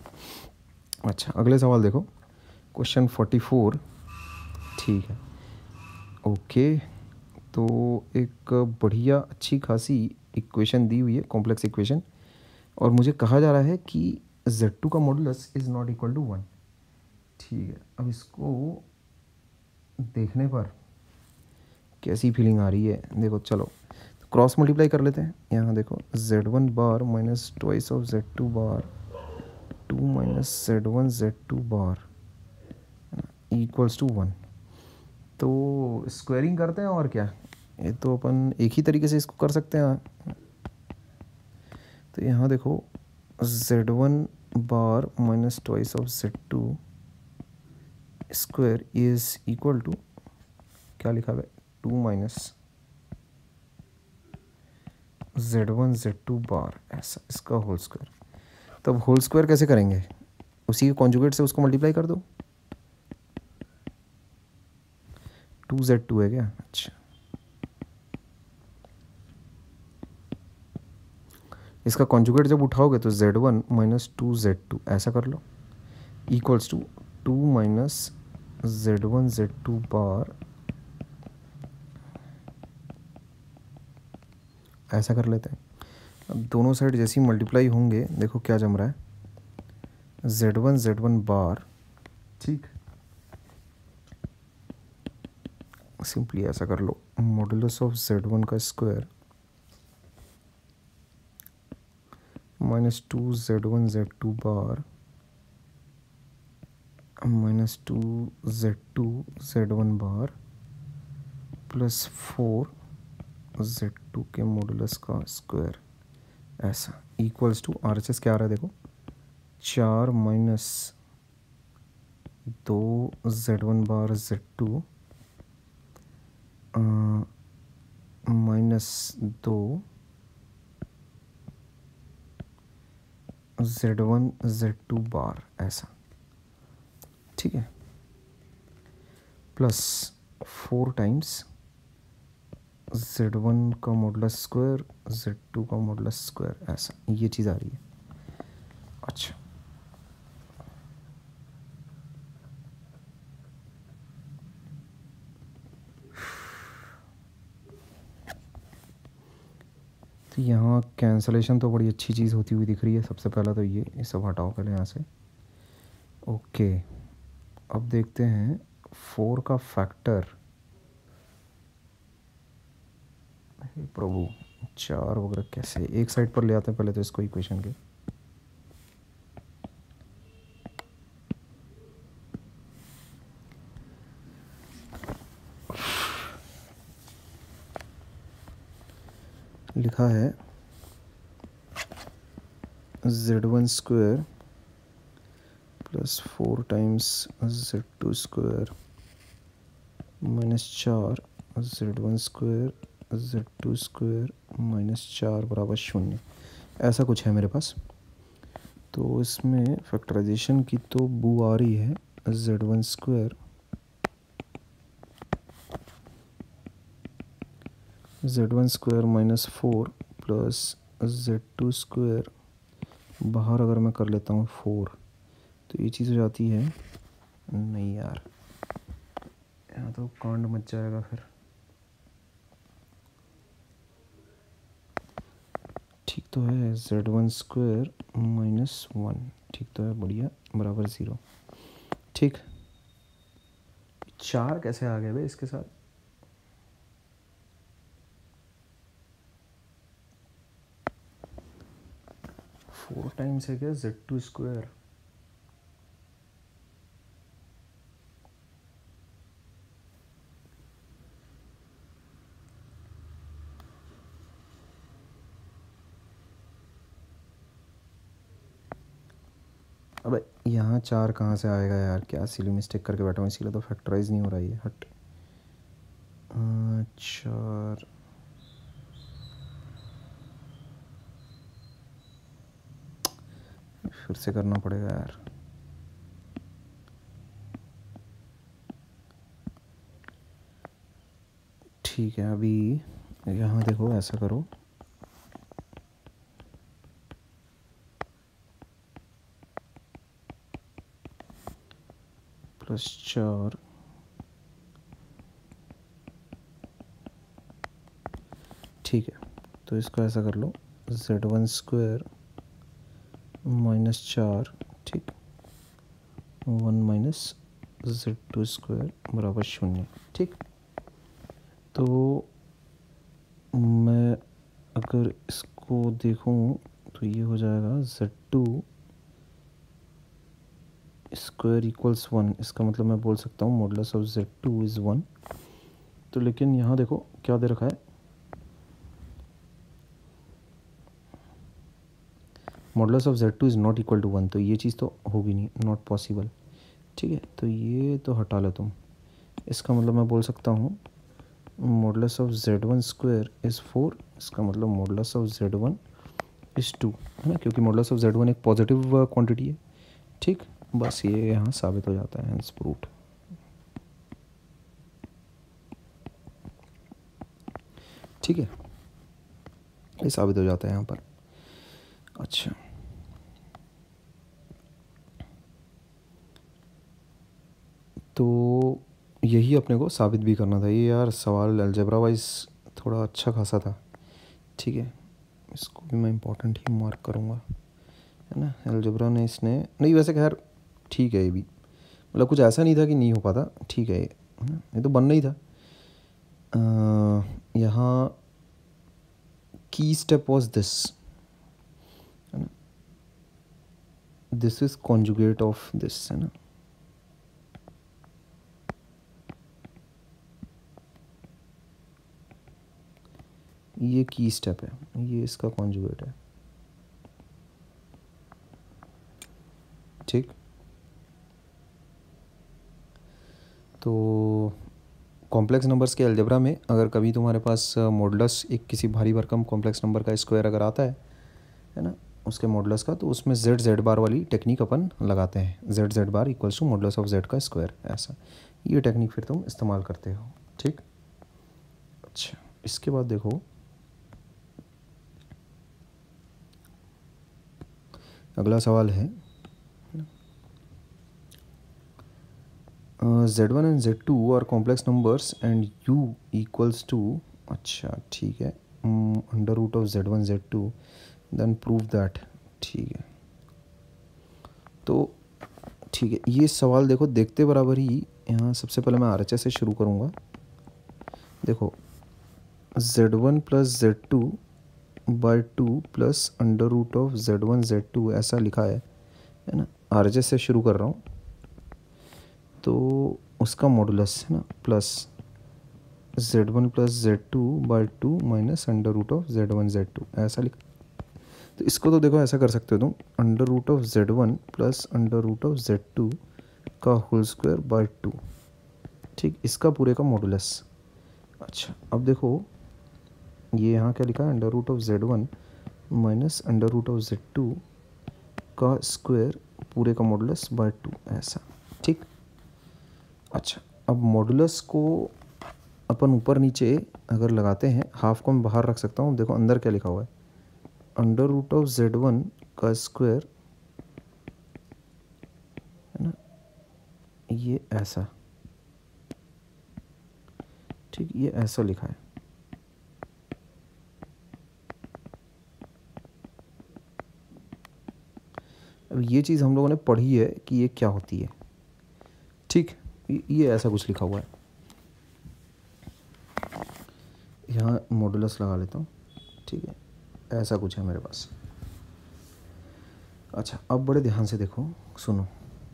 अच्छा, अगले सवाल देखो, क्वेश्चन फोर्टी फोर। ठीक है, ओके, तो एक बढ़िया अच्छी खासी इक्वेशन दी हुई है, कॉम्प्लेक्स इक्वेशन, और मुझे कहा जा रहा है कि जेड टू का modulus is not equal to one. ठीक है, अब इसको देखने पर कैसी फीलिंग आ रही है, देखो चलो क्रॉस मल्टीप्लाई कर लेते हैं। यहाँ देखो Z one bar minus twice of Z two bar two minus Z one Z two bar equals to one. तो स्क्वायरिंग करते हैं और क्या, ये तो अपन एक ही तरीके से इसको कर सकते हैं। तो यहाँ देखो Z one bar minus twice of Z two square is equal to क्या लिखा हुआ है, two minus Z one Z two bar, ऐसा इसका होल स्क्वायर। तब होल स्क्वायर कैसे करेंगे, उसी के कॉन्जुगेट से उसको मल्टीप्लाई कर दो। टू जेड टू है क्या, अच्छा इसका कॉन्जुगेट जब उठाओगे तो Z one minus two Z two ऐसा कर लो, equals to two minus Z one Z two bar, ऐसा कर लेते हैं। अब दोनों साइड जैसी मल्टीप्लाई होंगे, देखो क्या जम रहा है, Z one Z one bar, ठीक, सिंपली ऐसा कर लो, मॉडुलस ऑफ जेड वन का square minus two Z one Z two bar minus two Z two Z one bar plus four z two के मॉडुलस का स्क्वायर, ऐसा equals to R H S क्या आ रहा है देखो, चार माइनस दो z one bar z two minus दो z one Z two bar, ऐसा ठीक है, plus four times z one का मॉडुलस स्क्वायर जेड टू का मॉडुलस स्क्वायर, ऐसा ये चीज़ आ रही है। अच्छा तो यहाँ कैंसलेशन तो बड़ी अच्छी चीज़ होती हुई दिख रही है। सबसे पहला तो ये ये सब हटाओ पहले यहाँ से। ओके, अब देखते हैं फोर का फैक्टर, हे प्रभु चार वगैरह कैसे, एक साइड पर ले आते हैं पहले तो इसको इक्वेशन के। लिखा है Z one square plus four times z two square minus चार z one square z two square minus चार बराबर शून्य, ऐसा कुछ है मेरे पास। तो इसमें फैक्टराइजेशन की तो बू आ रही है, Z one square z one square minus four plus Z two square, बाहर अगर मैं कर लेता हूँ फोर तो ये चीज़ हो जाती है, नहीं यार यहाँ तो कांड मच जाएगा फिर। ठीक तो है, Z one square minus one, ठीक तो है, बढ़िया, बराबर ज़ीरो। ठीक, चार कैसे आ गए भाई इसके साथ, फोर टाइम्स है क्या जेड टू स्क्वायर, अबे यहाँ चार कहाँ से आएगा यार, क्या सिली मिस्टेक करके बैठा हूँ, इसीलिए तो फैक्टराइज नहीं हो रहा है, हट। चार फिर से करना पड़ेगा यार। ठीक है, अभी यहाँ देखो ऐसा करो, प्लस चार ठीक है, तो इसको ऐसा कर लो, जेड वन स्क्वायर माइनस चार, ठीक, one minus Z two square बराबर शून्य। ठीक, तो मैं अगर इसको देखूं तो ये हो जाएगा z two square equals one. इसका मतलब मैं बोल सकता हूँ modulus of Z two is one. तो लेकिन यहाँ देखो क्या दे रखा है, modulus of Z two is not equal to one, तो ये चीज़ तो होगी नहीं, नॉट पॉसिबल। ठीक है, तो ये तो हटा लो तुम। इसका मतलब मैं बोल सकता हूँ modulus of Z one square is four. इसका मतलब modulus of Z one is two, है ना, क्योंकि मॉडुलस ऑफ जेड वन एक पॉजिटिव क्वांटिटी है। ठीक, बस ये यहाँ साबित हो जाता है, हेंस प्रूव्ड। ठीक है, ये साबित हो जाता है यहाँ पर। अच्छा, तो यही अपने को साबित भी करना था। ये यार सवाल अलजेब्रा वाइज थोड़ा अच्छा खासा था। ठीक है, इसको भी मैं इम्पोर्टेंट ही मार्क करूँगा, है ना। अलजेब्रा ने इसने नहीं, वैसे खैर ठीक है, ये भी मतलब कुछ ऐसा नहीं था कि नहीं हो पाता। ठीक है, ये ये तो बनना ही था। यहाँ की स्टेप वाज दिस, है ना, this is conjugate of this, है ना। ये की स्टेप है, ये इसका कॉन्जुगेट है। ठीक, तो कॉम्प्लेक्स नंबर्स के अलजेब्रा में अगर कभी तुम्हारे पास मॉडुलस एक किसी भारी भरकम कॉम्प्लेक्स नंबर का स्क्वायर अगर आता है, है ना, उसके मॉडुलस का, तो उसमें जेड जेड बार वाली टेक्निक अपन लगाते हैं। Z z bar equals to modulus of Z का स्क्वायर, ऐसा ये टेक्निक फिर तुम इस्तेमाल करते हो। ठीक, अच्छा, इसके बाद देखो अगला सवाल है Z one and Z two are complex numbers and you equals to, अच्छा ठीक है, under root of Z one Z two, then prove that. ठीक है, तो ठीक है, ये सवाल देखो देखते बराबर ही यहाँ सबसे पहले मैं आर एच एस से शुरू करूँगा। देखो Z one plus Z two by two plus under root of Z one Z two ऐसा लिखा है, है ना। आर एच एस से शुरू कर रहा हूँ, तो उसका मॉडुलस, है ना, plus Z one plus Z two by two minus under root of Z one Z two ऐसा लिखा। तो इसको तो देखो ऐसा कर सकते हो तुम, under root of Z one plus under root of Z two का होल स्क्वायर बाई टू। ठीक, इसका पूरे का मॉडुलस। अच्छा, अब देखो ये यहाँ क्या लिखा है, under root of Z one minus under root of Z two का स्क्वायर पूरे का मॉडुलस बाई टू, ऐसा। ठीक, अच्छा, अब मॉडुलस को अपन ऊपर नीचे अगर लगाते हैं, हाफ को मैं बाहर रख सकता हूँ। देखो अंदर क्या लिखा हुआ है, under root of Z one का स्क्वायर, है ना, ये ऐसा। ठीक, ये ऐसा लिखा है। अब ये चीज़ हम लोगों ने पढ़ी है कि ये क्या होती है। ठीक, ये ऐसा कुछ लिखा हुआ है। यहाँ मॉडुलस लगा लेता हूँ। ठीक है, ऐसा कुछ है मेरे पास। अच्छा, अब बड़े ध्यान से देखो, सुनो,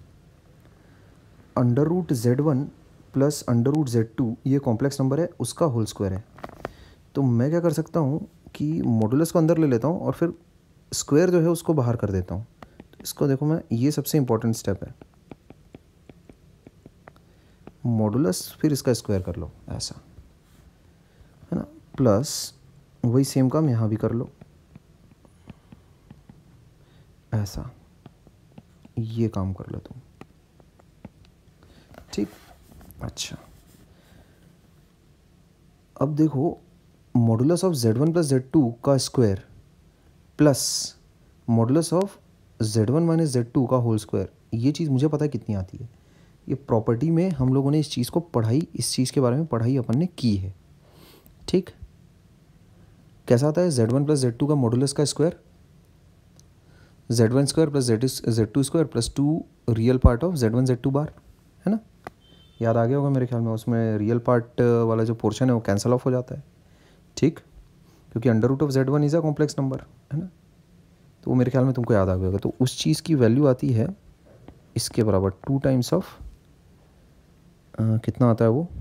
under root z one plus under root z two ये कॉम्प्लेक्स नंबर है, उसका होल स्क्वायर है। तो मैं क्या कर सकता हूँ कि मॉडुलस को अंदर ले लेता हूँ और फिर स्क्वायर जो है उसको बाहर कर देता हूँ। तो इसको देखो मैं, ये सबसे इम्पोर्टेंट स्टेप है, मॉडुलस फिर इसका स्क्वायर कर लो, ऐसा, है ना, प्लस वही सेम काम यहाँ भी कर लो, ऐसा, ये काम कर लो तुम। ठीक, अच्छा, अब देखो modulus of Z one plus Z two का square plus modulus of Z one minus Z two का होल स्क्वायर, ये चीज़ मुझे पता है कितनी आती है। ये प्रॉपर्टी में हम लोगों ने इस चीज़ को पढ़ाई, इस चीज़ के बारे में पढ़ाई अपन ने की है। ठीक, कैसा आता है, Z one plus Z two का मॉडुलस का square, z one square plus z z two square plus two real part of Z one Z two bar, है ना। याद आ गया होगा मेरे ख्याल में, उसमें रियल पार्ट वाला जो पोर्शन है वो कैंसिल ऑफ हो जाता है, ठीक, क्योंकि under root of Z one is a complex number, है ना। तो वो मेरे ख्याल में तुमको याद आ गया होगा। तो उस चीज़ की वैल्यू आती है इसके बराबर, टू टाइम्स ऑफ कितना आता है वो,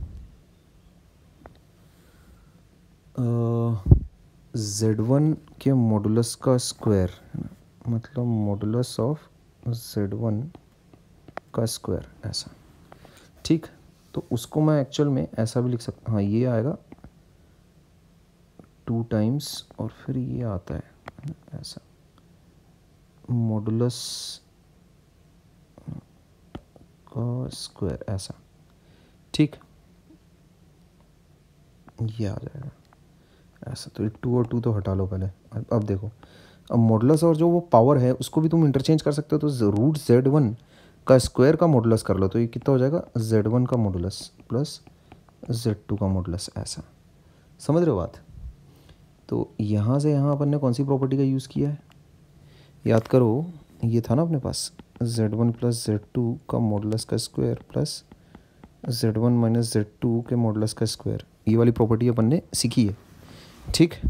जेड वन के मॉडुलस का स्क्वायर, है ना, मतलब मॉडुलस ऑफ जेड वन का स्क्वायर ऐसा, ठीक। तो उसको मैं एक्चुअल में ऐसा भी लिख सकता, हाँ ये आएगा टू टाइम्स और फिर ये आता है ऐसा, मॉडुलस का स्क्वायर ऐसा, ठीक, ये आ जाएगा ऐसा। तो टू और टू तो हटा लो पहले। अब अब देखो, अब मॉडुलस और जो वो पावर है उसको भी तुम इंटरचेंज कर सकते हो। तो रूट जेड वन का स्क्वायर का मॉडुलस कर लो, तो ये कितना हो जाएगा, जेड वन का मॉडुलस प्लस जेड टू का मॉडुलस ऐसा, समझ रहे हो बात। तो यहाँ से यहाँ अपन ने कौन सी प्रॉपर्टी का यूज़ किया है, याद करो, ये था ना अपने पास Z one plus Z two का मॉडुलस का square plus Z one minus Z two के मॉडुलस का स्क्वायर, ये वाली प्रॉपर्टी अपन ने सीखी है, ठीक है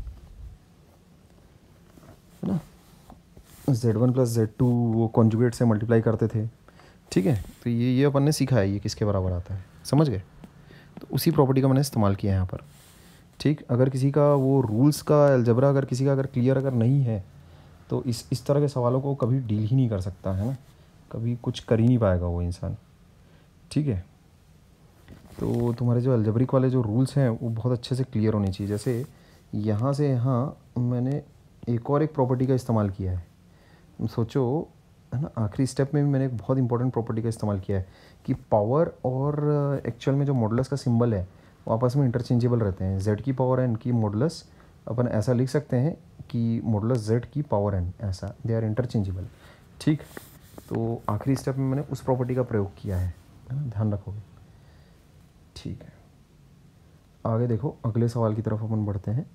ना। Z one plus Z two वो कॉन्जुगेट से मल्टीप्लाई करते थे, ठीक है। तो ये ये अपन ने सीखा है, ये किसके बराबर आता है, समझ गए। तो उसी प्रॉपर्टी का मैंने इस्तेमाल किया है यहाँ पर, ठीक। अगर किसी का वो रूल्स का अलजेब्रा अगर किसी का अगर क्लियर अगर नहीं है तो इस इस तरह के सवालों को कभी डील ही नहीं कर सकता, है ना, कभी कुछ कर ही नहीं पाएगा वो इंसान, ठीक है। तो तुम्हारे जो अलजेब्रिक वाले जो रूल्स हैं वो बहुत अच्छे से क्लियर होने चाहिए। जैसे यहाँ से यहाँ मैंने एक और एक प्रॉपर्टी का इस्तेमाल किया है, सोचो, है ना, आखिरी स्टेप में भी मैंने एक बहुत इंपॉर्टेंट प्रॉपर्टी का इस्तेमाल किया है कि पावर और एक्चुअल में जो मॉडुलस का सिंबल है वो आपस में इंटरचेंजेबल रहते हैं। जेड की पावर एन की मॉडुलस अपन ऐसा लिख सकते हैं कि मॉडुलस जेड की पावर एन, ऐसा, दे आर इंटरचेंजेबल, ठीक। तो आखिरी स्टेप में मैंने उस प्रॉपर्टी का प्रयोग किया है, है ना, ध्यान रखोगे, ठीक है। आगे देखो, अगले सवाल की तरफ अपन बढ़ते हैं।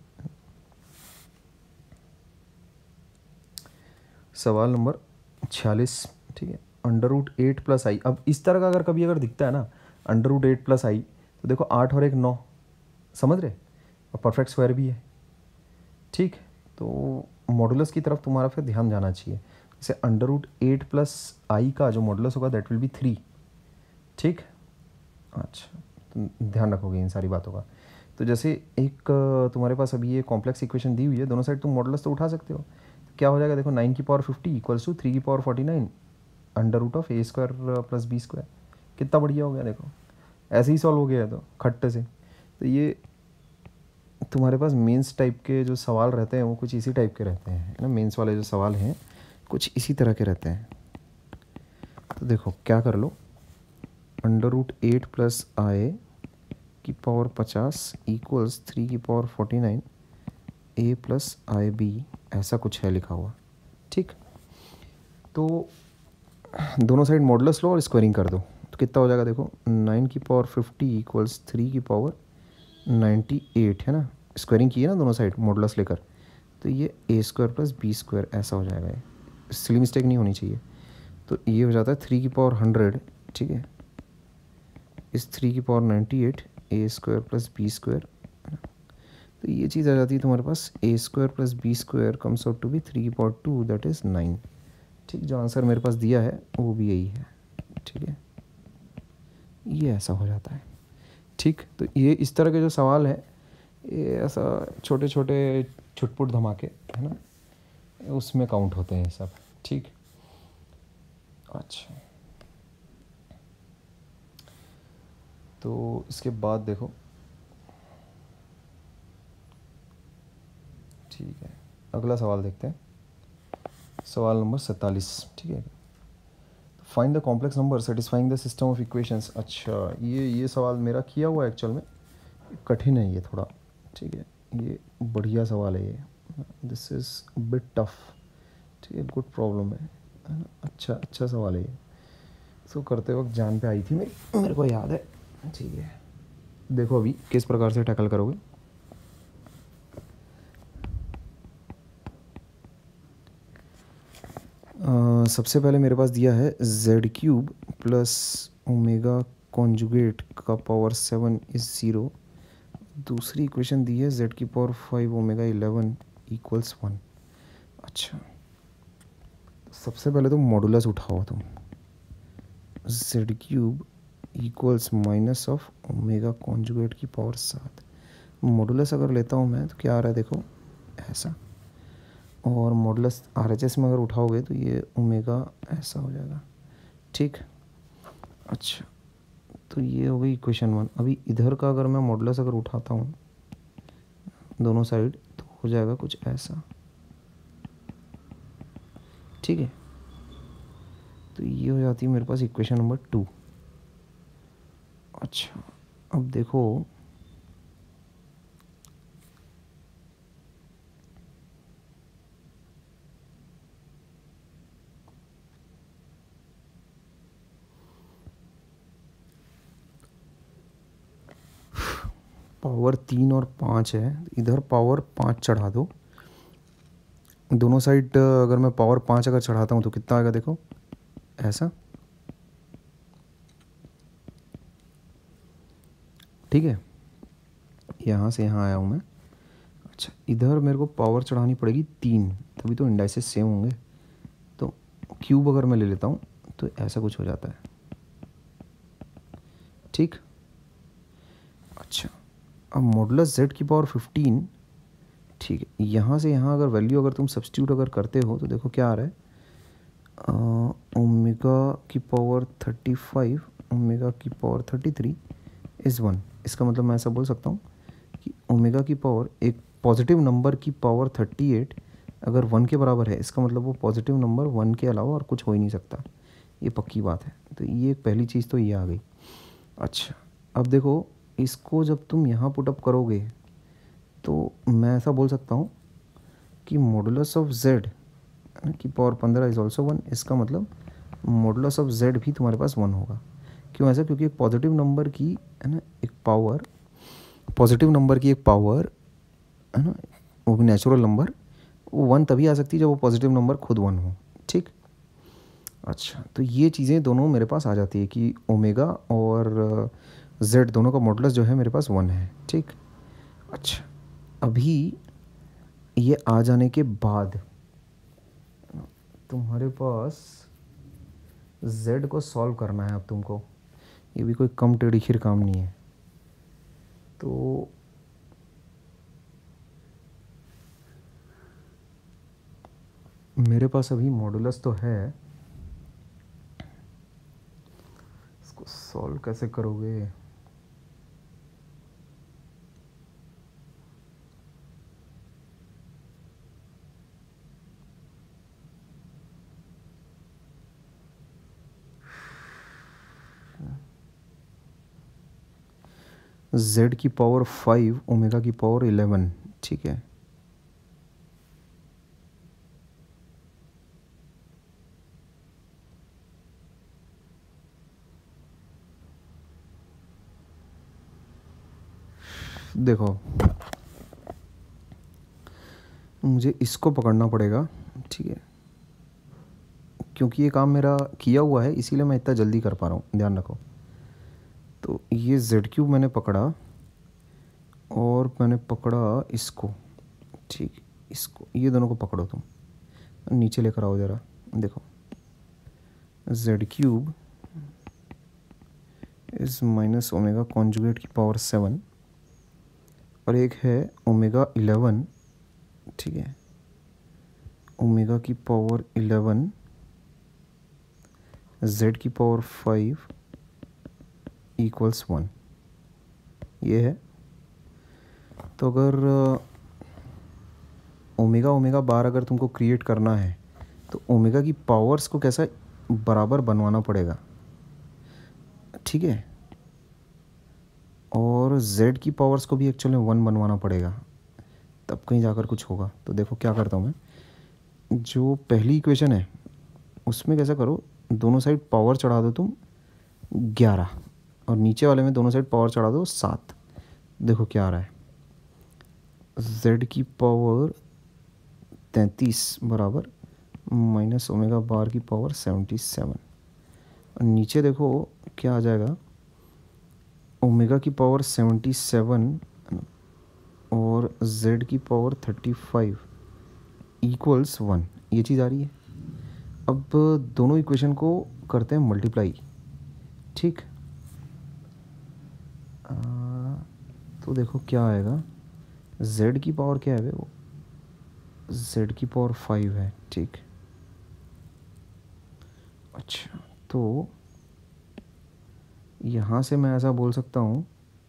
सवाल नंबर छियालीस, ठीक है। Under root eight plus i, अब इस तरह का अगर कभी अगर दिखता है ना under root eight plus i, तो देखो आठ और एक नौ, समझ रहे, और परफेक्ट स्क्वायर भी है, ठीक। तो मॉडुलस की तरफ तुम्हारा फिर ध्यान जाना चाहिए। जैसे under root eight plus i का जो मॉडुलस होगा दैट विल बी थ्री, ठीक। अच्छा, तो ध्यान रखोगे इन सारी बातों का। तो जैसे एक तुम्हारे पास अभी ये कॉम्प्लेक्स इक्वेशन दी हुई है, दोनों साइड तुम मॉडुलस तो उठा सकते हो। क्या हो जाएगा, देखो, नाइन की power fifty equals to three की power forty nine under root of a square plus B square, कितना बढ़िया हो गया, देखो ऐसे ही सॉल्व हो गया है तो खट्टे से। तो ये तुम्हारे पास मेंस टाइप के जो सवाल रहते हैं वो कुछ इसी टाइप के रहते हैं, है ना, मेंस वाले जो सवाल हैं कुछ इसी तरह के रहते हैं। तो देखो क्या कर लो, under root eight plus i की पावर पचास इक्वल्स थ्री की power forty nine a plus i b, ऐसा कुछ है लिखा हुआ, ठीक। तो दोनों साइड मॉडुलस लो और स्क्वायरिंग कर दो, तो कितना हो जाएगा, देखो, नाइन की पावर फिफ्टी इक्वल्स थ्री की पावर नाइन्टी एट, है ना, स्क्वायरिंग की है ना दोनों साइड मॉडुलस लेकर, तो ये a square plus B square ऐसा हो जाएगा। ये सिली मिस्टेक नहीं होनी चाहिए। तो ये हो जाता है थ्री की पावर हंड्रेड, ठीक है, इस थ्री की power ninety eight a square plus B square, तो ये चीज़ आ जाती है तुम्हारे पास ए square plus B square comes out to be three की power two, that is nine, ठीक। जो आंसर मेरे पास दिया है वो भी यही है, ठीक है, ये ऐसा हो जाता है, ठीक। तो ये इस तरह के जो सवाल है ये ऐसा छोटे छोटे छुटपुट धमाके, है ना, उसमें काउंट होते हैं सब, ठीक। अच्छा, तो इसके बाद देखो, ठीक है, अगला सवाल देखते हैं, सवाल नंबर सैंतालीस, ठीक है। Find the complex number satisfying the system of equations. अच्छा, ये ये सवाल मेरा किया हुआ है एक्चुअल में, कठिन है ये थोड़ा, ठीक है, ये बढ़िया सवाल है ये, दिस इज़ बिट टफ, ठीक है, गुड प्रॉब्लम है, अच्छा अच्छा सवाल है ये। इसको करते वक्त जान पे आई थी मेरी, मेरे को याद है, ठीक है। देखो अभी किस प्रकार से टैकल करोगे। अ, सबसे पहले मेरे पास दिया है z cube plus omega conjugate का पावर सेवन इज़ ज़ीरो। दूसरी इक्वेशन दी है जेड की power five omega eleven equals one. अच्छा, सबसे पहले तो मॉडुलस उठाओ तुम। Z cube equals minus of omega conjugate की पावर सात। मॉडुलस अगर लेता हूँ मैं तो क्या आ रहा है देखो ऐसा, और मॉडुलस आर एच एस में अगर उठाओगे तो ये ओमेगा ऐसा हो जाएगा। ठीक, अच्छा तो ये हो गई इक्वेशन वन। अभी इधर का अगर मैं मॉडुलस अगर उठाता हूँ दोनों साइड तो हो जाएगा कुछ ऐसा। ठीक है, तो ये हो जाती है मेरे पास इक्वेशन नंबर टू। अच्छा, अब देखो पावर तीन और पाँच है, इधर पावर पाँच चढ़ा दो दोनों साइड। अगर मैं पावर पाँच अगर चढ़ाता हूँ तो कितना आएगा देखो ऐसा। ठीक है, यहाँ से यहाँ आया हूँ मैं। अच्छा, इधर मेरे को पावर चढ़ानी पड़ेगी तीन, तभी तो इंडाइसेस सेम होंगे। तो क्यूब अगर मैं ले लेता हूँ तो ऐसा कुछ हो जाता है। ठीक, अच्छा अब मॉडुलस जेड की पावर फिफ्टीन। ठीक है, यहाँ से यहाँ अगर वैल्यू अगर तुम सब्स्टिट्यूट अगर करते हो तो देखो क्या आ रहा है, ओमेगा की पावर थर्टी फाइव ओमेगा की power thirty three is one. इसका मतलब मैं ऐसा बोल सकता हूँ कि ओमेगा की पावर एक पॉजिटिव नंबर की पावर थर्टी एट अगर वन के बराबर है, इसका मतलब वो पॉजिटिव नंबर वन के अलावा और कुछ हो ही नहीं सकता। ये पक्की बात है। तो ये पहली चीज़ तो ये आ गई। अच्छा, अब देखो इसको जब तुम यहाँ पुटअप करोगे तो मैं ऐसा बोल सकता हूँ कि मॉडुलस ऑफ जेड की पावर पंद्रह इज़ ऑल्सो वन। इसका मतलब मॉडुलस ऑफ जेड भी तुम्हारे पास वन होगा। क्यों ऐसा? क्योंकि एक पॉजिटिव नंबर की है ना एक पावर, पॉजिटिव नंबर की एक पावर है ना, वो भी नेचुरल नंबर, वो वन तभी आ सकती है जब वो पॉजिटिव नंबर खुद वन हो। ठीक, अच्छा तो ये चीज़ें दोनों मेरे पास आ जाती है कि ओमेगा और जेड दोनों का मॉडुलस जो है मेरे पास वन है। ठीक, अच्छा अभी ये आ जाने के बाद तुम्हारे पास z को सॉल्व करना है अब तुमको। ये भी कोई कम टेढ़ी खीर काम नहीं है। तो मेरे पास अभी मॉडुलस तो है, इसको सॉल्व कैसे करोगे? z की पावर फाइव ओमेगा की पावर इलेवन। ठीक है, देखो मुझे इसको पकड़ना पड़ेगा। ठीक है, क्योंकि ये काम मेरा किया हुआ है इसीलिए मैं इतना जल्दी कर पा रहा हूँ, ध्यान रखो। तो ये जेड क्यूब मैंने पकड़ा और मैंने पकड़ा इसको। ठीक, इसको, ये दोनों को पकड़ो तुम, नीचे लेकर आओ ज़रा। देखो z cube is minus omega conjugate की पावर सेवन और एक है ओमेगा इलेवन। ठीक है, ओमेगा की पावर इलेवन जेड की पावर फाइव इक्वल्स वन, ये है। तो अगर ओमेगा ओमेगा बार अगर तुमको क्रिएट करना है तो ओमेगा की पावर्स को कैसा बराबर बनवाना पड़ेगा। ठीक है, और z की पावर्स को भी एक्चुअली वन बनवाना पड़ेगा, तब कहीं जाकर कुछ होगा। तो देखो क्या करता हूँ मैं, जो पहली इक्वेशन है उसमें कैसा करो, दोनों साइड पावर चढ़ा दो तुम ग्यारह और नीचे वाले में दोनों साइड पावर चढ़ा दो सात। देखो क्या आ रहा है, z की पावर तैंतीस बराबर माइनस ओमेगा बार की पावर सेवेंटी सेवन। और नीचे देखो क्या आ जाएगा, ओमेगा की पावर सेवेंटी सेवन और z की power thirty five equals one, ये चीज़ आ रही है। अब दोनों इक्वेशन को करते हैं मल्टीप्लाई, ठीक। आ, तो देखो क्या आएगा, z की पावर क्या है वो, z की पावर फाइव है, ठीक। अच्छा, तो यहाँ से मैं ऐसा बोल सकता हूँ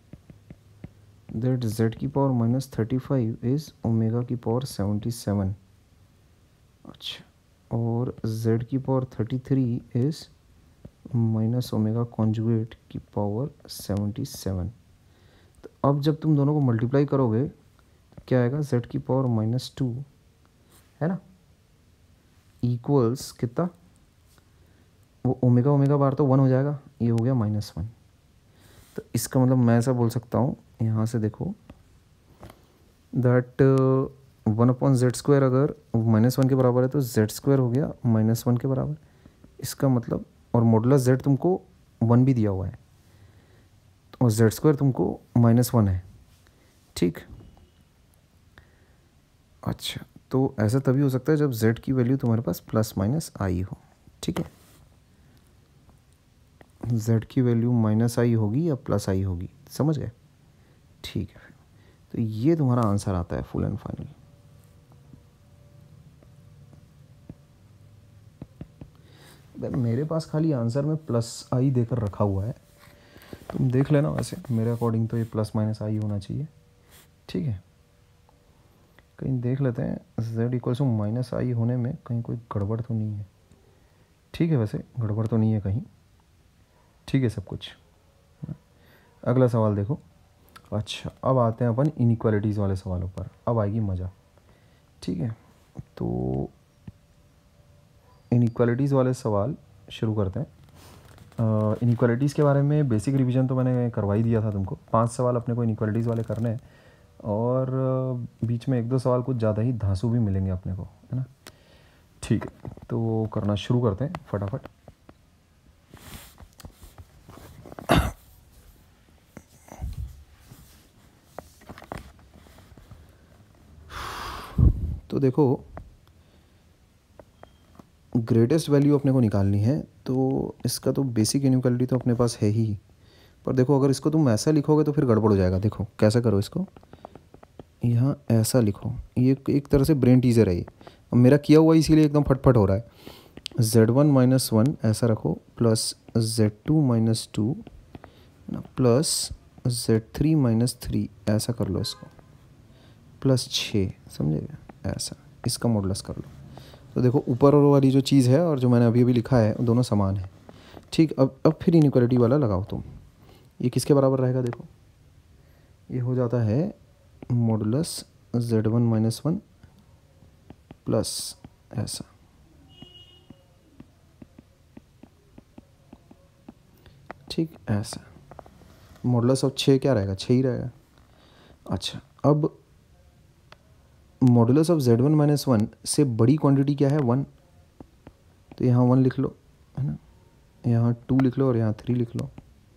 दैट z की power minus thirty five is omega की पावर सेवेंटी सेवन। अच्छा, और z की power thirty three is minus omega conjugate की पावर सेवेंटी सेवन। तो अब जब तुम दोनों को मल्टीप्लाई करोगे क्या आएगा, z की पावर माइनस टू है ना, इक्वल्स कितना, वो ओमेगा ओमेगा बार तो वन हो जाएगा, ये हो गया माइनस वन। तो इसका मतलब मैं ऐसा बोल सकता हूँ, यहाँ से देखो that one upon z square अगर माइनस वन के बराबर है तो जेड स्क्वायर हो गया माइनस वन के बराबर। इसका मतलब, और मॉडुलस जेड तुमको वन भी दिया हुआ है और जेड स्क्वायर तुमको माइनस वन है, ठीक। अच्छा, तो ऐसा तभी हो सकता है जब z की वैल्यू तुम्हारे पास प्लस माइनस आई हो, ठीक है। z की वैल्यू माइनस आई होगी या प्लस आई होगी, समझ गए, ठीक है। तो ये तुम्हारा आंसर आता है फुल एंड फाइनल। मेरे पास खाली आंसर में प्लस आई देकर रखा हुआ है, तुम देख लेना। वैसे मेरे अकॉर्डिंग तो ये प्लस माइनस आई होना चाहिए, ठीक है। कहीं देख लेते हैं, z equal to minus i होने में कहीं कोई गड़बड़ तो नहीं है, ठीक है। वैसे गड़बड़ तो नहीं है कहीं, ठीक है सब कुछ। अगला सवाल देखो। अच्छा, अब आते हैं अपन इनइक्वालिटीज़ वाले सवालों पर, अब आएगी मज़ा, ठीक है। तो इनइक्वालिटीज़ वाले सवाल शुरू करते हैं। इनइक्वालिटीज़ के बारे में बेसिक रिवीजन तो मैंने करवा ही दिया था तुमको। पांच सवाल अपने को इनइक्वालिटीज़ वाले करने हैं और बीच में एक दो सवाल कुछ ज़्यादा ही धांसू भी मिलेंगे अपने को, है ना, ठीक है। तो करना शुरू करते हैं फटाफट। तो देखो, ग्रेटेस्ट वैल्यू अपने को निकालनी है, तो इसका तो बेसिक इनइक्वालिटी तो अपने पास है ही, पर देखो अगर इसको तुम ऐसा लिखोगे तो फिर गड़बड़ हो जाएगा। देखो कैसा करो, इसको यहाँ ऐसा लिखो, ये एक तरह से ब्रेन टीजर है ये। अब मेरा किया हुआ इसीलिए एकदम फटफट हो रहा है। जेड वन माइनस वन ऐसा रखो, plus Z two minus two plus Z three minus three ऐसा कर लो इसको, प्लस छः, समझेगा, ऐसा इसका मॉडुलस कर लो। तो देखो ऊपर वाली जो चीज़ है और जो मैंने अभी अभी लिखा है दोनों समान है, ठीक। अब अब फिर इनइक्वालिटी वाला लगाओ तुम, ये किसके बराबर रहेगा, देखो ये हो जाता है modulus Z one minus one plus ऐसा, ठीक, ऐसा। मॉडुलस ऑफ छः क्या रहेगा, छः ही रहेगा। अच्छा, अब modulus of Z one minus one से बड़ी क्वांटिटी क्या है, वन, तो यहाँ वन लिख लो, है ना, यहाँ टू लिख लो और यहाँ थ्री लिख लो,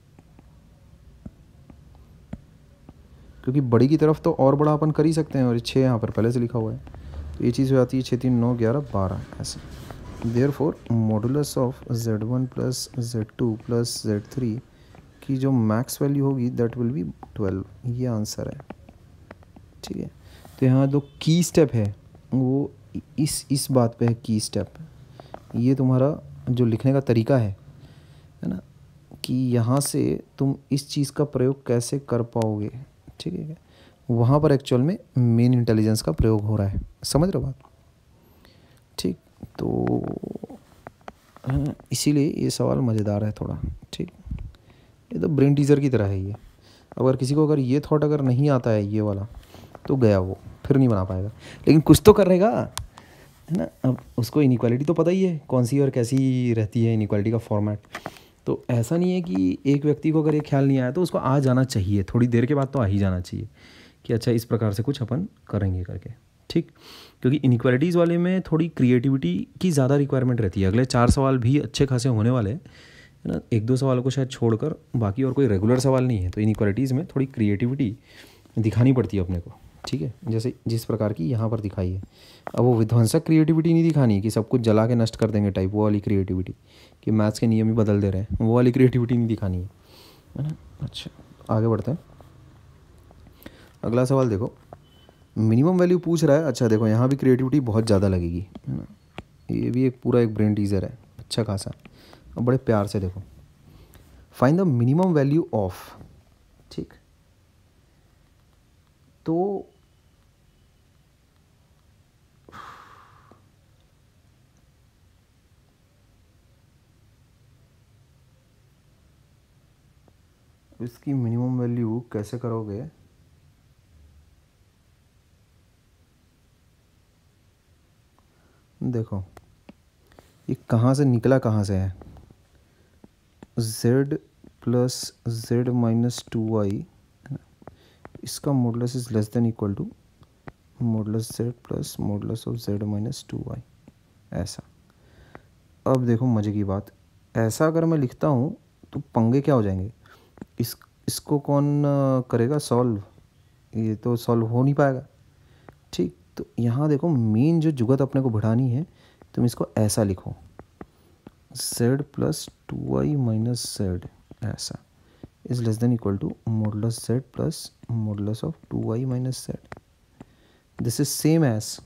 क्योंकि बड़ी की तरफ तो और बड़ा अपन कर ही सकते हैं और छः यहाँ पर पहले से लिखा हुआ है, तो ये चीज़ हो जाती है छः तीन नौ ग्यारह बारह ऐसे। Therefore modulus of Z one plus Z two plus Z three की जो मैक्स वैल्यू होगी दैट विल बी ट्वेल्व, ये आंसर है, ठीक है। तो यहाँ जो की स्टेप है वो इस इस बात पे है, की स्टेप, ये तुम्हारा जो लिखने का तरीका है है ना, कि यहाँ से तुम इस चीज़ का प्रयोग कैसे कर पाओगे, ठीक है। वहाँ पर एक्चुअल में मेन इंटेलिजेंस का प्रयोग हो रहा है, समझ रहे हो बात, ठीक। तो इसीलिए ये सवाल मज़ेदार है थोड़ा, ठीक। ये तो ब्रेन टीजर की तरह है ये। अगर किसी को अगर ये थॉट अगर नहीं आता है ये वाला, तो गया वो, फिर नहीं बना पाएगा, लेकिन कुछ तो करेगा, है ना। अब उसको इनइक्वालिटी तो पता ही है कौन सी और कैसी रहती है इनइक्वालिटी का फॉर्मेट। तो ऐसा नहीं है कि एक व्यक्ति को अगर ये ख्याल नहीं आया तो उसको आ जाना चाहिए, थोड़ी देर के बाद तो आ ही जाना चाहिए कि अच्छा इस प्रकार से कुछ अपन करेंगे करके, ठीक। ठीक, क्योंकि इनइक्वालिटीज़ वाले में थोड़ी क्रिएटिविटी की ज़्यादा रिक्वायरमेंट रहती है। अगले चार सवाल भी अच्छे खासे होने वाले हैं, है ना, एक दो सवालों को शायद छोड़कर बाकी और कोई रेगुलर सवाल नहीं है। तो इनइक्वालिटीज़ में थोड़ी क्रिएटिविटी दिखानी पड़ती है अपने को, ठीक है, जैसे जिस प्रकार की यहाँ पर दिखाई है। अब वो विध्वंसक क्रिएटिविटी नहीं दिखानी कि सब कुछ जला के नष्ट कर देंगे टाइप, वो वाली क्रिएटिविटी कि मैथ्स के नियम ही बदल दे रहे हैं, वो वाली क्रिएटिविटी नहीं दिखानी है, है ना। अच्छा, आगे बढ़ते हैं। अगला सवाल देखो, मिनिमम वैल्यू पूछ रहा है। अच्छा देखो, यहाँ भी क्रिएटिविटी बहुत ज़्यादा लगेगी, है ना। ये भी एक पूरा एक ब्रेन टीजर है अच्छा खासा। अब बड़े प्यार से देखो, find the minimum value of, ठीक, तो इसकी मिनिमम वैल्यू कैसे करोगे? देखो ये कहाँ से निकला, कहाँ से है, z plus z minus two y, इसका modulus is less than equal to modulus z plus modulus of z minus two y, ऐसा। अब देखो मज़े की बात, ऐसा अगर मैं लिखता हूँ तो पंगे क्या हो जाएंगे, इस इसको कौन करेगा सॉल्व, ये तो सॉल्व हो नहीं पाएगा, ठीक। तो यहाँ देखो मेन जो जुगत अपने को बढ़ानी है, तुम इसको ऐसा लिखो, z plus two y minus z, ऐसा, is less than equal to modulus z plus modulus of two y minus z. This is same as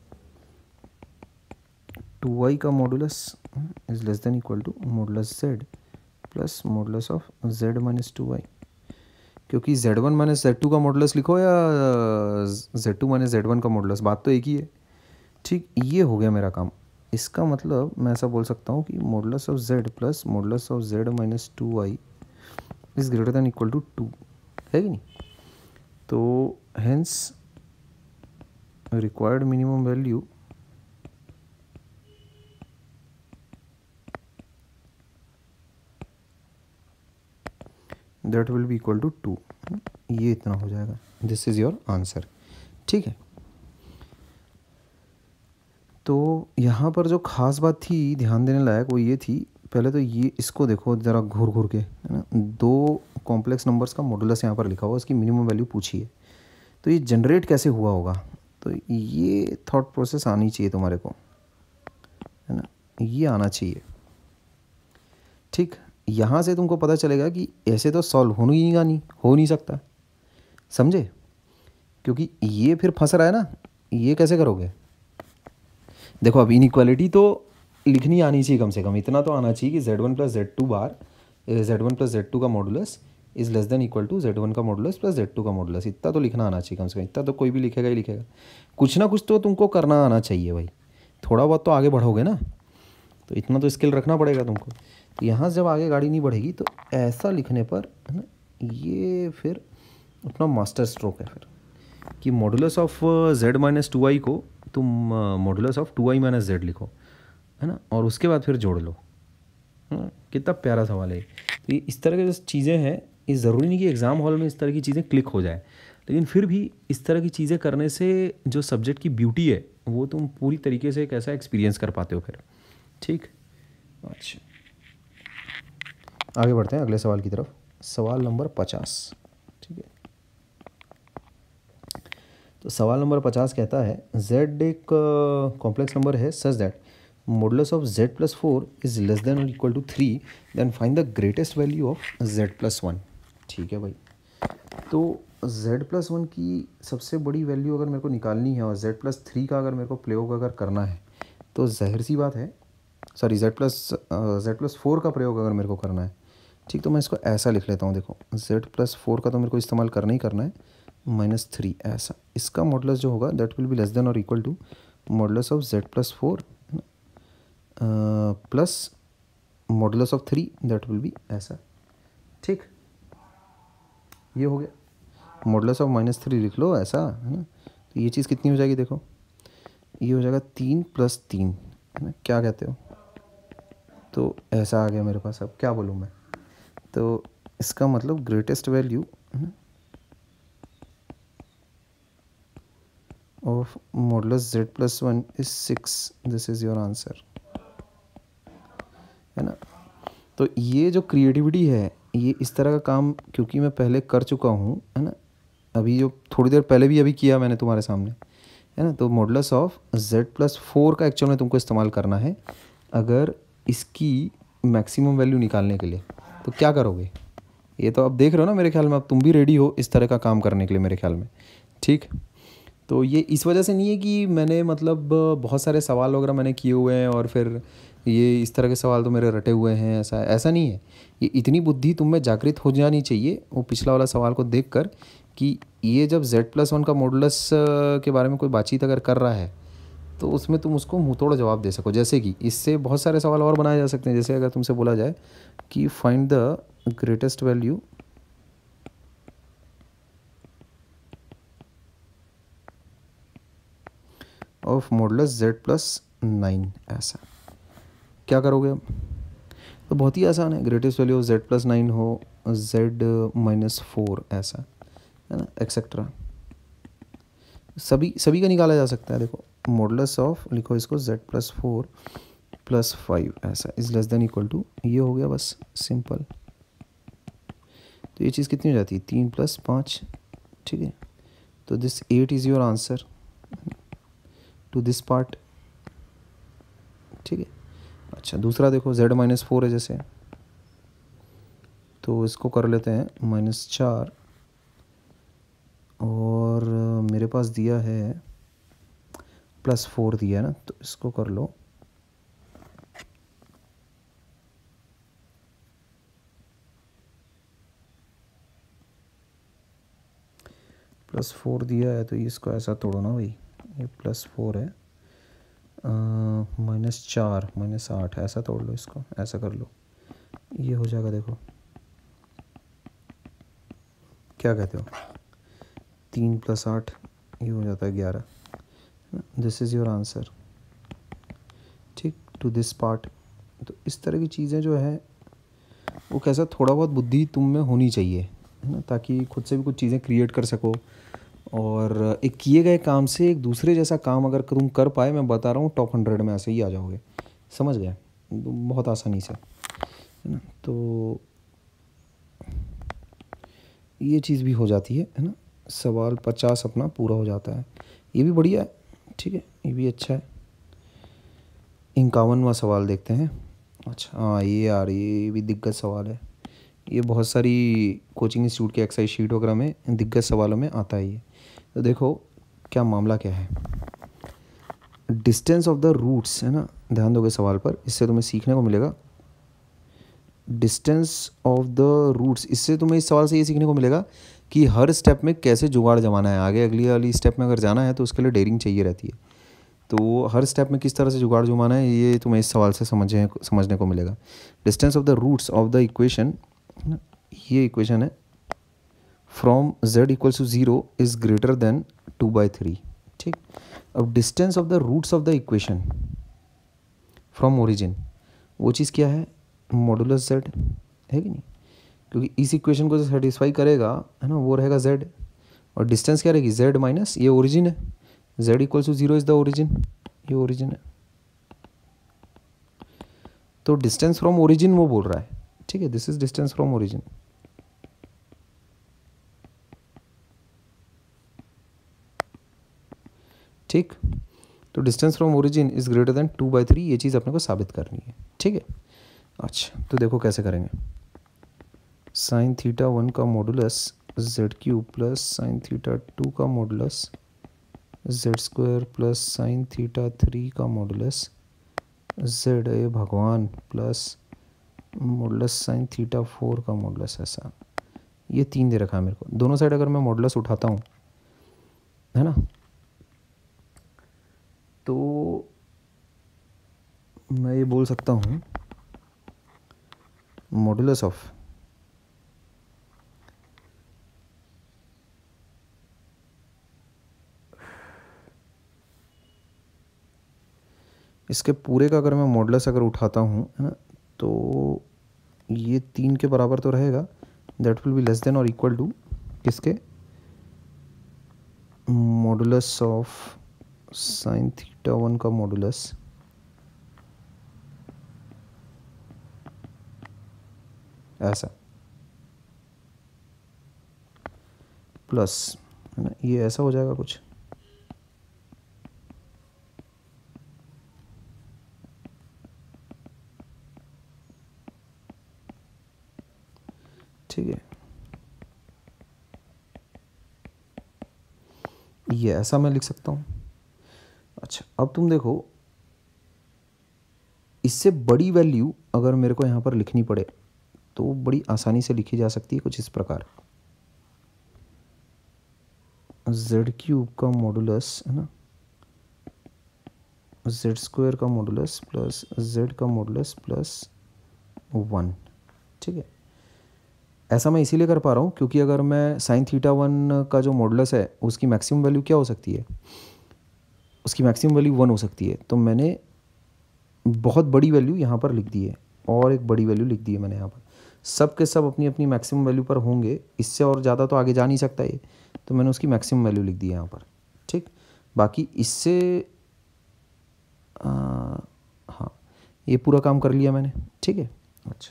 two y का modulus is less than equal to modulus z plus modulus of z minus two y, क्योंकि z one minus Z two का modulus लिखो या z two minus Z one का modulus, बात तो एक ही है, ठीक। ये हो गया मेरा काम। इसका मतलब मैं ऐसा बोल सकता हूँ कि modulus of z plus modulus of z minus two y is greater than equal to two, है कि नहीं। तो hence required minimum value that will be equal to two, ये इतना हो जाएगा। दिस इज़ योर आंसर, ठीक है। तो यहाँ पर जो खास बात थी ध्यान देने लायक वो ये थी, पहले तो ये इसको देखो ज़रा घूर घूर के, है ना, दो कॉम्प्लेक्स नंबर्स का मॉडुलस यहाँ पर लिखा हुआ, इसकी मिनिमम वैल्यू पूछी है, तो ये जनरेट कैसे हुआ होगा, तो ये थॉट प्रोसेस आनी चाहिए तुम्हारे को, है ना, ये आना चाहिए, ठीक। यहाँ से तुमको पता चलेगा कि ऐसे तो सॉल्व हो नहीं नहीं हो नहीं सकता, समझे, क्योंकि ये फिर फंस रहा है ना, ये कैसे करोगे। देखो अब इनइक्वालिटी तो लिखनी आनी चाहिए, कम से कम इतना तो आना चाहिए कि z one plus Z two bar z one plus Z two का modulus is less than equal to Z one का मॉडुलस प्लस जेड टू का मॉडुलस, इतना तो लिखना आना चाहिए कम से कम। इतना तो कोई भी लिखेगा ही लिखेगा, कुछ ना कुछ तो तुमको करना आना चाहिए भाई, थोड़ा बहुत तो आगे बढ़ोगे ना, तो इतना तो स्किल रखना पड़ेगा तुमको। तो यहाँ से जब आगे गाड़ी नहीं बढ़ेगी तो ऐसा लिखने पर, है ना, ये फिर अपना मास्टर स्ट्रोक है फिर, कि modulus of z minus two i को तुम modulus of two i minus z लिखो, है ना, और उसके बाद फिर जोड़ लो, है ना। कितना प्यारा सवाल है। तो ये इस तरह की जो चीज़ें हैं, ये ज़रूरी नहीं कि एग्ज़ाम हॉल में इस तरह की चीज़ें क्लिक हो जाए, लेकिन फिर भी इस तरह की चीज़ें करने से जो सब्जेक्ट की ब्यूटी है वो तुम पूरी तरीके से एक ऐसा एक्सपीरियंस कर पाते हो फिर, ठीक। अच्छा, आगे बढ़ते हैं अगले सवाल की तरफ। सवाल नंबर पचास, ठीक है। तो सवाल नंबर पचास कहता है, z एक कॉम्प्लेक्स नंबर है such that modulus of z plus four is less than और equal to three, then find the greatest value of z plus one. ठीक है भाई, तो z प्लस वन की सबसे बड़ी वैल्यू अगर मेरे को निकालनी है और z प्लस थ्री का अगर मेरे को प्रयोग अगर करना है तो जाहिर सी बात है, sorry z plus z plus four का प्रयोग अगर मेरे को करना है, ठीक, तो मैं इसको ऐसा लिख लेता हूँ। देखो z प्लस फोर का तो मेरे को इस्तेमाल करना ही करना है, माइनस थ्री, ऐसा। इसका मॉडुलस जो होगा that will be less than और equal to modulus of z plus four plus modulus of three, that will be ऐसा, ठीक। ये हो गया। मॉडुलस ऑफ माइनस थ्री लिख लो ऐसा, है ना। तो ये चीज़ कितनी हो जाएगी, देखो ये हो जाएगा तीन प्लस तीन, है ना, क्या कहते हो। तो ऐसा आ गया मेरे पास, अब क्या बोलूँ मैं। तो इसका मतलब greatest value of modulus z plus one is six, this is your answer, है ना। तो ये जो क्रिएटिविटी है, ये इस तरह का काम क्योंकि मैं पहले कर चुका हूँ, है ना, अभी जो थोड़ी देर पहले भी अभी किया मैंने तुम्हारे सामने, है ना। तो modulus of z plus four का एक्चुअल में तुमको इस्तेमाल करना है अगर इसकी मैक्सिमम वैल्यू निकालने के लिए। तो क्या करोगे, ये तो अब देख रहे हो ना मेरे ख्याल में, अब तुम भी रेडी हो इस तरह का काम करने के लिए मेरे ख्याल में, ठीक। तो ये इस वजह से नहीं है कि मैंने मतलब बहुत सारे सवाल वगैरह मैंने किए हुए हैं और फिर ये इस तरह के सवाल तो मेरे रटे हुए हैं, ऐसा ऐसा नहीं है। ये इतनी बुद्धि तुम में जागृत हो जानी चाहिए वो पिछला वाला सवाल को देख कर कि ये जब z प्लस वन का मॉडुलस के बारे में कोई बातचीत अगर कर रहा है तो उसमें तुम उसको मुँह तोड़ जवाब दे सको। जैसे कि इससे बहुत सारे सवाल और बनाए जा सकते हैं। जैसे अगर तुमसे बोला जाए कि find the greatest value of modulus z plus nine, ऐसा क्या करोगे अब। तो बहुत ही आसान है, greatest value of z plus nine हो z माइनस फोर, ऐसा, है ना, एक्सेट्रा सभी सभी का निकाला जा सकता है। देखो मॉडुलस ऑफ, लिखो इसको z plus four plus five, ऐसा is less than equal to, ये हो गया बस सिंपल। तो ये चीज़ कितनी हो जाती है, तीन प्लस पाँच, ठीक है। तो this eight is your answer to this part, ठीक है। अच्छा दूसरा देखो z माइनस फोर है जैसे, तो इसको कर लेते हैं माइनस चार, और मेरे पास दिया है प्लस फोर दिया है ना, तो इसको कर लो प्लस फोर दिया है, तो इसको ऐसा तोड़ो ना भाई, ये प्लस फोर है, माइनस चार माइनस आठ, ऐसा तोड़ लो इसको, ऐसा कर लो, ये हो जाएगा। देखो क्या कहते हो, तीन प्लस आठ, ये हो जाता है ग्यारह, दिस इज़ योर आंसर, ठीक, टू दिस पार्ट। तो इस तरह की चीज़ें जो है वो कैसा थोड़ा बहुत बुद्धि तुम में होनी चाहिए, है ना, ताकि खुद से भी कुछ चीज़ें क्रिएट कर सको। और एक किए गए काम से एक दूसरे जैसा काम अगर तुम कर पाए, मैं बता रहा हूँ टॉप हंड्रेड में ऐसे ही आ जाओगे, समझ गए, बहुत आसानी से, है ना। तो ये चीज़ भी हो जाती है, है ना, सवाल पचास अपना पूरा हो जाता है, ये भी बढ़िया है, ठीक है, ये भी अच्छा है। इक्यावनवां सवाल देखते हैं। अच्छा हाँ, ये यार ये भी दिग्गज सवाल है, ये बहुत सारी कोचिंग इंस्टीट्यूट के एक्सरसाइज शीट वगैरह में दिग्गज सवालों में आता है ये। तो देखो क्या मामला क्या है, डिस्टेंस ऑफ द रूट्स, है ना, ध्यान दोगे सवाल पर, इससे तुम्हें सीखने को मिलेगा डिस्टेंस ऑफ द रूट्स। इससे तुम्हें इस सवाल से ये सीखने को मिलेगा कि हर स्टेप में कैसे जुगाड़ जमाना है, आगे अगली वाली स्टेप में अगर जाना है तो उसके लिए डेयरिंग चाहिए रहती है। तो हर स्टेप में किस तरह से जुगाड़ जमाना है ये तुम्हें इस सवाल से समझे समझने को मिलेगा। Distance of the roots of the equation, ये इक्वेशन है, from z equals to zero is greater than two by three, ठीक। अब distance of the roots of the equation from origin, वो चीज़ क्या है, मॉडुलस z है कि नहीं, क्योंकि इस इक्वेशन को जो सेटिस्फाई करेगा, है ना, वो रहेगा z, और डिस्टेंस क्या रहेगी, z माइनस ये ओरिजिन है, z equals to zero is the origin, ये ओरिजिन है। तो डिस्टेंस फ्रॉम ओरिजिन वो बोल रहा है, ठीक है, this is distance from origin, ठीक। तो distance from origin is greater than two by three, ये चीज़ अपने को साबित करनी है, ठीक है। अच्छा तो देखो कैसे करेंगे, साइन थीटा वन का modulus z cube plus sine theta two का modulus z square plus sine theta three का मॉडुलस जेड ए भगवान plus modulus sine theta four का मॉडुलस, ऐसा ये तीन दे रखा है मेरे को। दोनों साइड अगर मैं मॉडुलस उठाता हूँ, है ना, तो मैं ये बोल सकता हूँ मॉडुलस ऑफ इसके पूरे का अगर मैं मॉडुलस अगर उठाता हूँ, है ना, तो ये तीन के बराबर तो रहेगा, that will be less than और इक्वल टू किसके, modulus of sine theta one का मॉडुलस ऐसा प्लस, है ना, ये ऐसा हो जाएगा कुछ। ठीक है, ये ऐसा मैं लिख सकता हूँ। अच्छा, अब तुम देखो, इससे बड़ी वैल्यू अगर मेरे को यहाँ पर लिखनी पड़े तो बड़ी आसानी से लिखी जा सकती है कुछ इस प्रकार, जेड क्यूब का मॉडुलस, है ना, जेड स्क्वायर का मॉडुलस प्लस जेड का मॉडुलस प्लस वन। ठीक है, ऐसा मैं इसीलिए कर पा रहा हूँ क्योंकि अगर मैं साइन थीटा वन का जो मॉडुलस है उसकी मैक्सिमम वैल्यू क्या हो सकती है, उसकी मैक्सिमम वैल्यू वन हो सकती है। तो मैंने बहुत बड़ी वैल्यू यहाँ पर लिख दी है और एक बड़ी वैल्यू लिख दी है मैंने यहाँ पर, सब के सब अपनी अपनी मैक्सिमम वैल्यू पर होंगे, इससे और ज़्यादा तो आगे जा नहीं सकता ये, तो मैंने उसकी मैक्सिमम वैल्यू लिख दी है यहाँ पर। ठीक, बाकी इससे आ, हाँ, ये पूरा काम कर लिया मैंने। ठीक है, अच्छा,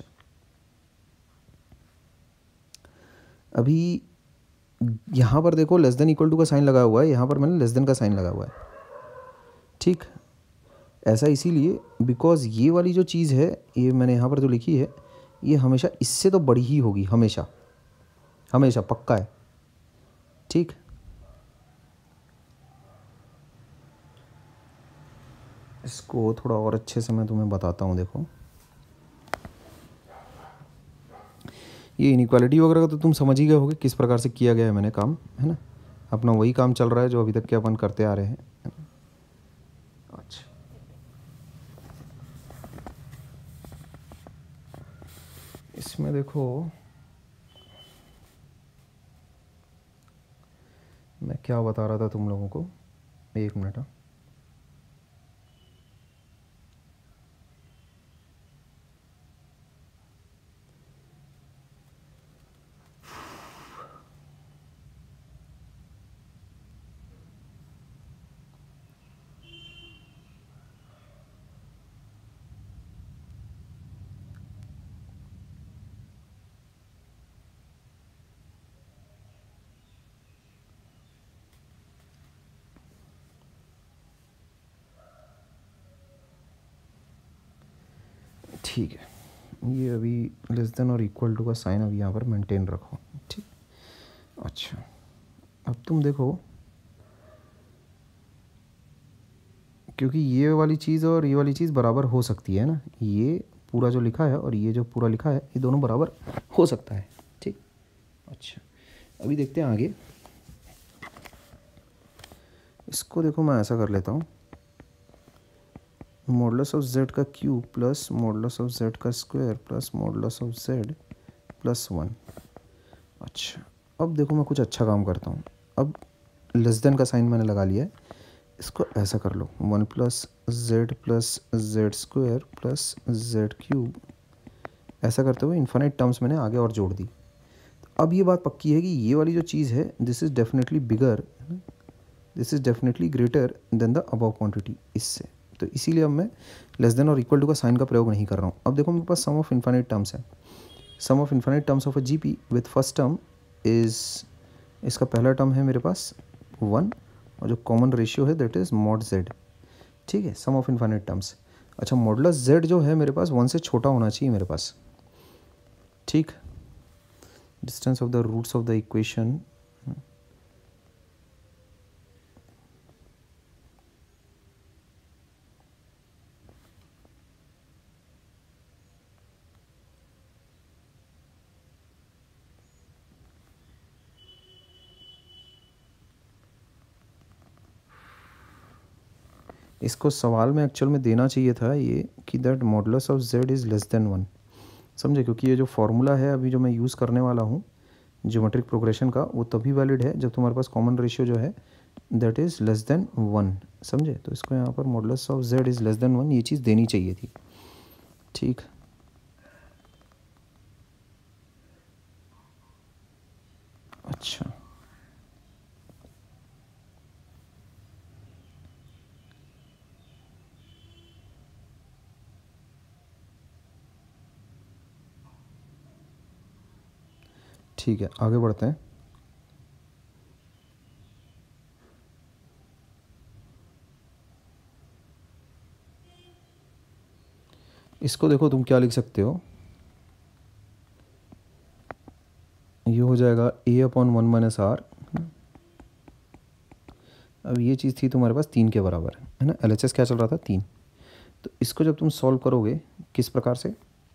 अभी यहाँ पर देखो लेस देन इक्वल टू का साइन लगा हुआ है, यहाँ पर मैंने लेस देन का साइन लगा हुआ है। ठीक, ऐसा इसीलिए बिकॉज ये वाली जो चीज़ है, ये मैंने यहाँ पर जो लिखी है, ये हमेशा इससे तो बड़ी ही होगी, हमेशा हमेशा पक्का है। ठीक, इसको थोड़ा और अच्छे से मैं तुम्हें बताता हूँ। देखो, ये इनइक्वालिटी वगैरह का तो तुम समझ ही गए होगे किस प्रकार से किया गया है मैंने काम, है ना, अपना वही काम चल रहा है जो अभी तक के अपन करते आ रहे हैं। अच्छा, इसमें देखो मैं क्या बता रहा था तुम लोगों को, एक मिनट। ठीक है, ये अभी लेस देन और इक्वल टू का साइन अभी यहाँ पर मेंटेन रखो। ठीक, अच्छा, अब तुम देखो, क्योंकि ये वाली चीज़ और ये वाली चीज़ बराबर हो सकती है ना, ये पूरा जो लिखा है और ये जो पूरा लिखा है, ये दोनों बराबर हो सकता है। ठीक, अच्छा, अभी देखते हैं आगे। इसको देखो, मैं ऐसा कर लेता हूँ, मॉडुलस ऑफ जेड का cube plus modulus of Z का square plus modulus of z plus one. अच्छा, अब देखो मैं कुछ अच्छा काम करता हूँ। अब लेस देन का साइन मैंने लगा लिया है, इसको ऐसा कर लो, one plus z plus z square plus z cube, ऐसा करते हुए इन्फाइनाइट टर्म्स मैंने आगे और जोड़ दी। तो अब ये बात पक्की है कि ये वाली जो चीज़ है, this is definitely bigger, this is definitely greater than the above quantity, इससे। तो इसीलिए अब मैं लेस देन और इक्वल टू का साइन का प्रयोग नहीं कर रहा हूँ। अब देखो मेरे पास सम ऑफ इन्फाइनाइट टर्म्स है, sum of infinite terms of a GP with first term is, इसका पहला टर्म है मेरे पास वन, और जो कॉमन रेशियो है दैट इज़ मॉड जेड। ठीक है, सम ऑफ इन्फाइनाइट टर्म्स। अच्छा, मॉडुलस जेड जो है मेरे पास वन से छोटा होना चाहिए मेरे पास। ठीक, distance of the roots of the equation, इसको सवाल में एक्चुअल में देना चाहिए था ये कि that modulus of z is less than one, समझे, क्योंकि ये जो फॉर्मूला है अभी जो मैं यूज़ करने वाला हूँ ज्योमेट्रिक प्रोग्रेशन का, वो तभी वैलिड है जब तुम्हारे पास कॉमन रेशियो जो है that is less than one, समझे। तो इसको यहाँ पर modulus of z is less than one, ये चीज़ देनी चाहिए थी। ठीक, अच्छा, ठीक है, आगे बढ़ते हैं। इसको देखो तुम क्या लिख सकते हो, ये हो जाएगा a upon one minus r. अब ये चीज़ थी तुम्हारे पास तीन के बराबर है ना, एल एच एस क्या चल रहा था, तीन। तो इसको जब तुम सॉल्व करोगे किस प्रकार से,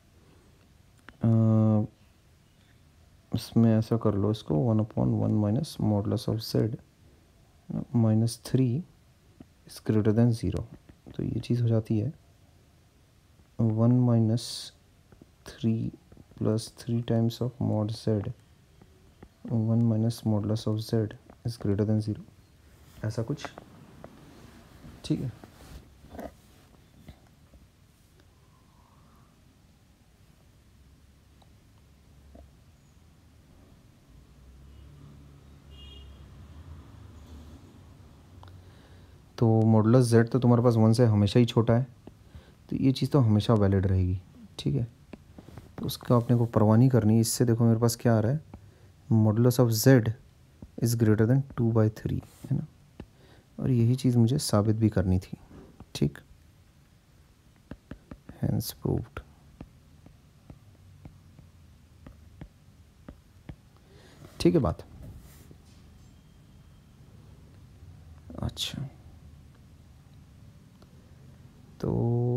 आ, इसमें ऐसा कर लो, इसको one upon one minus modulus of z minus three is greater than zero. तो ये चीज़ हो जाती है one minus three plus three times of mod Z one minus modulus of z is greater than zero, ऐसा कुछ। ठीक है, तो मॉडुलस जेड तो तुम्हारे पास वन से हमेशा ही छोटा है, तो ये चीज़ तो हमेशा वैलिड रहेगी। ठीक है, तो उसका अपने को परवाह नहीं करनी। इससे देखो मेरे पास क्या आ रहा है, modulus of z is greater than two by three, है ना, और यही चीज़ मुझे साबित भी करनी थी। ठीक, हैंस प्रूव्ड। ठीक है बात। अच्छा, तो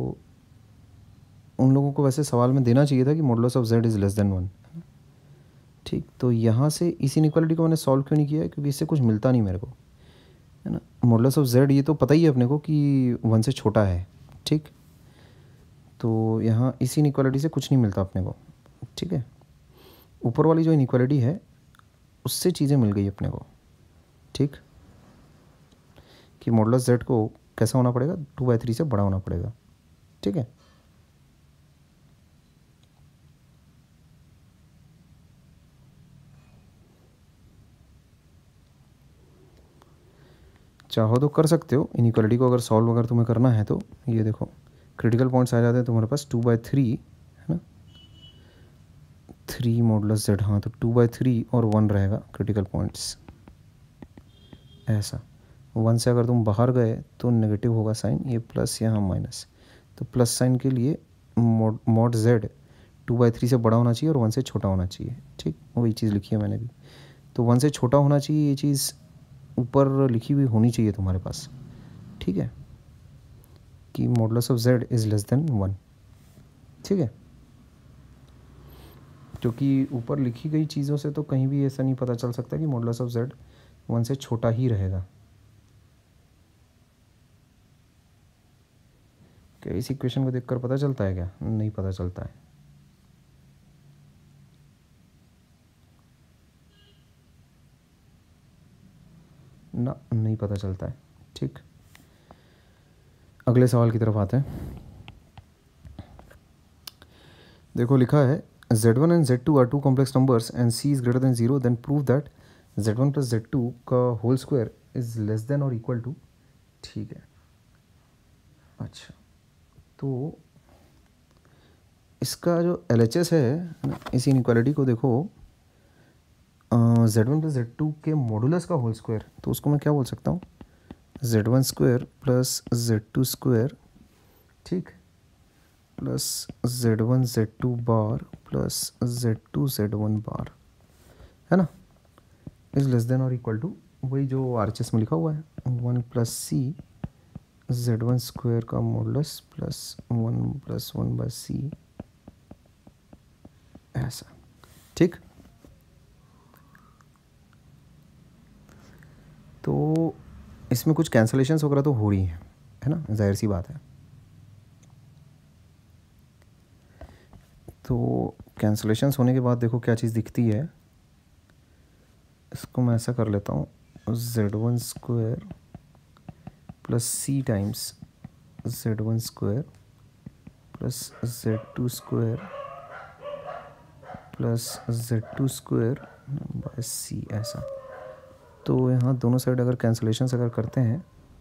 उन लोगों को वैसे सवाल में देना चाहिए था कि modulus of z is less than one. ठीक, तो यहाँ से इस इनइक्वालिटी को मैंने सॉल्व क्यों नहीं किया है, क्योंकि इससे कुछ मिलता नहीं मेरे को, है ना। मॉडुलस ऑफ जेड ये तो पता ही है अपने को कि वन से छोटा है। ठीक, तो यहाँ इस इनइक्वालिटी से कुछ नहीं मिलता अपने को। ठीक है, ऊपर वाली जो इनइक्वालिटी है उससे चीज़ें मिल गई अपने को। ठीक, कि मॉडुलस जेड को कैसा होना पड़ेगा, टू बाई थ्री से बड़ा होना पड़ेगा। ठीक है, चाहो तो कर सकते हो इनइक्वालिटी को, अगर सॉल्व अगर तुम्हें करना है तो। ये देखो क्रिटिकल पॉइंट्स आ जाते हैं तुम्हारे पास टू बाई थ्री, है ना, थ्री मॉडुलस जेड, हाँ, तो टू बाई थ्री और वन रहेगा क्रिटिकल पॉइंट्स, ऐसा। वन से अगर तुम बाहर गए तो नेगेटिव होगा साइन, ये प्लस यहाँ माइनस, तो प्लस साइन के लिए mod mod z two by three से बड़ा होना चाहिए और वन से छोटा होना चाहिए। ठीक, वही चीज़ लिखी है मैंने भी, तो वन से छोटा होना चाहिए, ये चीज़ ऊपर लिखी हुई होनी चाहिए तुम्हारे पास। ठीक है, कि modulus of z is less than one. ठीक है, क्योंकि ऊपर लिखी गई चीज़ों से तो कहीं भी ऐसा नहीं पता चल सकता कि मॉडुलस ऑफ जेड वन से छोटा ही रहेगा। क्या इस इक्वेशन को देखकर पता चलता है क्या, नहीं पता चलता है। ना, नहीं पता चलता है। ठीक, अगले सवाल की तरफ आते हैं। देखो लिखा है Z one and Z two are two complex numbers and c is greater than zero, then prove that Z one plus Z two का whole square is less than और इक्वल टू। ठीक है, अच्छा, तो इसका जो एल एच एस है, इस इनइक्वालिटी को देखो, Z one plus Z two के मॉडुलस का होल स्क्वायर, तो उसको मैं क्या बोल सकता हूँ, z one square plus Z two square, ठीक, plus Z one Z two bar plus Z two Z one bar, है ना, इज लेस देन और इक्वल टू वही जो आर एच एस में लिखा हुआ है, one plus c z one square का modulus plus one plus one by c, ऐसा। ठीक, तो इसमें कुछ कैंसलेशंस वगैरह तो हो रही हैं, है ना, जाहिर सी बात है। तो कैंसलेशंस होने के बाद देखो क्या चीज़ दिखती है, इसको मैं ऐसा कर लेता हूँ, z one square plus c times z one square plus Z two square plus Z two square by c, ऐसा। तो यहाँ दोनों साइड अगर कैंसलेशंस अगर करते हैं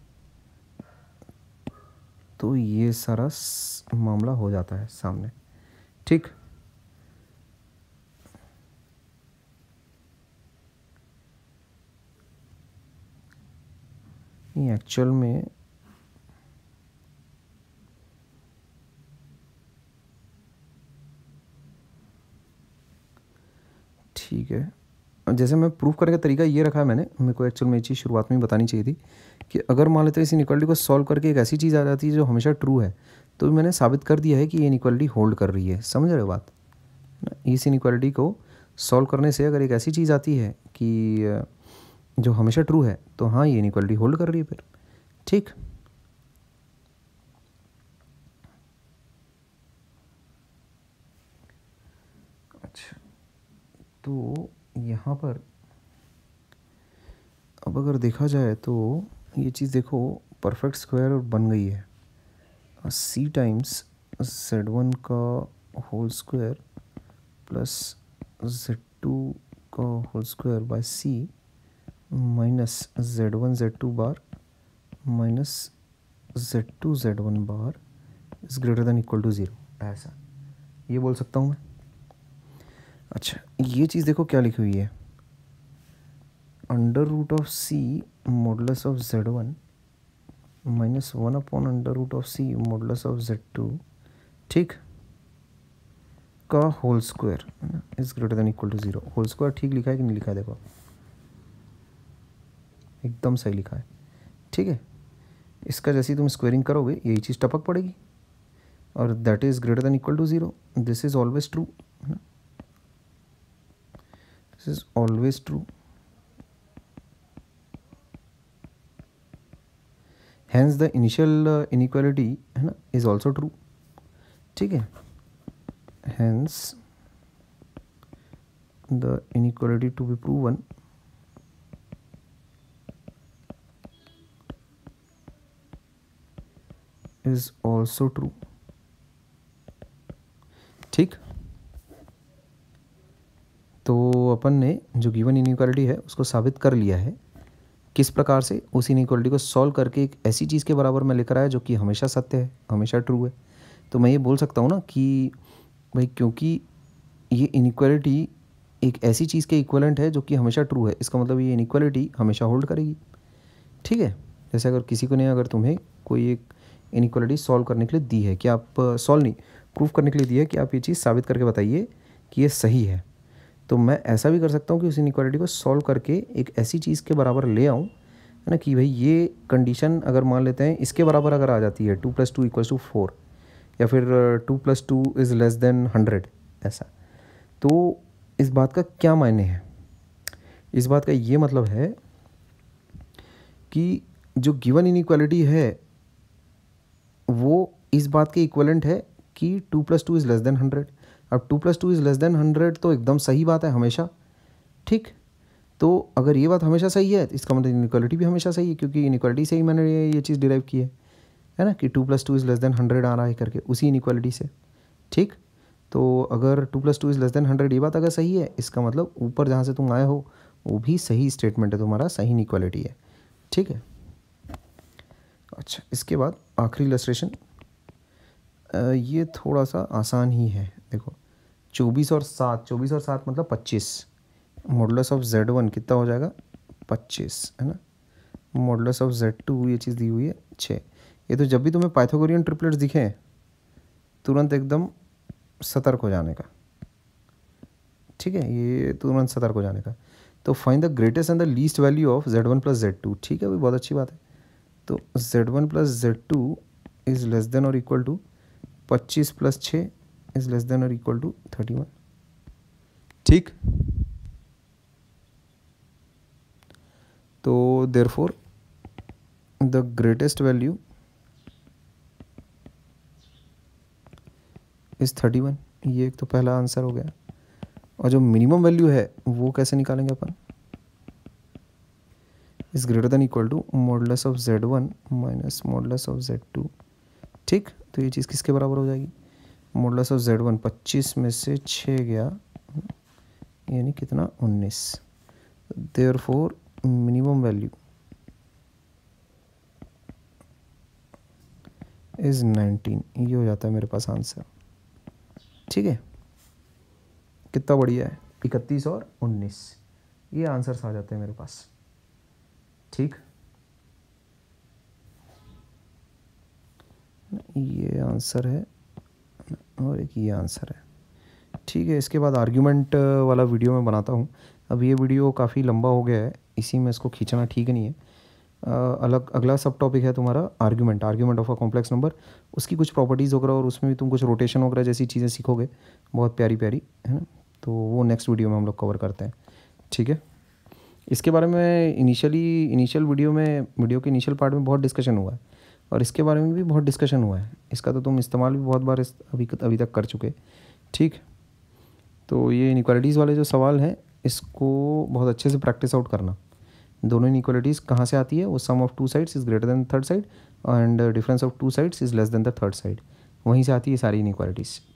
तो ये सारा मामला हो जाता है सामने। ठीक, ये एक्चुअल में ठीक है, जैसे मैं प्रूफ करने का तरीका ये रखा है मैंने, मेरे को एक्चुअल में ये चीज़ शुरुआत में ही बतानी चाहिए थी कि अगर मान लेते हैं इस इनइक्वालिटी को सॉल्व करके एक ऐसी चीज़ आ जाती है जो हमेशा ट्रू है, तो मैंने साबित कर दिया है कि ये इनइक्वालिटी होल्ड कर रही है। समझ रहे हो बात? इस इनइक्वालिटी को सॉल्व करने से अगर एक ऐसी चीज़ आती है कि जो हमेशा ट्रू है, तो हाँ ये इनइक्वालिटी होल्ड कर रही है फिर। ठीक, अच्छा, तो यहाँ पर अब अगर देखा जाए तो ये चीज़ देखो परफेक्ट स्क्वायर बन गई है, सी टाइम्स जेड वन का whole square plus Z two का whole square by c minus Z one Z two bar minus Z two Z one bar is greater than equal to zero, ऐसा ये बोल सकता हूँ मैं। अच्छा, ये चीज़ देखो क्या लिखी हुई है, under root of c modulus of Z one minus one upon under root of c modulus of Z two, ठीक, का whole square is greater than equal to zero. Whole square ठीक लिखा है कि नहीं लिखा है? देखो एकदम सही लिखा है, ठीक है। इसका जैसे ही तुम स्क्वायरिंग करोगे यही चीज़ टपक पड़ेगी, और that is greater than equal to zero. This is always true, this is always true, hence the initial inequality है ना इज ऑल्सो ट्रू, ठीक है। Hence the inequality to be proven is also true, ठीक। तो अपन ने जो given inequality है उसको साबित कर लिया है। किस प्रकार से? उस इनइक्वालिटी को सॉल्व करके एक ऐसी चीज़ के बराबर मैं लेकर आया जो कि हमेशा सत्य है, हमेशा ट्रू है। तो मैं ये बोल सकता हूँ ना कि भाई क्योंकि ये इनइक्वालिटी एक ऐसी चीज़ के इक्वलेंट है जो कि हमेशा ट्रू है, इसका मतलब ये इनइक्वालिटी हमेशा होल्ड करेगी, ठीक है। जैसे अगर किसी को ने अगर तुम्हें कोई एक इनइक्वालिटी सॉल्व करने के लिए दी है कि आप सॉल्व नहीं प्रूफ करने के लिए दी है कि आप ये चीज़ साबित करके बताइए कि ये सही है, तो मैं ऐसा भी कर सकता हूँ कि उस इनइक्वालिटी को सॉल्व करके एक ऐसी चीज़ के बराबर ले आऊँ, है ना, कि भाई ये कंडीशन अगर मान लेते हैं इसके बराबर अगर आ जाती है two plus two equals to four, या फिर two plus two is less than hundred, ऐसा, तो इस बात का क्या मायने है? इस बात का ये मतलब है कि जो गिवन इनइक्वालिटी है वो इस बात के इक्वलेंट है कि two plus two is less than hundred. अब two plus two is less than hundred तो एकदम सही बात है हमेशा, ठीक। तो अगर ये बात हमेशा सही है तो इसका मतलब इनइक्वालिटी भी हमेशा सही है, क्योंकि इनइक्वालिटी से ही मैंने ये, ये चीज़ डिराइव की है है ना, कि two plus two is less than hundred आ रहा है करके उसी इनइक्वालिटी से, ठीक। तो अगर two plus two is less than hundred ये बात अगर सही है, इसका मतलब ऊपर जहाँ से तुम आए हो वो भी सही स्टेटमेंट है तुम्हारा, सही इनइक्वालिटी है, ठीक है। अच्छा, इसके बाद आखिरी इलस्ट्रेशन, ये थोड़ा सा आसान ही है। देखो चौबीस और सात, चौबीस और सात मतलब पच्चीस, मॉडुलस ऑफ जेड वन कितना हो जाएगा? पच्चीस, है ना। मॉडुलस ऑफ जेड टू ये चीज़ दी हुई है छः। ये तो जब भी तुम्हें पाइथागोरियन ट्रिपलेट्स दिखें तुरंत एकदम सतर्क हो जाने का, ठीक है, ये तुरंत सतर्क हो जाने का। तो find the greatest and the least value of Z one plus Z two, ठीक है, वो बहुत अच्छी बात है। तो Z one plus Z two is less than और इक्वल टू पच्चीस प्लस छः इज़ लेस देन और इक्वल टू थर्टी वन, ठीक। तो therefore the greatest value is thirty one, ये एक तो पहला आंसर हो गया। और जो मिनिमम वैल्यू है वो कैसे निकालेंगे अपन? Is greater than equal to modulus of Z one minus modulus of Z two, ठीक। तो ये चीज़ किसके बराबर हो जाएगी? मॉडुलस ऑफ जेड वन पच्चीस में से छः गया यानी कितना? उन्नीस। Therefore minimum value is nineteen, ये हो जाता है मेरे पास आंसर, ठीक है। कितना बढ़िया है, इकतीस और उन्नीस, ये आंसर्स आ जाते हैं मेरे पास, ठीक। ये आंसर है और एक ये आंसर है। ठीक है, इसके बाद आर्ग्यूमेंट वाला वीडियो मैं बनाता हूँ। अब ये वीडियो काफ़ी लंबा हो गया है, इसी में इसको खींचना ठीक नहीं है। अ, अलग अगला सब टॉपिक है तुम्हारा argument argument of a complex number. उसकी कुछ प्रॉपर्टीज़ वगैरह और उसमें भी तुम कुछ रोटेशन वगैरह जैसी चीज़ें सीखोगे, बहुत प्यारी प्यारी, है ना। तो वो नेक्स्ट वीडियो में हम लोग कवर करते हैं। ठीक है, इसके बारे में इनिशियली इनिशियल वीडियो में वीडियो के इनिशियल पार्ट में बहुत डिस्कशन हुआ है और इसके बारे में भी बहुत डिस्कशन हुआ है। इसका तो तुम इस्तेमाल भी बहुत बार इस अभी अभी तक कर चुके। ठीक, तो ये इनइक्वालिटीज़ वाले जो सवाल हैं इसको बहुत अच्छे से प्रैक्टिस आउट करना। दोनों इनइक्वालिटीज़ कहाँ से आती है? वो sum of two sides is greater than third side and difference of two sides is less than the third side, वहीं से आती है सारी इनइक्वालिटीज़।